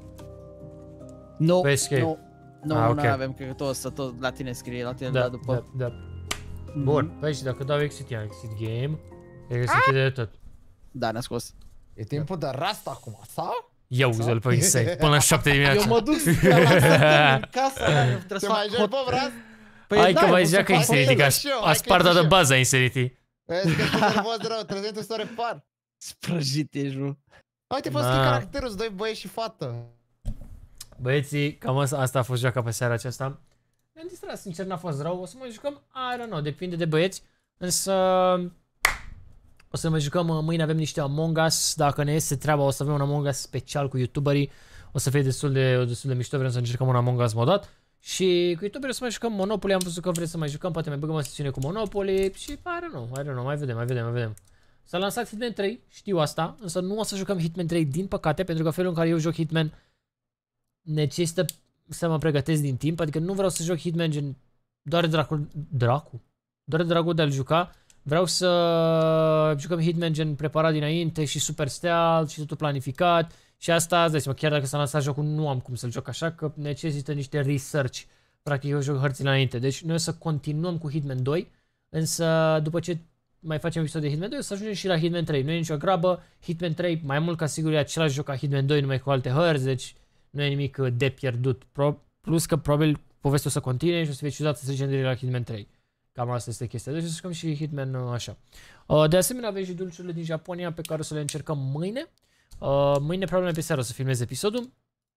Nu, nu avem, cred că tot la tine scrie, la tine da, după. Da. Bun, păi și dacă dau exit, ia exit game, cred că se închide de tot. Da, ne-a scos. E timpul de rast acum, sau? Ia uzi-l pe insane, până la 7 dimineața. Eu mă duc la în casa, te mai joci pe vraz? Hai că mai joacă Insanity, că a spart de baza Insanity. Vezi că sunt nervos de rău, trebuie să repar. Sprăjit ești, bro. Uite, poți schimbi caracterul, sunt doi băieți și fată. Băieții, cam asta a fost joaca pe seara aceasta. Ne-am distrat, sincer, n-a fost rău. O să mai jucăm, I don't know, depinde de băieți. Însă o să mai jucăm, mâine avem niște Among Us. Dacă ne iese treaba, o să avem un Among Us special cu YouTuberii. O să fie destul de mișto, vrem să încercăm un Among Us modat. Și cu YouTuberii o să mai jucăm Monopoly, am văzut că vrem să mai jucăm, poate mai băgăm o sesiune cu Monopoly. Și I don't know, mai vedem. S-a lansat Hitman 3, știu asta, însă nu o să jucăm Hitman 3 din păcate, pentru că felul în care eu joc Hitman necesită să mă pregătesc din timp, adică nu vreau să joc Hitman gen doar doar dragul de a-l juca. Vreau să jucăm Hitman gen preparat dinainte și super stealth și totul planificat. Și asta, îți dai seama, chiar dacă s-a lansat jocul, nu am cum să-l joc așa, că necesită niște research. Practic eu joc hărțile înainte. Deci noi o să continuăm cu Hitman 2, însă după ce mai facem episod de Hitman 2, o să ajungem și la Hitman 3. Nu e nicio grabă, Hitman 3 mai mult ca sigur e același joc ca Hitman 2, numai cu alte hărți, deci nu e nimic de pierdut. Plus că probabil povestea o să continue și o să fie ciudat să trecem direct la Hitman 3. Cam asta este chestia. Deci o să jucăm și Hitman așa. De asemenea avem și dulciurile din Japonia pe care o să le încercăm mâine. Mâine probabil pe seară o să filmez episodul.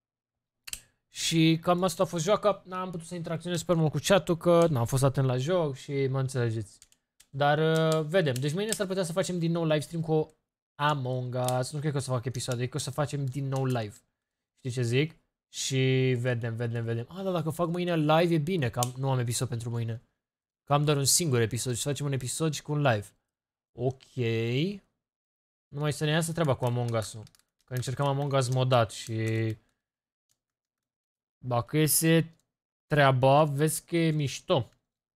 Și cam asta a fost joaca. N-am putut să interacționez super mult cu chat-ul, că n-am fost atent la joc și mă înțelegeți. Dar vedem. Deci mâine s-ar putea să facem din nou livestream cu Among Us. Nu cred că o să fac episoade, cred că o să facem din nou live. Știi ce zic? Și vedem. Da, dacă fac mâine live e bine, că nu am episod pentru mâine. Că am doar un singur episod și să facem un episod și cu un live. Ok. Numai să ne iasă treaba cu Among Us-ul. Că încercăm Among Us modat și... Dacă iese treaba, vezi că e mișto.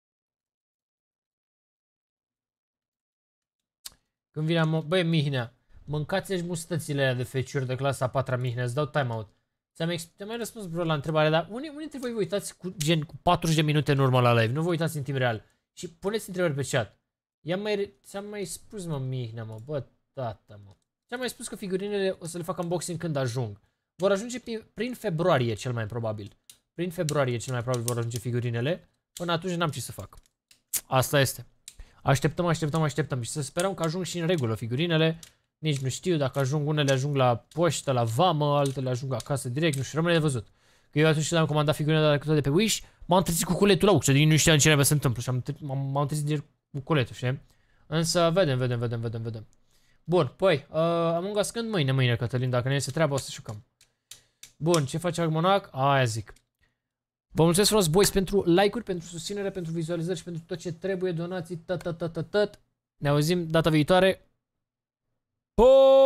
Când vine băi, Mihnea, mâncați-și mustățile alea de feciuri de clasa 4-a, Mihnea, îți dau timeout. Ți-am mai răspuns, bro, la întrebare, dar unii dintre voi vă uitați cu 40 de minute în urmă la live, nu vă uitați în timp real. Și puneți întrebări pe chat. Ți-am mai spus, mă, Mihnea, mă, bă, tata, mă. Ți-am mai spus că figurinele o să le fac unboxing când ajung. Vor ajunge prin februarie, cel mai probabil. Prin februarie, cel mai probabil, vor ajunge figurinele. Până atunci n-am ce să fac. Asta este. Așteptăm și să sperăm că ajung și în regulă figurinele. Nici nu știu dacă ajung, unele ajung la poștă, la vamă, altele ajung acasă direct, nu știu, rămâne de văzut. Că eu atunci când am comandat figurinele de pe Wish, m-am trezit cu culetul la ușă, nu știam ce se întâmplă și m-am trezit direct cu culetul, știi? Însă vedem. Bun, păi, Among Us când? Mâine, Cătălin, dacă ne iese treaba o să jucăm. Bun, ce face Agmonac? Aia zic. Vă mulțumesc frumos, boys, pentru like-uri, pentru susținere, pentru vizualizări și pentru tot ce trebuie, donații, tot. Ne auzim data viitoare.